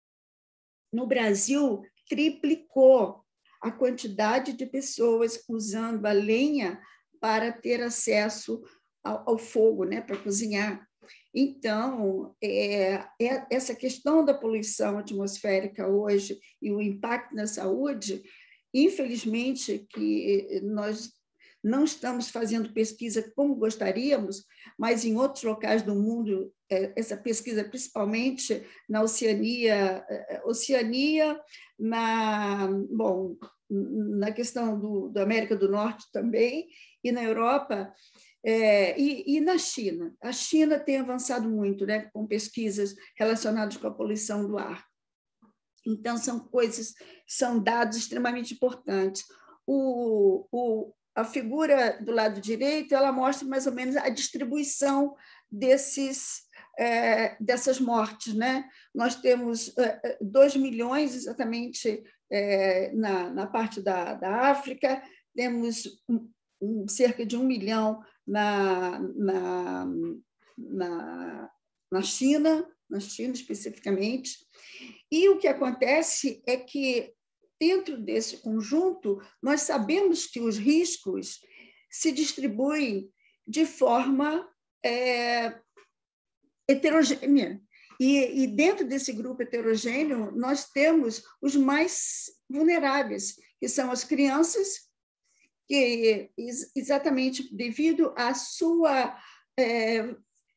No Brasil, triplicou a quantidade de pessoas usando a lenha para ter acesso ao, ao fogo, né, para cozinhar. Então, é, é, essa questão da poluição atmosférica hoje e o impacto na saúde, infelizmente, que nós não estamos fazendo pesquisa como gostaríamos, mas em outros locais do mundo, essa pesquisa, principalmente na Oceania, Oceania na, bom, na questão do, da América do Norte também, e na Europa, é, e, e na China. A China tem avançado muito, né, com pesquisas relacionadas com a poluição do ar. Então, são coisas, são dados extremamente importantes. O, o, a figura do lado direito, ela mostra mais ou menos a distribuição desses, é, dessas mortes, né? Nós temos dois milhões exatamente é, na, na parte da, da África, temos um, um, cerca de um milhão na, na, na, na China, na China especificamente, e o que acontece é que dentro desse conjunto, nós sabemos que os riscos se distribuem de forma é, heterogênea. E, e dentro desse grupo heterogêneo, nós temos os mais vulneráveis, que são as crianças, que exatamente devido à sua... É,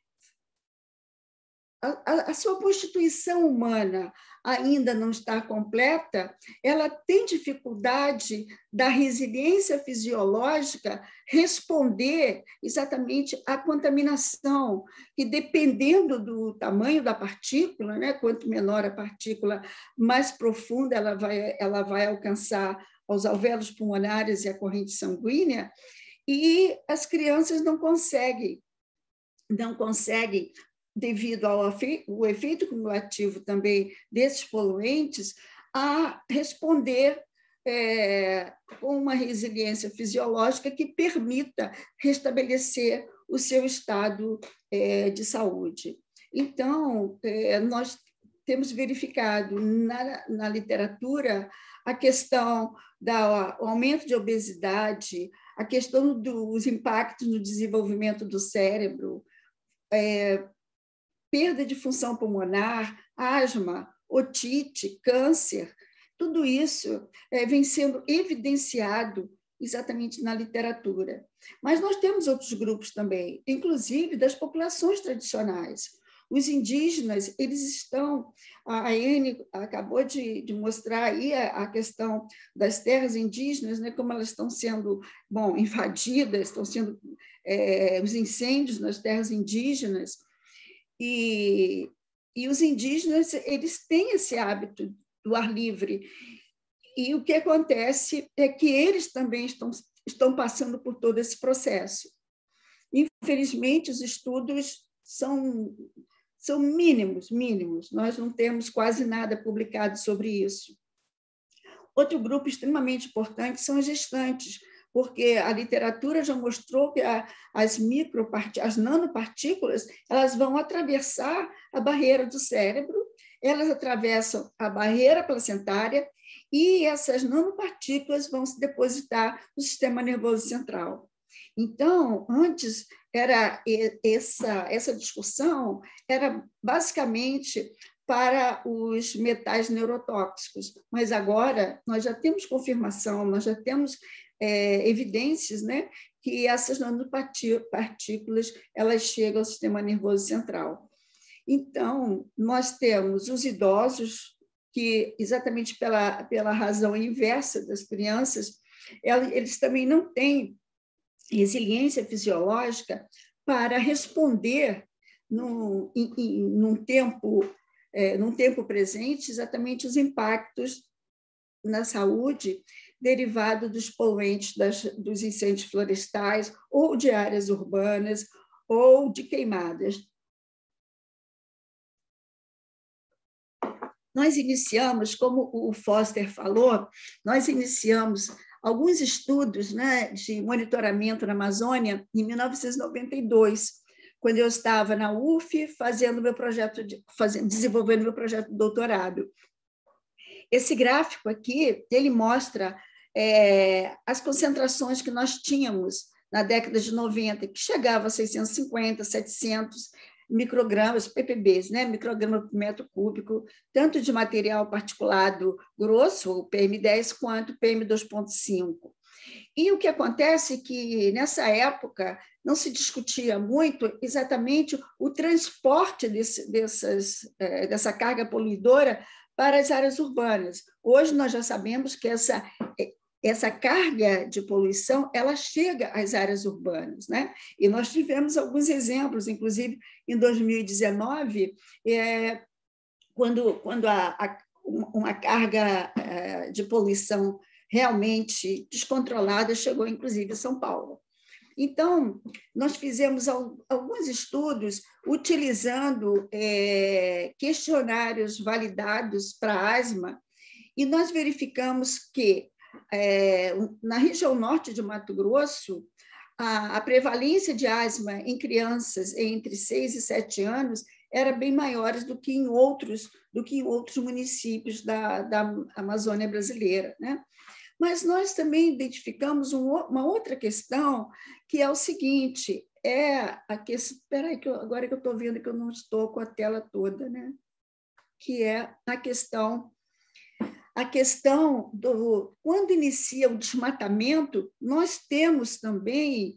A, a sua constituição humana ainda não está completa, ela tem dificuldade da resiliência fisiológica responder exatamente à contaminação, e dependendo do tamanho da partícula, né, quanto menor a partícula, mais profunda ela vai, ela vai alcançar aos alvéolos pulmonares e a corrente sanguínea, e as crianças não conseguem, não conseguem devido ao efeito cumulativo também desses poluentes, a responder é, com uma resiliência fisiológica que permita restabelecer o seu estado é, de saúde. Então, é, nós temos verificado na, na literatura a questão do aumento de obesidade, a questão dos impactos no desenvolvimento do cérebro, é, perda de função pulmonar, asma, otite, câncer, tudo isso é, vem sendo evidenciado exatamente na literatura. Mas nós temos outros grupos também, inclusive das populações tradicionais. Os indígenas, eles estão... A Anne acabou de, de mostrar aí a, a questão das terras indígenas, né, como elas estão sendo, bom, invadidas, estão sendo é, os incêndios nas terras indígenas. E, e os indígenas, eles têm esse hábito do ar livre. E o que acontece é que eles também estão, estão passando por todo esse processo. Infelizmente, os estudos são, são mínimos, mínimos. Nós não temos quase nada publicado sobre isso. Outro grupo extremamente importante são as gestantes, porque a literatura já mostrou que a, as micropart... as nanopartículas, elas vão atravessar a barreira do cérebro, elas atravessam a barreira placentária e essas nanopartículas vão se depositar no sistema nervoso central. Então, antes, era essa, essa discussão era basicamente para os metais neurotóxicos. Mas agora nós já temos confirmação, nós já temos é, evidências, né, que essas nanopartículas elas chegam ao sistema nervoso central. Então, nós temos os idosos, que exatamente pela, pela razão inversa das crianças, eles também não têm resiliência fisiológica para responder no, em, em, num tempo É, num tempo presente, exatamente os impactos na saúde derivados dos poluentes das, dos incêndios florestais ou de áreas urbanas ou de queimadas. Nós iniciamos, como o Foster falou, nós iniciamos alguns estudos, né, de monitoramento na Amazônia em mil novecentos e noventa e dois, quando eu estava na U F, fazendo meu projeto de, fazendo, desenvolvendo meu projeto de doutorado. Esse gráfico aqui, ele mostra é, as concentrações que nós tínhamos na década de noventa, que chegava a seiscentos e cinquenta, setecentos microgramas, P P Bs, né? Micrograma por metro cúbico, tanto de material particulado grosso, o P M dez, quanto P M dois ponto cinco. E o que acontece é que, nessa época, não se discutia muito exatamente o transporte desse, dessas, dessa carga poluidora para as áreas urbanas. Hoje, nós já sabemos que essa, essa carga de poluição ela chega às áreas urbanas, né? E nós tivemos alguns exemplos, inclusive, em dois mil e dezenove, é, quando, quando a, a, uma carga de poluição realmente descontrolada chegou, inclusive, a São Paulo. Então, nós fizemos alguns estudos utilizando é, questionários validados para asma, e nós verificamos que, é, na região norte de Mato Grosso, a, a prevalência de asma em crianças entre seis e sete anos era bem maior do que em outros, do que em outros municípios da, da Amazônia brasileira, né? Mas nós também identificamos um, uma outra questão, que é o seguinte, é a questão, espera aí, que eu, agora que eu estou vendo que eu não estou com a tela toda, né? Que é a questão, a questão do, quando inicia o desmatamento, nós temos também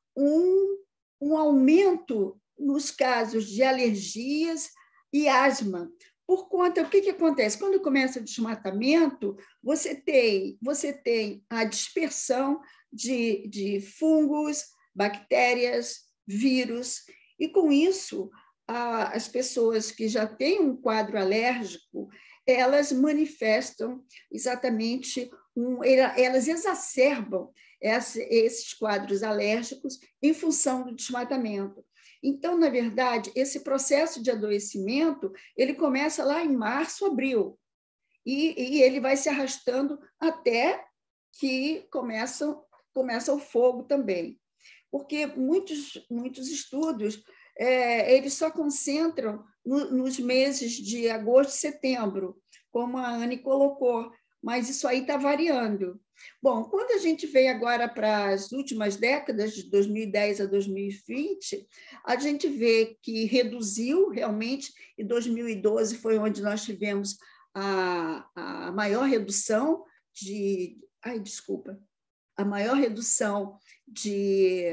um, um aumento nos casos de alergias e asma. Por conta, o que, que acontece? Quando começa o desmatamento, você tem, você tem a dispersão de, de fungos, bactérias, vírus, e com isso, a, as pessoas que já têm um quadro alérgico, elas manifestam exatamente, um, elas exacerbam essa, esses quadros alérgicos em função do desmatamento. Então, na verdade, esse processo de adoecimento, ele começa lá em março, abril, e, e ele vai se arrastando até que começa, começa o fogo também. Porque muitos, muitos estudos, é, eles só concentram no, nos meses de agosto e setembro, como a Anne colocou, mas isso aí está variando. Bom, quando a gente vem agora para as últimas décadas, de dois mil e dez a dois mil e vinte, a gente vê que reduziu realmente, e dois mil e doze foi onde nós tivemos a, a maior redução de... Ai, desculpa. A maior redução de,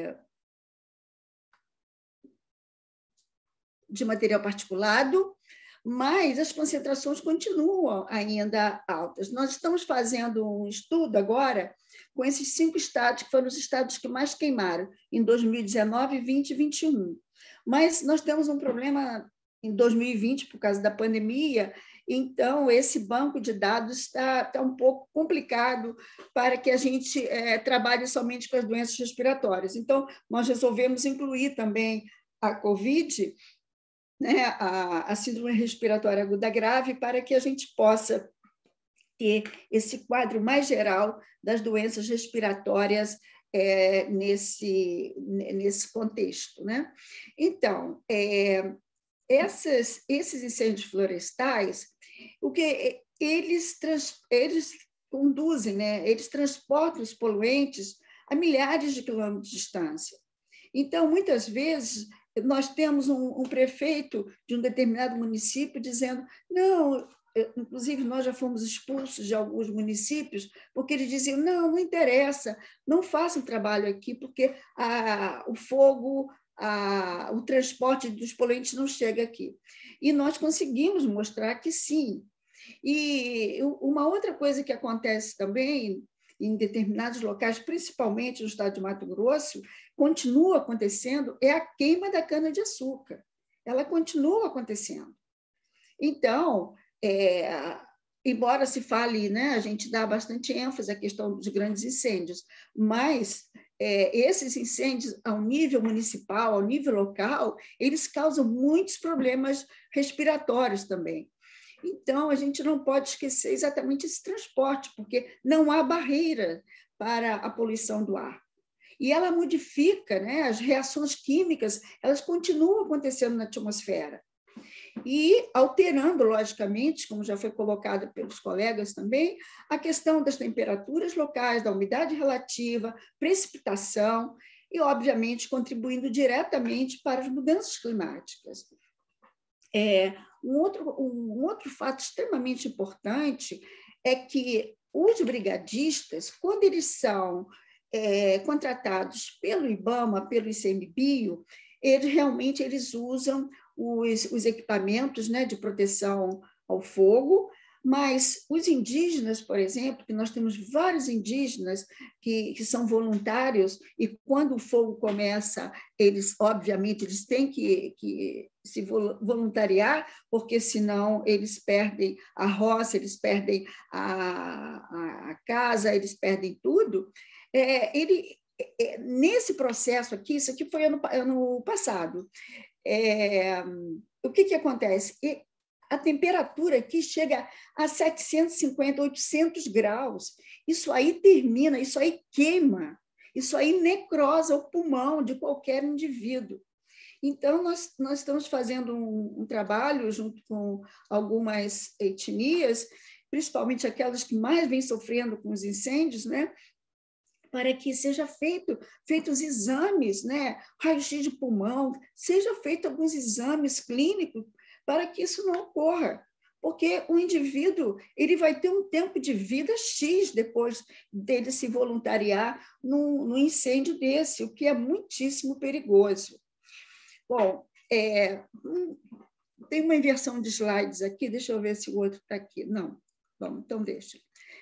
de material particulado, mas as concentrações continuam ainda altas. Nós estamos fazendo um estudo agora com esses cinco estados, que foram os estados que mais queimaram, em dois mil e dezenove, vinte e vinte e um. Mas nós temos um problema em dois mil e vinte, por causa da pandemia, então esse banco de dados está, está um pouco complicado para que a gente é, trabalhe somente com as doenças respiratórias. Então, nós resolvemos incluir também a Covid, né, a, a síndrome respiratória aguda grave, para que a gente possa ter esse quadro mais geral das doenças respiratórias é, nesse, nesse contexto, né? Então, é, essas, esses incêndios florestais, o que eles, trans, eles conduzem, né, eles transportam os poluentes a milhares de quilômetros de distância. Então, muitas vezes, nós temos um, um prefeito de um determinado município dizendo, não, inclusive nós já fomos expulsos de alguns municípios, porque eles diziam, não, não interessa, não façam trabalho aqui, porque a, o fogo, a, o transporte dos poluentes não chega aqui. E nós conseguimos mostrar que sim. E uma outra coisa que acontece também em determinados locais, principalmente no estado de Mato Grosso, continua acontecendo, é a queima da cana-de-açúcar. Ela continua acontecendo. Então, é, embora se fale, né, a gente dá bastante ênfase à questão dos grandes incêndios, mas é, esses incêndios, ao nível municipal, ao nível local, eles causam muitos problemas respiratórios também. Então, a gente não pode esquecer exatamente esse transporte, porque não há barreira para a poluição do ar. E ela modifica, né, as reações químicas, elas continuam acontecendo na atmosfera. E alterando, logicamente, como já foi colocado pelos colegas também, a questão das temperaturas locais, da umidade relativa, precipitação, e, obviamente, contribuindo diretamente para as mudanças climáticas. É, um, outro, um outro fato extremamente importante é que os brigadistas, quando eles são é, contratados pelo IBAMA, pelo ICMBio, eles realmente eles usam os, os equipamentos, né, de proteção ao fogo, mas os indígenas, por exemplo, que nós temos vários indígenas que, que são voluntários, e quando o fogo começa, eles, obviamente, eles têm que, que se voluntariar, porque senão eles perdem a roça, eles perdem a, a, a casa, eles perdem tudo. É, ele, é, nesse processo aqui, isso aqui foi ano, ano passado, é, o que, que acontece? E, a temperatura aqui chega a setecentos e cinquenta, oitocentos graus. Isso aí termina, isso aí queima, isso aí necrosa o pulmão de qualquer indivíduo. Então, nós, nós estamos fazendo um, um trabalho junto com algumas etnias, principalmente aquelas que mais vêm sofrendo com os incêndios, né? Para que seja feito feitos exames, né? Raio-x de pulmão, seja feito alguns exames clínicos para que isso não ocorra, porque o indivíduo ele vai ter um tempo de vida X depois dele se voluntariar num, num incêndio desse, o que é muitíssimo perigoso. Bom, é, tem uma inversão de slides aqui, deixa eu ver se o outro está aqui. Não, bom, então deixa.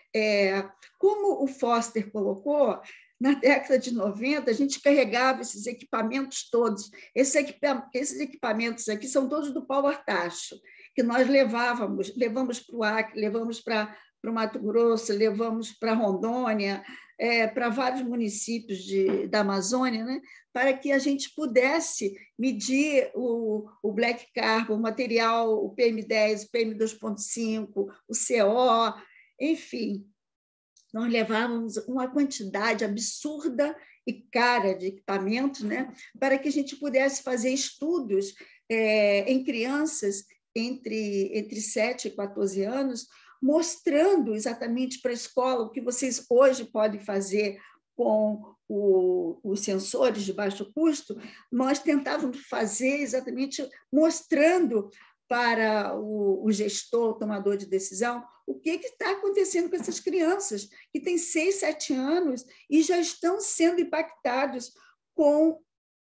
É, como o Foster colocou, na década de noventa, a gente carregava esses equipamentos todos. Esses, equipa esses equipamentos aqui são todos do Paulo Artacho, que nós levávamos, levamos para o Acre, levamos para o Mato Grosso, levamos para Rondônia, é, para vários municípios de, da Amazônia, né? Para que a gente pudesse medir o, o black carbon, o material, o P M dez, o P M dois ponto cinco, o C O, enfim. Nós levávamos uma quantidade absurda e cara de equipamentos, né, para que a gente pudesse fazer estudos é, em crianças entre, entre sete e quatorze anos, mostrando exatamente para a escola o que vocês hoje podem fazer com o, os sensores de baixo custo. Nós tentávamos fazer exatamente mostrando para o, o gestor, o tomador de decisão, o que está acontecendo com essas crianças que têm seis, sete anos e já estão sendo impactados com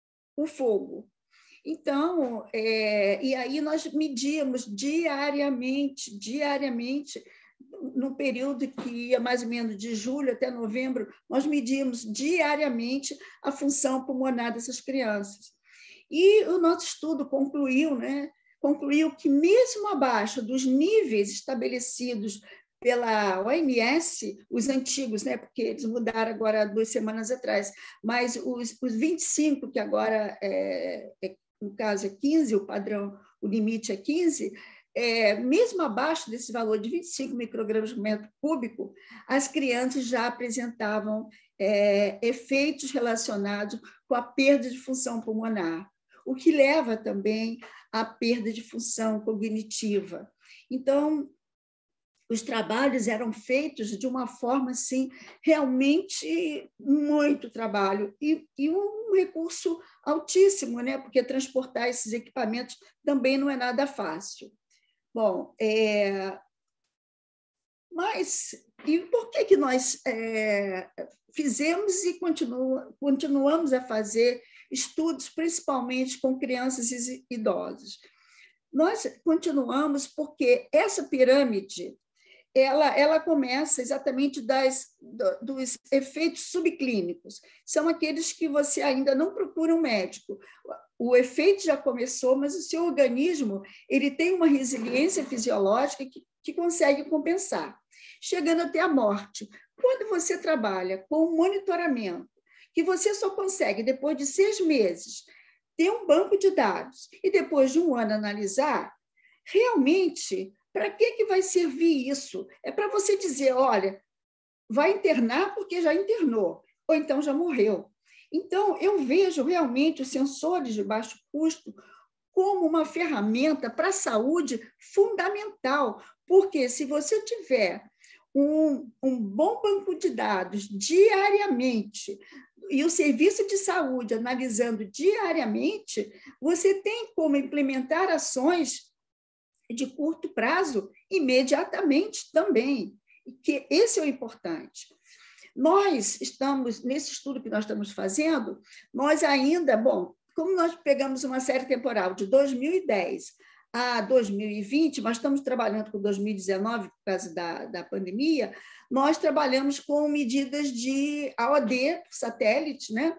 o fogo. Então, é, e aí nós medíamos diariamente, diariamente, no período que ia mais ou menos de julho até novembro, nós medíamos diariamente a função pulmonar dessas crianças. E o nosso estudo concluiu, né, concluiu que, mesmo abaixo dos níveis estabelecidos pela O M S, os antigos, né, porque eles mudaram agora duas semanas atrás, mas os, os vinte e cinco, que agora, é, é, no caso, é quinze, o padrão, o limite é quinze, é, mesmo abaixo desse valor de vinte e cinco microgramas por metro cúbico, as crianças já apresentavam é, efeitos relacionados com a perda de função pulmonar, o que leva também à perda de função cognitiva. Então, os trabalhos eram feitos de uma forma, assim, realmente muito trabalho. E, e um um recurso altíssimo, né? Porque transportar esses equipamentos também não é nada fácil. Bom, é... mas e por que, que nós é, fizemos e continua, continuamos a fazer estudos, principalmente com crianças e idosos? Nós continuamos porque essa pirâmide ela, ela começa exatamente das, dos efeitos subclínicos. São aqueles que você ainda não procura um médico. O efeito já começou, mas o seu organismo ele tem uma resiliência fisiológica que, que consegue compensar, chegando até a morte. Quando você trabalha com um monitoramento, que você só consegue, depois de seis meses, ter um banco de dados e depois de um ano analisar, realmente... Para que, que vai servir isso? É para você dizer, olha, vai internar porque já internou, ou então já morreu. Então, eu vejo realmente os sensores de baixo custo como uma ferramenta para a saúde fundamental, porque se você tiver um, um bom banco de dados diariamente, e o serviço de saúde analisando diariamente, você tem como implementar ações de curto prazo, imediatamente também, que esse é o importante. Nós estamos, nesse estudo que nós estamos fazendo, nós ainda, bom, como nós pegamos uma série temporal de dois mil e dez a dois mil e vinte, nós estamos trabalhando com dois mil e dezenove por causa da, da pandemia, nós trabalhamos com medidas de A O D, satélite, né?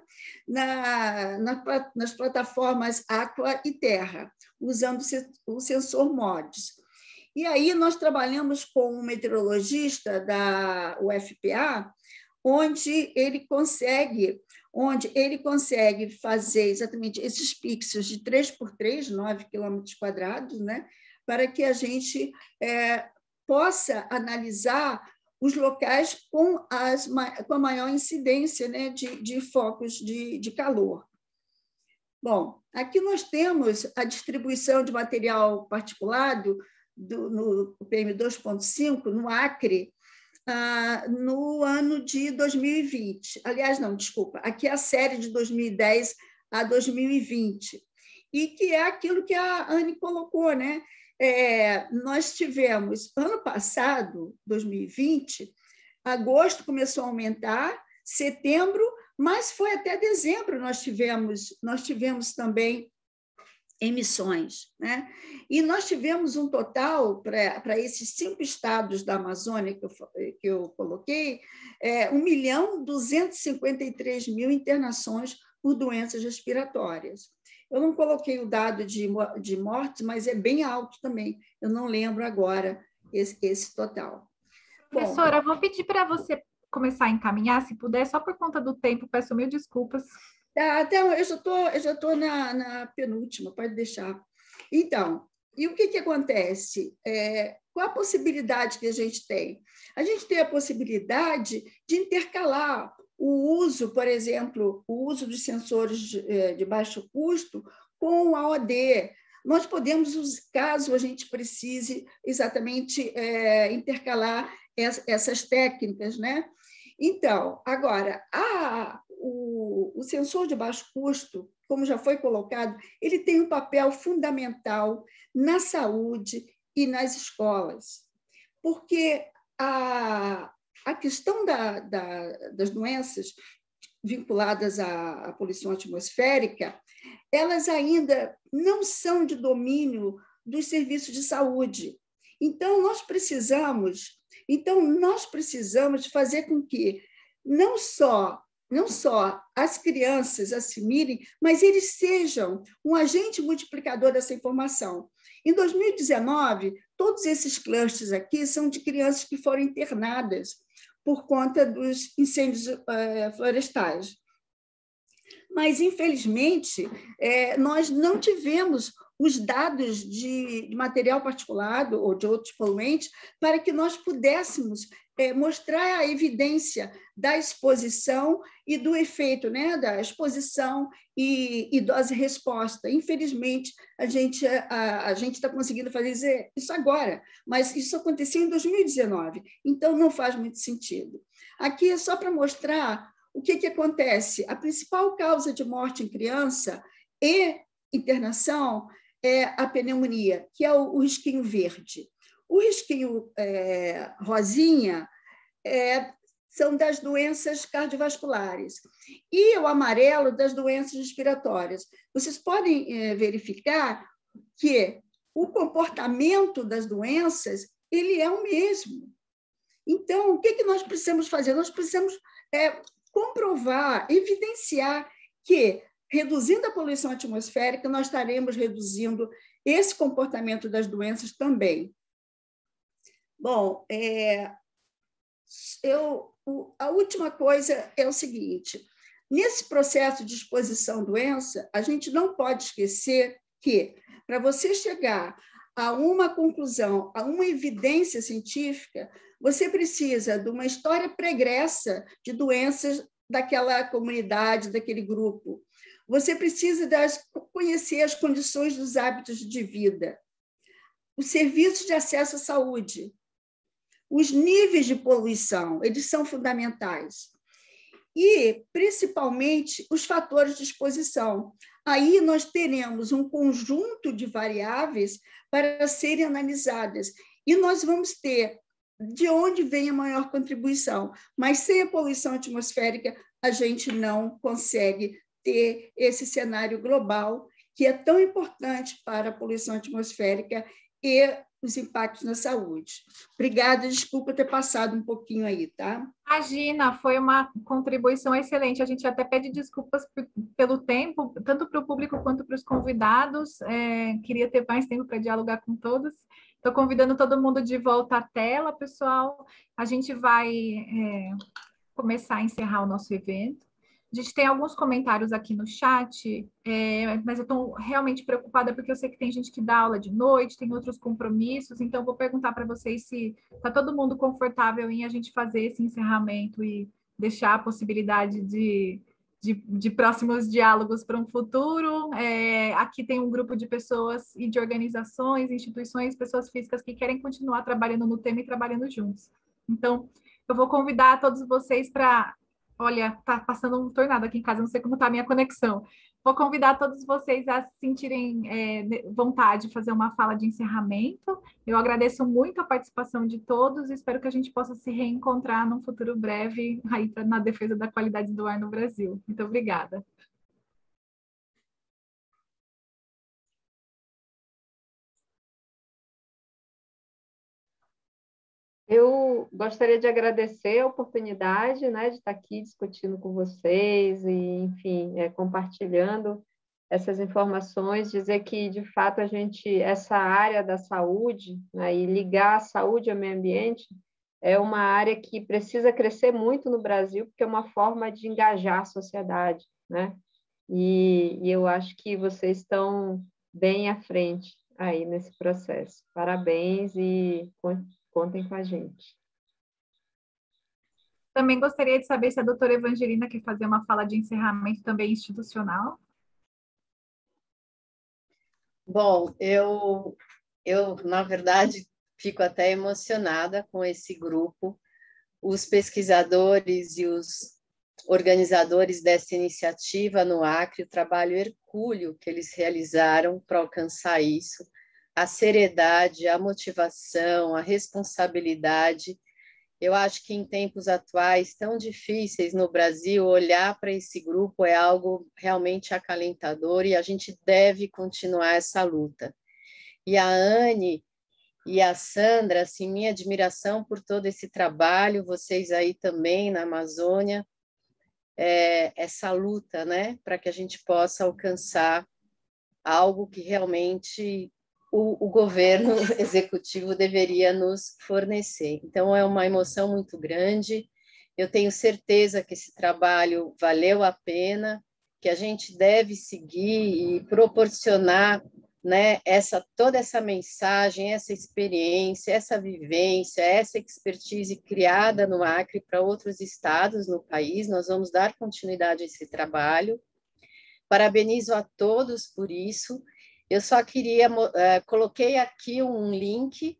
na, na, nas plataformas Aqua e Terra, usando o sensor M O D S. E aí nós trabalhamos com um meteorologista da U F P A, onde ele consegue, onde ele consegue fazer exatamente esses pixels de três por três, nove quilômetros quadrados, né, para que a gente é, possa analisar os locais com, as, com a maior incidência, né, de, de focos de, de calor. Bom, aqui nós temos a distribuição de material particulado do, no P M dois ponto cinco, no Acre, ah, no ano de dois mil e vinte. Aliás, não, desculpa, aqui é a série de dois mil e dez a dois mil e vinte, e que é aquilo que a Anne colocou, né? É, nós tivemos, ano passado, dois mil e vinte, agosto começou a aumentar, setembro, mas foi até dezembro nós tivemos, nós tivemos também emissões, né? E nós tivemos um total, para esses cinco estados da Amazônia que eu, que eu coloquei, é, um milhão duzentos e cinquenta e três mil internações por doenças respiratórias. Eu não coloquei o dado de, de mortes, mas é bem alto também. Eu não lembro agora esse, esse total. Professora, Bom, vou pedir para você começar a encaminhar, se puder, só por conta do tempo, peço mil desculpas. Até eu já estou eu já estou na, na penúltima, pode deixar. Então, e o que, que acontece? É, qual a possibilidade que a gente tem? A gente tem a possibilidade de intercalar o uso, por exemplo, o uso dos sensores de, de baixo custo com o A O D. Nós podemos, caso a gente precise exatamente é, intercalar essas técnicas, né? Então, agora, a, o, o sensor de baixo custo, como já foi colocado, ele tem um papel fundamental na saúde e nas escolas, porque a, a questão da, da, das doenças vinculadas à, à poluição atmosférica, elas ainda não são de domínio dos serviços de saúde. Então, nós precisamos, então, nós precisamos fazer com que não só, não só as crianças assimilem, mas eles sejam um agente multiplicador dessa informação. Em dois mil e dezenove, todos esses clusters aqui são de crianças que foram internadas por conta dos incêndios uh, florestais. Mas, infelizmente, é, nós não tivemos os dados de, de material particulado ou de outros poluentes para que nós pudéssemos é, mostrar a evidência da exposição e do efeito, né, da exposição e, e dose-resposta. Infelizmente, a gente a, a gente está conseguindo fazer isso agora, mas isso aconteceu em dois mil e dezenove, então não faz muito sentido. Aqui é só para mostrar o que, que acontece? A principal causa de morte em criança e internação é a pneumonia, que é o, o risquinho verde. O risquinho é, rosinha é, são das doenças cardiovasculares e o amarelo das doenças respiratórias. Vocês podem é, verificar que o comportamento das doenças ele é o mesmo. Então, o que, que nós precisamos fazer? Nós precisamos é, comprovar, evidenciar que, reduzindo a poluição atmosférica, nós estaremos reduzindo esse comportamento das doenças também. Bom, é, eu, a última coisa é o seguinte, nesse processo de exposição à doença, a gente não pode esquecer que, para você chegar a uma conclusão, a uma evidência científica, você precisa de uma história pregressa de doenças daquela comunidade, daquele grupo. Você precisa das, conhecer as condições dos hábitos de vida, os serviços de acesso à saúde, os níveis de poluição, eles são fundamentais. E, principalmente, os fatores de exposição. Aí nós teremos um conjunto de variáveis para serem analisadas. E nós vamos ter de onde vem a maior contribuição. Mas sem a poluição atmosférica, a gente não consegue ter esse cenário global, que é tão importante para a poluição atmosférica e os impactos na saúde. Obrigada, desculpa ter passado um pouquinho aí, tá? Imagina, foi uma contribuição excelente. A gente até pede desculpas pelo tempo, tanto para o público quanto para os convidados. É, queria ter mais tempo para dialogar com todos. Estou convidando todo mundo de volta à tela, pessoal. A gente vai é, começar a encerrar o nosso evento. A gente tem alguns comentários aqui no chat, é, mas eu estou realmente preocupada porque eu sei que tem gente que dá aula de noite, tem outros compromissos, então eu vou perguntar para vocês se está todo mundo confortável em a gente fazer esse encerramento e deixar a possibilidade de, de, de próximos diálogos para um futuro. É, aqui tem um grupo de pessoas e de organizações, instituições, pessoas físicas que querem continuar trabalhando no tema e trabalhando juntos. Então, eu vou convidar todos vocês para... Olha, tá passando um tornado aqui em casa, não sei como tá a minha conexão. Vou convidar todos vocês a sentirem é, vontade de fazer uma fala de encerramento. Eu agradeço muito a participação de todos e espero que a gente possa se reencontrar num futuro breve aí na defesa da qualidade do ar no Brasil. Muito obrigada. Eu gostaria de agradecer a oportunidade, né, de estar aqui discutindo com vocês e, enfim, é, compartilhando essas informações, dizer que, de fato, a gente, essa área da saúde, né, e ligar a saúde ao meio ambiente, é uma área que precisa crescer muito no Brasil, porque é uma forma de engajar a sociedade, né? E, e eu acho que vocês estão bem à frente aí nesse processo. Parabéns e contem com a gente. Também gostaria de saber se a doutora Evangelina quer fazer uma fala de encerramento também institucional. Bom, eu, eu, na verdade, fico até emocionada com esse grupo. Os pesquisadores e os organizadores dessa iniciativa no Acre, o trabalho hercúleo que eles realizaram para alcançar isso, a seriedade, a motivação, a responsabilidade. Eu acho que em tempos atuais tão difíceis no Brasil, olhar para esse grupo é algo realmente acalentador e a gente deve continuar essa luta. E a Anne e a Sandra, assim, minha admiração por todo esse trabalho, vocês aí também na Amazônia, é, essa luta, né, para que a gente possa alcançar algo que realmente o, o governo executivo deveria nos fornecer. Então, é uma emoção muito grande. Eu tenho certeza que esse trabalho valeu a pena, que a gente deve seguir e proporcionar, né, essa, toda essa mensagem, essa experiência, essa vivência, essa expertise criada no Acre para outros estados no país. Nós vamos dar continuidade a esse trabalho. Parabenizo a todos por isso. Eu só queria, uh, coloquei aqui um link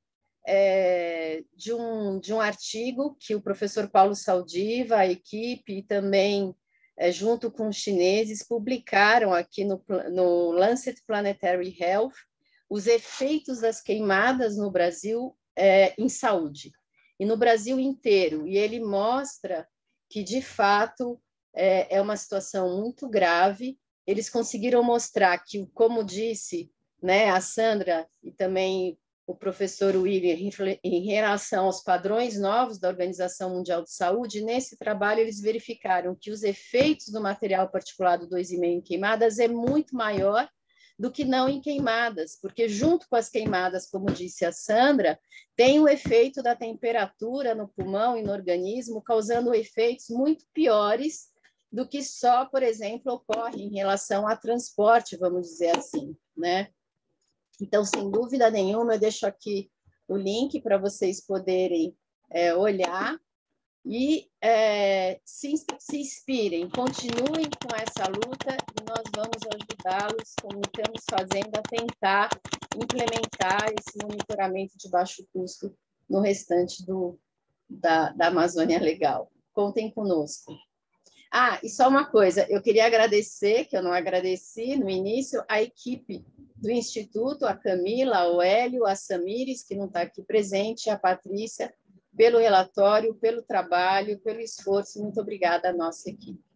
é, de, um, de um artigo que o professor Paulo Saldiva, a equipe e também é, junto com os chineses, publicaram aqui no, no Lancet Planetary Health os efeitos das queimadas no Brasil é, em saúde, e no Brasil inteiro. E ele mostra que, de fato, é, é uma situação muito grave. Eles conseguiram mostrar que, como disse, né, a Sandra e também o professor William, em relação aos padrões novos da Organização Mundial de Saúde, nesse trabalho eles verificaram que os efeitos do material particulado dois vírgula cinco em queimadas é muito maior do que não em queimadas, porque junto com as queimadas, como disse a Sandra, tem o efeito da temperatura no pulmão e no organismo, causando efeitos muito piores do que só, por exemplo, ocorre em relação a transporte, vamos dizer assim, né? Então, sem dúvida nenhuma, eu deixo aqui o link para vocês poderem é, olhar e é, se, se inspirem, continuem com essa luta e nós vamos ajudá-los, como estamos fazendo, a tentar implementar esse monitoramento de baixo custo no restante do, da, da Amazônia Legal. Contem conosco. Ah, e só uma coisa, eu queria agradecer, que eu não agradeci no início, a equipe do Instituto, a Camila, o Hélio, a Samires, que não está aqui presente, a Patrícia, pelo relatório, pelo trabalho, pelo esforço. Muito obrigada à nossa equipe.